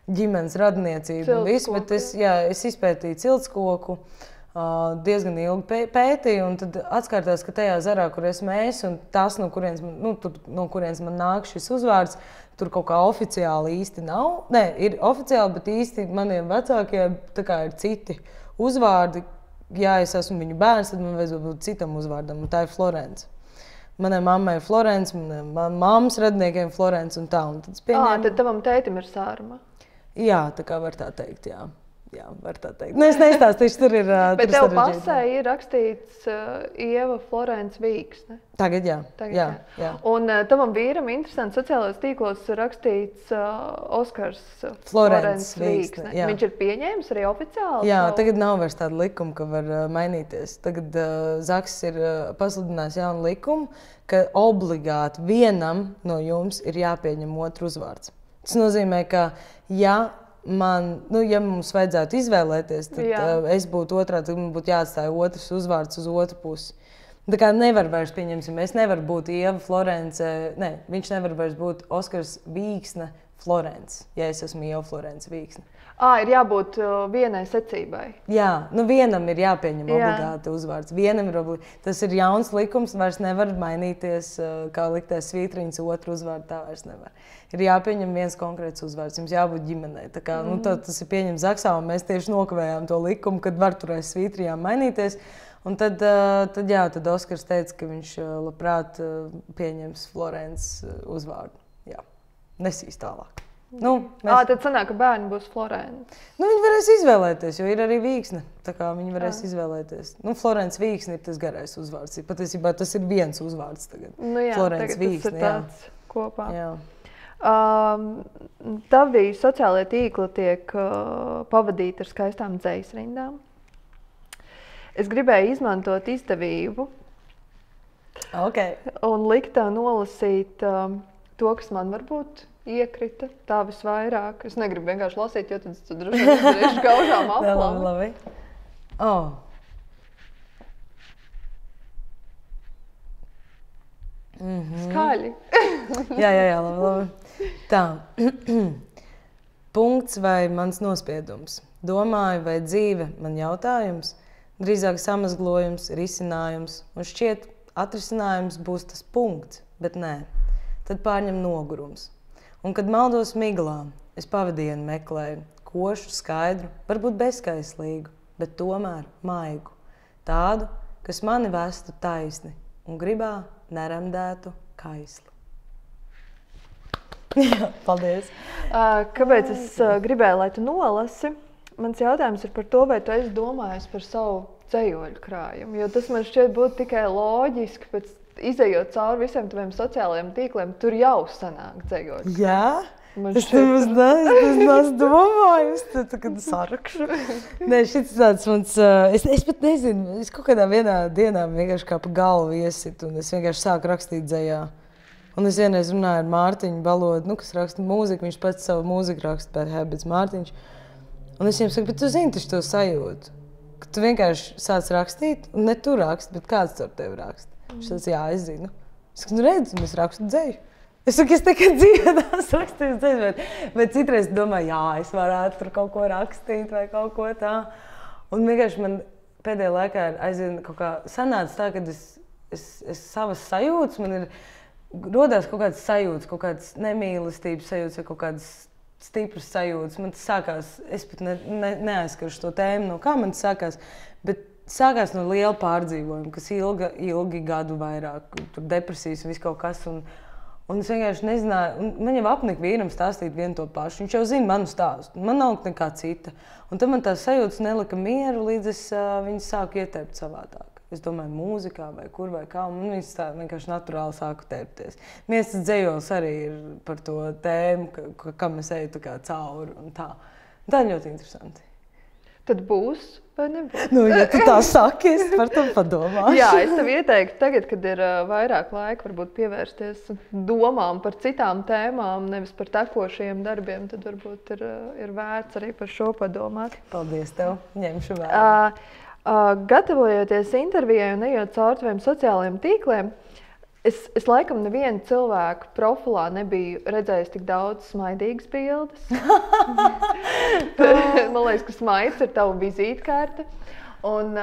ģimenes radniecību un visu, bet es izpētīju ciltskoku, diezgan ilgi pētīju, un tad atkārtās, ka tajā zarā, kur esmu es, un tas, no kurienes man nāk šis uzvārds, tur kaut kā oficiāli īsti nav. Nē, ir oficiāli, bet īsti maniem vecākiem tā kā ir citi uzvārdi. Ja es esmu viņu bērns, tad man vajadzētu būt citam uzvārdam, un tā ir Florence. Manai mammai ir Florence, manai mammas radniekiem Florence un tā. Un tad tad tavam tētim ir Sārma? Jā, tā kā var tā teikt, jā. Jā, var tā teikt. Nu, es neizstāstīšu, tur ir bet tev pasē ir rakstīts Ieva Florence Vīksne. Tagad jā. Jā. Un tavam vīram interesanti sociālajos tīklos rakstīts Oskars Florence Vīksne. Viņš ir pieņēmis arī oficiāli? Jā, tagad nav vairs tāda likuma, ka var mainīties. Tagad Zaks ir pasludinājis jaunu likumu, ka obligāti vienam no jums ir jāpieņem otru uzvārds. Tas nozīmē, ka ja mums vajadzētu izvēlēties, tad es būtu otrādi, tad man būtu jāatstāja otrs uzvārds uz otru pusi. Tā kā nevar vairs, pieņemsim, es nevaru būt Ieva Florence, viņš nevar vairs būt Oskars Vīksne Florence, ja es esmu Ieva Florence Vīksne. Ir jābūt vienai secībai. Jā, vienam ir jāpieņem obligāti uzvārds. Tas ir jauns likums, vairs nevar mainīties, kā liktēs svītriņas otru uzvārdu, tā vairs nevar. Ir jāpieņem viens konkrēts uzvārds, jums jābūt ģimenei. Tā kā, tas ir pieņemts Zaksā, un mēs tieši nokavējām to likumu, kad var tur aiz svītrijām mainīties. Un tad Oskars teica, ka viņš labprāt pieņems Florence uzvārdu. Jā, nesīs tālāk. Tad sanāk, ka bērni būs Florence. Viņi varēs izvēlēties, jo ir arī Vīksne. Tā kā viņi varēs izvēlēties. Florence Vīksne ir tas garais uzvārds. Patiesībā tas ir viens uzvārds tagad. Florence Vīksne, jā. Tas ir tāds kopā. Jā. Tavi sociālajie tīkli tiek pavadīti ar skaistām dzejas rindām. Es gribēju izmantot izdevību un likt tev nolasīt to, kas man varbūt iekrita tā visvairāk. Es negribu vienkārši lasīt, jo tad tu droši vien izdarīšu gaužām aplami. Labi. Skaļi. Jā, labi. Tā. Punkts vai mans nospiedums? Domāju, vai dzīve man jautājums? Drīzāk samazglojums, risinājums. Un šķiet, atrisinājums būs tas punkts, bet nē. Tad pārņem nogurums. Un, kad maldos miglā, es pavadienu meklēju, košu, skaidru, varbūt bezskaislīgu, bet tomēr maigu. Tādu, kas mani vestu taisni un gribā neremdētu kaisli. Jā, paldies. Kāpēc es gribēju, lai tu nolasi? Mans jautājums ir par to, vai tu esi domājis par savu dzejoļu krājumu, jo tas man šķiet būtu tikai loģiski, pēc izejot cauri visiem taviem sociālajiem tīkliem, tur jau sanāk dzejoļu. Jā? Es neesmu domājis, kad sarakšu. Nē, šis tāds mans, es pat nezinu, es kaut kādā vienā dienā vienkārši kā pa galvu iesit, un es vienkārši sāku rakstīt dzejā. Un es vienreiz runāju ar Mārtiņu Balodu, kas raksta mūziku, viņš pats savu mūziku raksta, Bad Habits Mārtiņš. Un es viņam saku, bet tu zini taču to sajūtu, ka tu vienkārši sāc rakstīt, un ne tu raksti, bet kāds ar tevi raksta. Viņš tāds, jā, es zinu. Es saku, redzi, es rakstu dzeju. Es saku, es tikai dzīvotās rakstīju dzeju, bet citreiz domāju, jā, es varētu tur kaut ko rakstīt vai kaut ko tā. Un vienkārši man pēdējā laikā aizvien kaut kā sanāca tā, kad es savas sajūtas, man ir rodās kaut kādas sajūtas, kaut kādas nemīlestības sajūtas vai kaut kādas stipras sajūtas. Man tas sākās, es pat neaizskaršu to tēmu, no kā man tas sākās, bet sākās no liela pārdzīvojuma, kas ilgi gadu vairāk, tur depresijas un viss kaut kas. Un es vienkārši nezināju, man jau apnika vīram stāstīt vienu to pašu. Viņš jau zina manu stāstu, man nav nekā cita. Un tad man tās sajūtas nelika mieru, līdz es viņas sāku ietērpt savādāk. Es domāju, mūzikā vai kur vai kā, un viņas tā vienkārši naturāli sāku tērpties. Miestas dzejols arī ir par to tēmu, kam es eju tā kā cauri un tā. Tā ļoti interesanti. Tad būs vai nebūs? Ja tu tā saki, es par to padomāšu. Jā, es tev ieteiktu tagad, kad ir vairāk laika, varbūt pievērsties domām par citām tēmām, nevis par tekošajiem darbiem, tad varbūt ir vērts arī par šo padomāt. Paldies tev, ņemšu vērā. Gatavojoties intervijai un ejot cauri taviem sociālajiem tīkliem, Es laikam nevienu cilvēku profilā nebiju redzējis tik daudz smaidīgas bildes. Man liekas, ka smaids ir tava vizītkarte. Un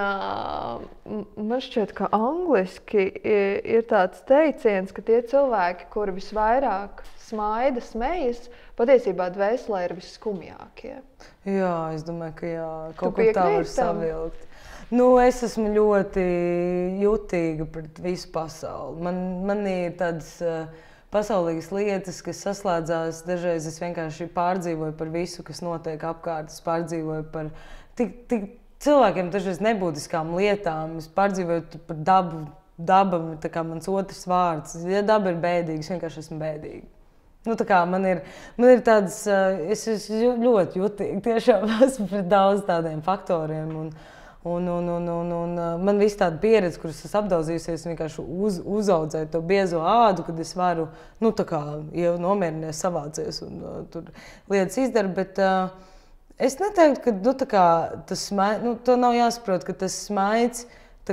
man šķiet, ka angliski ir tāds teiciens, ka tie cilvēki, kuri visvairāk smaida, smejas, patiesībā dvēselē ir visskumjākie. Jā, es domāju, ka jā, kaut ko tā var savilkt. Nu, es esmu ļoti jutīga pret visu pasauli. Man ir tādas pasaulīgas lietas, kas saslēdzās. Dažreiz es vienkārši pārdzīvoju par visu, kas notiek apkārt. Es pārdzīvoju par tik cilvēkiem dažreiz nebūtiskām lietām. Es pārdzīvoju par dabu. Daba ir mans otrs vārds. Ja daba ir bēdīga, es vienkārši esmu bēdīga. Nu, man ir tādas, es esmu ļoti jutīga. Tiešām esmu pret daudz tādiem faktoriem. Un man viss tāda pieredze, kuras es apdaudzījusies, vienkārši uzaudzēju to biezo ādu, kad es varu, jau nomierinies, savācies un tur lietas izdarīt. Bet es neteiktu, ka tas smaids, to nav jāsaprot, ka tas smaids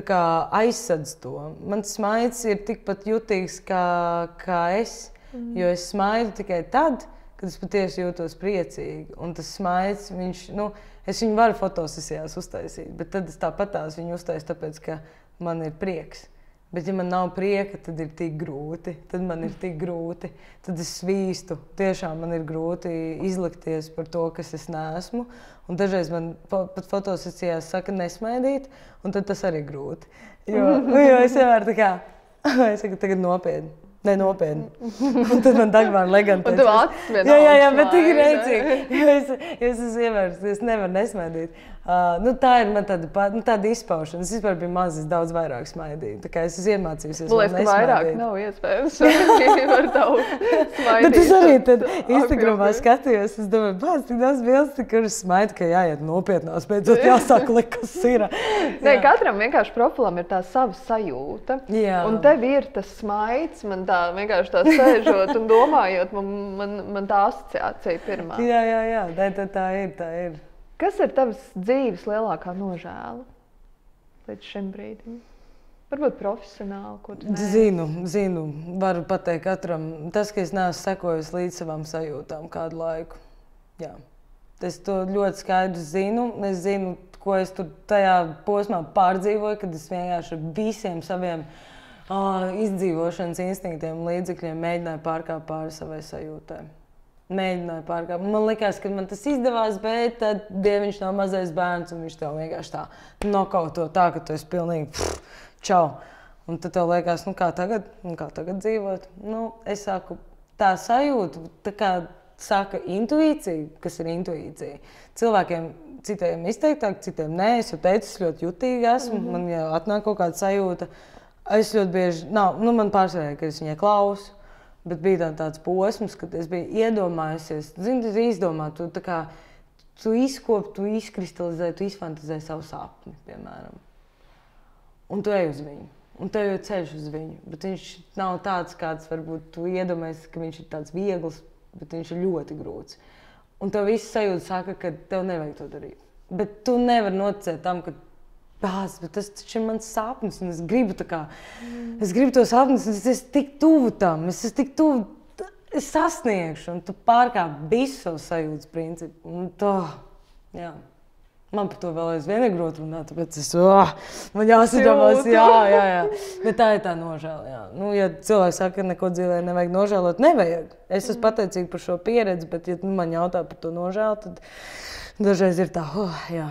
aizsadz to. Mans smaids ir tikpat jutīgs kā es, jo es smaidu tikai tad, kad es patiesi jūtos priecīgi. Un tas smaids, es viņu varu fotosesijās uztaisīt, bet tad es tāpatās viņu uztaisu, tāpēc, ka man ir prieks. Bet, ja man nav prieka, tad ir tik grūti. Tad man ir tik grūti. Tad es svīstu. Tiešām man ir grūti izlikties par to, kas es neesmu. Un dažreiz man pat fotosesijās saka nesmaidīt, un tad tas arī grūti. Jo es vienmēr es saku, tagad nopietni. Nenopietni. Un tad man Dagmāra Leganta teica. Un tu acis vienalga. Jā, bet tik rēcīgi. Jo es esmu ievērts, es nevaru nesmaidīt. Tā ir man tāda izpaušana. Es vispār biju maz, es daudz vairāk smaidīju. Tā kā es esmu iemācījusies vēl nesmaidīt. Man liekas, ka vairāk nav iespējams. Var tavu smaidīt. Bet es arī tad Instagramā skatījos. Es domāju, bāc, tik daudz bildes, kuras smaida, ka jāiet nopietnās. Beidzot jāsāk likt, kas ir. Nē, katram vienkārši profilam ir tā sava sajūta. Jā. Un tev ir tas smaids. Man tā vienkārši tā sēžot un domājot, man tā asociācija pirmā. Jā, tā ir. Kas ir tavas dzīves lielākā nožēla līdz šim brīdim? Varbūt profesionāli, ko tu neesi? Zinu. Varu pateikt katram. Tas, ka es neesmu sekojis līdz savām sajūtām kādu laiku. Jā. Es to ļoti skaidri zinu. Es zinu, ko es tur tajā posmā pārdzīvoju, kad es vienkārši visiem saviem izdzīvošanas instinktiem un līdzekļiem mēģināju pārkāpt pāri savai sajūtai. Mēģināju pārkāpt. Man likās, ka man tas izdevās, bet tad Dieviņš nav mazais bērns un viņš tev vienkārši tā nokauto tā, ka tu esi pilnīgi čau. Un tad tev liekas, kā tagad dzīvot? Es saku, tā sajūta, tā kā saka intuīcija, kas ir intuīcija. Cilvēkiem citiem izteiktāk, citiem nē. Es jau teicu, es ļoti jutīgi esmu. Man jau atnāk kaut kāda sajūta. Es ļoti bieži, man pārsvarēja, ka es viņai klausu. Bet bija tāds posms, kad es biju iedomājusies, tu izdomā, tu izkopi, tu izkristalizē, tu izfantazē savu sapni, piemēram. Un tu ej uz viņu, un tev jau ceļš uz viņu. Bet viņš nav tāds, kāds varbūt tu iedomājies, ka viņš ir tāds viegls, bet viņš ir ļoti grūts. Un tev viss sajūta saka, ka tev nevajag to darīt. Bet tu nevari noticēt tam, ka bet tas taču ir mans sapnis, un es gribu to sapnis, un es esmu tik tuvu tam, es sasniegšu, un tu pārkāp visu savu sajūtas principu. Un jā. Man par to vēl aizvien ir grūti runāt, tāpēc man jāsadomās, jā. Bet tā ir tā nožēla, jā. Ja cilvēks saka, ka neko dzīvē nevajag nožēlot, nevajag. Es esmu pateicīga par šo pieredzi, bet ja man jautā par to nožēlu, tad dažreiz ir tā, jā.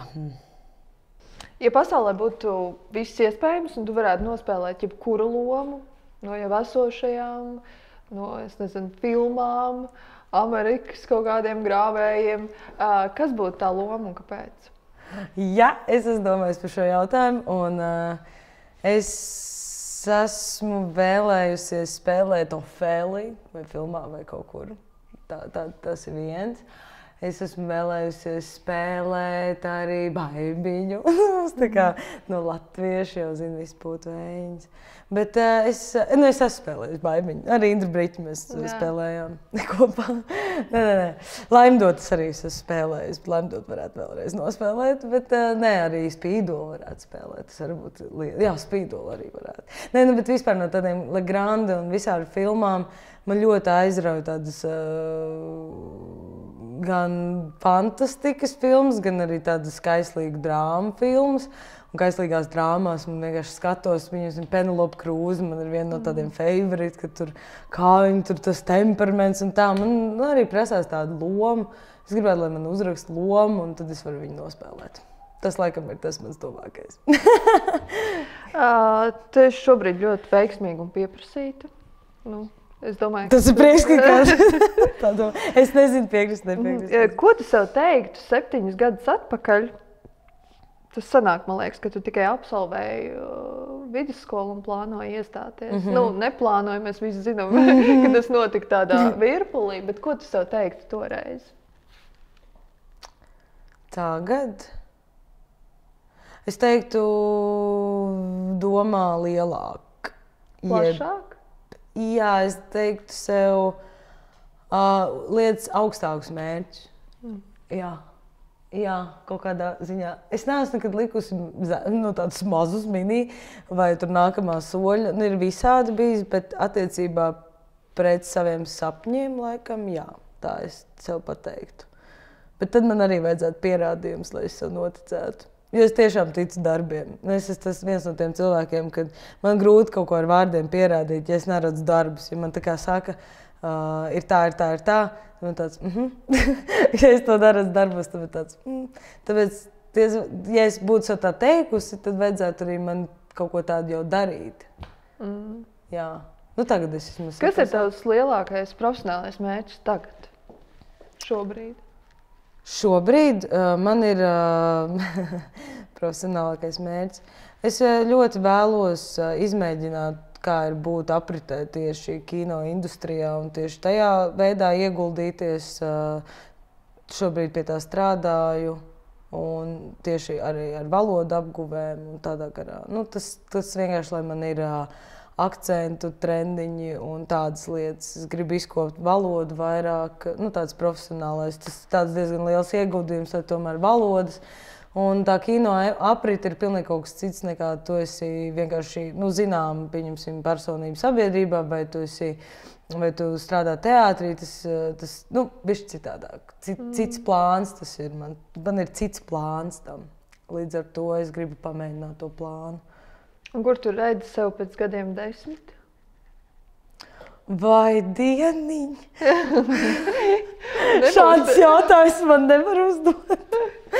Ja pasaulē būtu viss iespējams, un tu varētu nospēlēt jebkuru lomu no jau esošajām, no, filmām, Amerikas kaut kādiem grāvējiem, kas būtu tā loma un kāpēc? Jā, es esmu domājis par šo jautājumu, un es esmu vēlējusies spēlēt Ofēliju vai filmā vai kaut kur. Tas ir viens. Es esmu vēlējusies spēlēt arī Baibiņu. Tā kā no latviešu jau zinu visu Pūtu vējiņas. Bet es esmu spēlējusi Baibiņu. Arī Indru Briķi mēs spēlējām kopā. Nē. Laimdotas arī esmu spēlējusi. Laimdot varētu vēlreiz nospēlēt, bet nē, arī Spīdolu varētu spēlēt. Tas varbūt jā, Spīdolu arī varētu. Nē, bet vispār no tādiem Legranda un visādi filmām man ļoti aizrauja tādas gan fantastikas filmas, gan arī tādas kaislīgu drāmu filmas. Un kaislīgās drāmās man vienkārši skatos, viņas ir Penelope Cruz, man ir viena no tādiem favorīti, ka tur kā viņi tur tas temperaments un tā. Man arī prasās tādu lomu. Es gribētu, lai man uzraksta lomu, un tad es varu viņu nospēlēt. Tas, laikam, ir tas mans tuvākais. Tu esi šobrīd ļoti veiksmīga un pieprasīta. Es domāju, tas ir prieks, ka es nezinu piekrist, nepiekrist. Ko tu sev teiktu 7 gadus atpakaļ? Tas sanāk, man liekas, ka tu tikai absolvēji vidusskolu un plānoji iestāties. Neplānoji, mēs visi zinām, ka tas notika tādā virpulī, bet ko tu sev teiktu toreiz? Tagad? Es teiktu, domā lielāk. Plašāk? Jā, es teiktu sev lietas augstākus mērķus. Jā, kaut kādā ziņā. Es neesmu nekad likusi tādus mazus mini vai tur nākamā soļa. Ir visādi bijis, bet attiecībā pret saviem sapņiem laikam, jā, tā es sev pateiktu. Bet tad man arī vajadzētu pierādījums, lai es sev noticētu. Jo es tiešām ticu darbiem. Es esmu viens no tiem cilvēkiem, kad man grūti kaut ko ar vārdiem pierādīt, ja es neredzu darbus. Ja man tā kā saka, ir tā. Man tāds, ja es to daru darbos, tad tāds, Tāpēc, ja es būtu sev tā teikusi, tad vajadzētu arī man kaut ko tādu jau darīt. Jā. Tagad es esmu saprast. Kas ir tavs lielākais profesionālais mērķis tagad? Šobrīd? Šobrīd man ir profesionālākais mērķis. Es ļoti vēlos izmēģināt, kā ir būt apritē tieši kino industrijā un tieši tajā veidā ieguldīties. Šobrīd pie tā strādāju un tieši arī ar valodu apguvēm un tādā garā. Tas vienkārši, lai man ir akcentu, trendiņi un tādas lietas. Es gribu izkopt valodu vairāk, tāds profesionālais. Tas tāds diezgan liels ieguldījums, lai tomēr valodas. Un tā kino aprite ir pilnīgi kaut kas cits nekā tu esi vienkārši, zinām, pieņemsim, personību sabiedrībā, vai tu strādā teātrī, tas bišķi citādāk. Cits plāns tas ir. Man ir cits plāns tam. Līdz ar to es gribu pamēģināt to plānu. Un kur tu redzi sev pēc gadiem 10? Vai dieniņ? Šāds jautājums man nevar uzdot.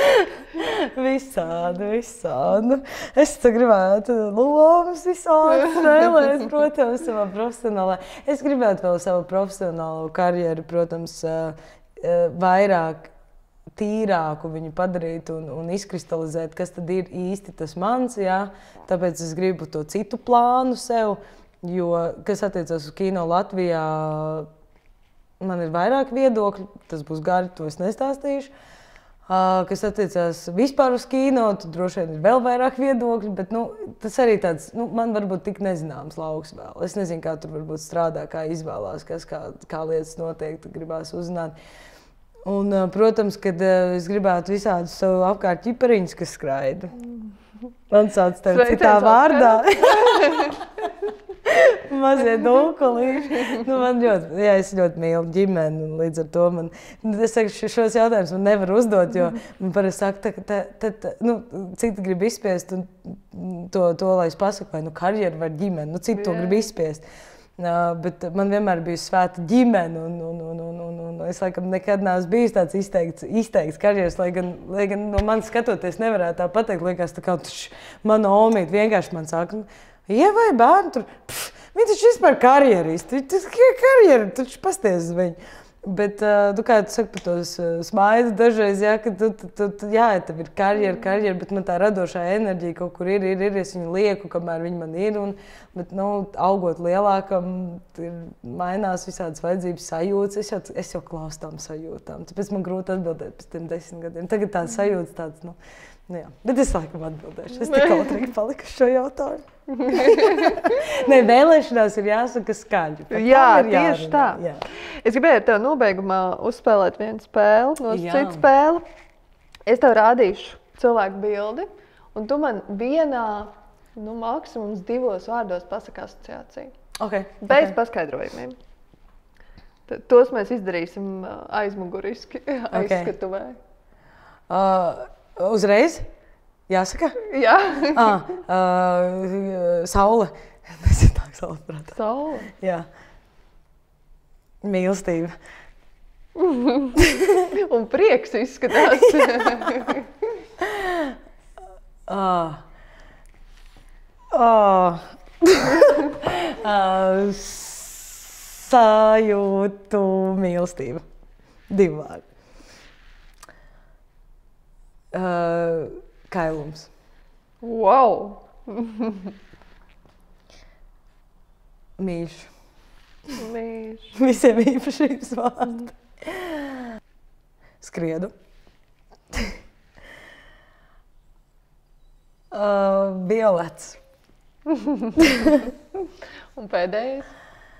Visādi. Es gribētu lomas visādi spēlēt, protams, savā profesionālā. Es gribētu vēl savu profesionālo karjeru, protams, vairāk tīrāku viņu padarīt un izkristalizēt, kas tad ir īsti tas mans, jā. Tāpēc es gribu to citu plānu sev, jo, kas attiecas uz kino Latvijā, man ir vairāk viedokļi, tas būs gari, to es nestāstīšu. Kas attiecās vispār uz kino, tad droši vien ir vēl vairāk viedokļi, bet tas arī tāds, man varbūt tik nezināms lauks vēl. Es nezinu, kā tur varbūt strādā, kā izvēlās, kā lietas notiek, tad gribās uzzināt. Un, protams, kad es gribētu visādus savu apkārt ķipariņus, kas skraida. Man sauc tev citā vārdā. Mazie dulkulīši. Es ļoti mīlu ģimeni, un līdz ar to es saku, šos jautājumus man nevar uzdot, jo man parasti saka, citi grib izspiest to, lai es pasaku, vai karjeru vai ģimeni, citi to grib izspiest. Bet man vienmēr bija svēta ģimene, un es laikam nekad neesmu bijis tāds izteikts karjeras, lai gan no manis skatoties nevarētu tā pateikt, liekas, tā kā mana omīte vienkārši man saka, vai bērni tur, viņi taču vispār karjeristi, tas ir karjeri, taču pasties uz viņu. Bet, kā tu saki par tos smaidu dažreiz, jā, ka jā, tev ir karjera, bet man tā radošā enerģija kaut kur ir, es viņu lieku, kamēr viņi man ir, bet, augot lielākam, mainās visādas vajadzības sajūtas, es jau klausu tām sajūtām, tāpēc man grūti atbildēt pēc tiem 10 gadiem. Tagad tā sajūtas tāds, jā, bet es laikam atbildēšu, es tik kautrīgi paliku šo jautājumu. Nē, vēlēšanās ir jāsaka skaļi. Jā, tieši tā. Jā. Es gribēju tev nobeigumā uzspēlēt vienu spēli, citu spēli. Es tev rādīšu cilvēku bildi, un tu man vienā, maksimums 2 vārdos pasaki asociāciju. Bez paskaidrojumiem. Tos mēs izdarīsim aizmuguriski, aizskatuvē. Uzreiz? Jāsaka? Jā. Saule. Tas ir tā, saule prātā. Saule? Jā. Mīlestība. Un prieks izskatās. Sajūtu mīlestība. 2 vārdi. Kailums. Wow! Mīļš. Mīļš. Visiem īpašības vārdi. Skriedu. Violets. Un pēdējais?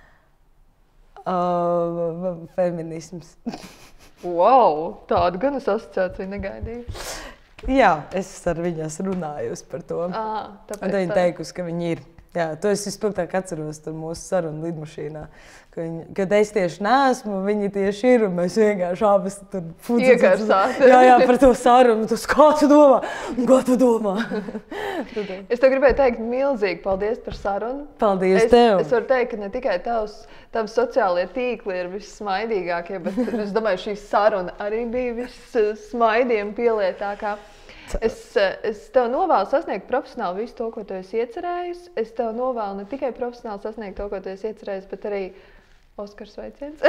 Feminisms. Wow! Tādu gan es asociāciju negaidīju. Jā, es ar viņas runājusi par to. Tāpēc viņa teikusi, ka viņi ir. Jā, to es vispilgtāk atceros tur mūsu sarunu lidmašīnā. Kad es tieši neesmu, viņi tieši ir, un mēs vienkārši abas tur iekarsāt. Jā, par to sarunu. Kā tu domā? Kā tu domā? Es tev gribēju teikt milzīgi paldies par sarunu. Paldies tev. Es varu teikt, ka ne tikai tavi sociālie tīkli ir vissmaidīgākie, bet es domāju, šī saruna arī bija vissmaidiem pielietākā. Es tev novēlu sasniegt profesionāli visu to, ko tu esi iecerējis. Es tev novēlu ne tikai profesionāli sasniegt to, ko tu esi iecerējis, bet arī Oskars sveiciens.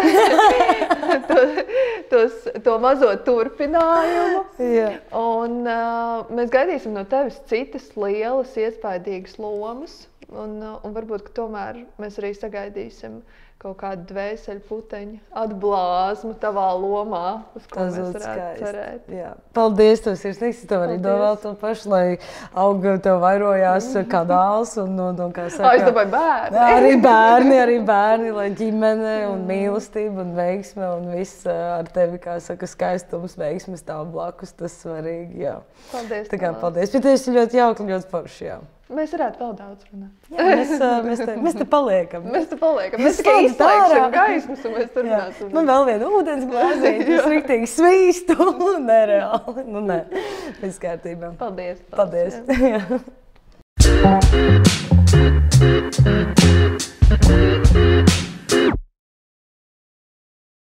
to mazo turpinājumu. Yeah. Un mēs gaidīsim no tevis citas lielas, iespaidīgas lomas. Un varbūt, ka tomēr mēs arī sagaidīsim kaut kādu dvēseli puteņu atblāzmu tavā lomā, uz ko mēs varētu cerēt. Jā. Paldies, tev sirsnīgs. Tev arī dovēl to pašu, lai auga tev vairojās kanāls un kā saka. Es domāju bērni. Arī bērni, lai ģimene un mīlestība un veiksme un viss ar tevi, kā saka, skaistums, veiksmes stāv blakus, tas svarīgi, jā. Paldies. Tā kā paldies. Bet tu esi ļoti jauki, ļoti forši, jā. Mēs varētu vēl daudz runāt. Jā, mēs te paliekam. Mēs tikai izslēgsim gaismas un mēs turpināsim. Man vēl viena ūdens glāzīte, tas riktīgi svīstu un nereāli. Nē, viss kārtībā. Paldies. Paldies. Jā.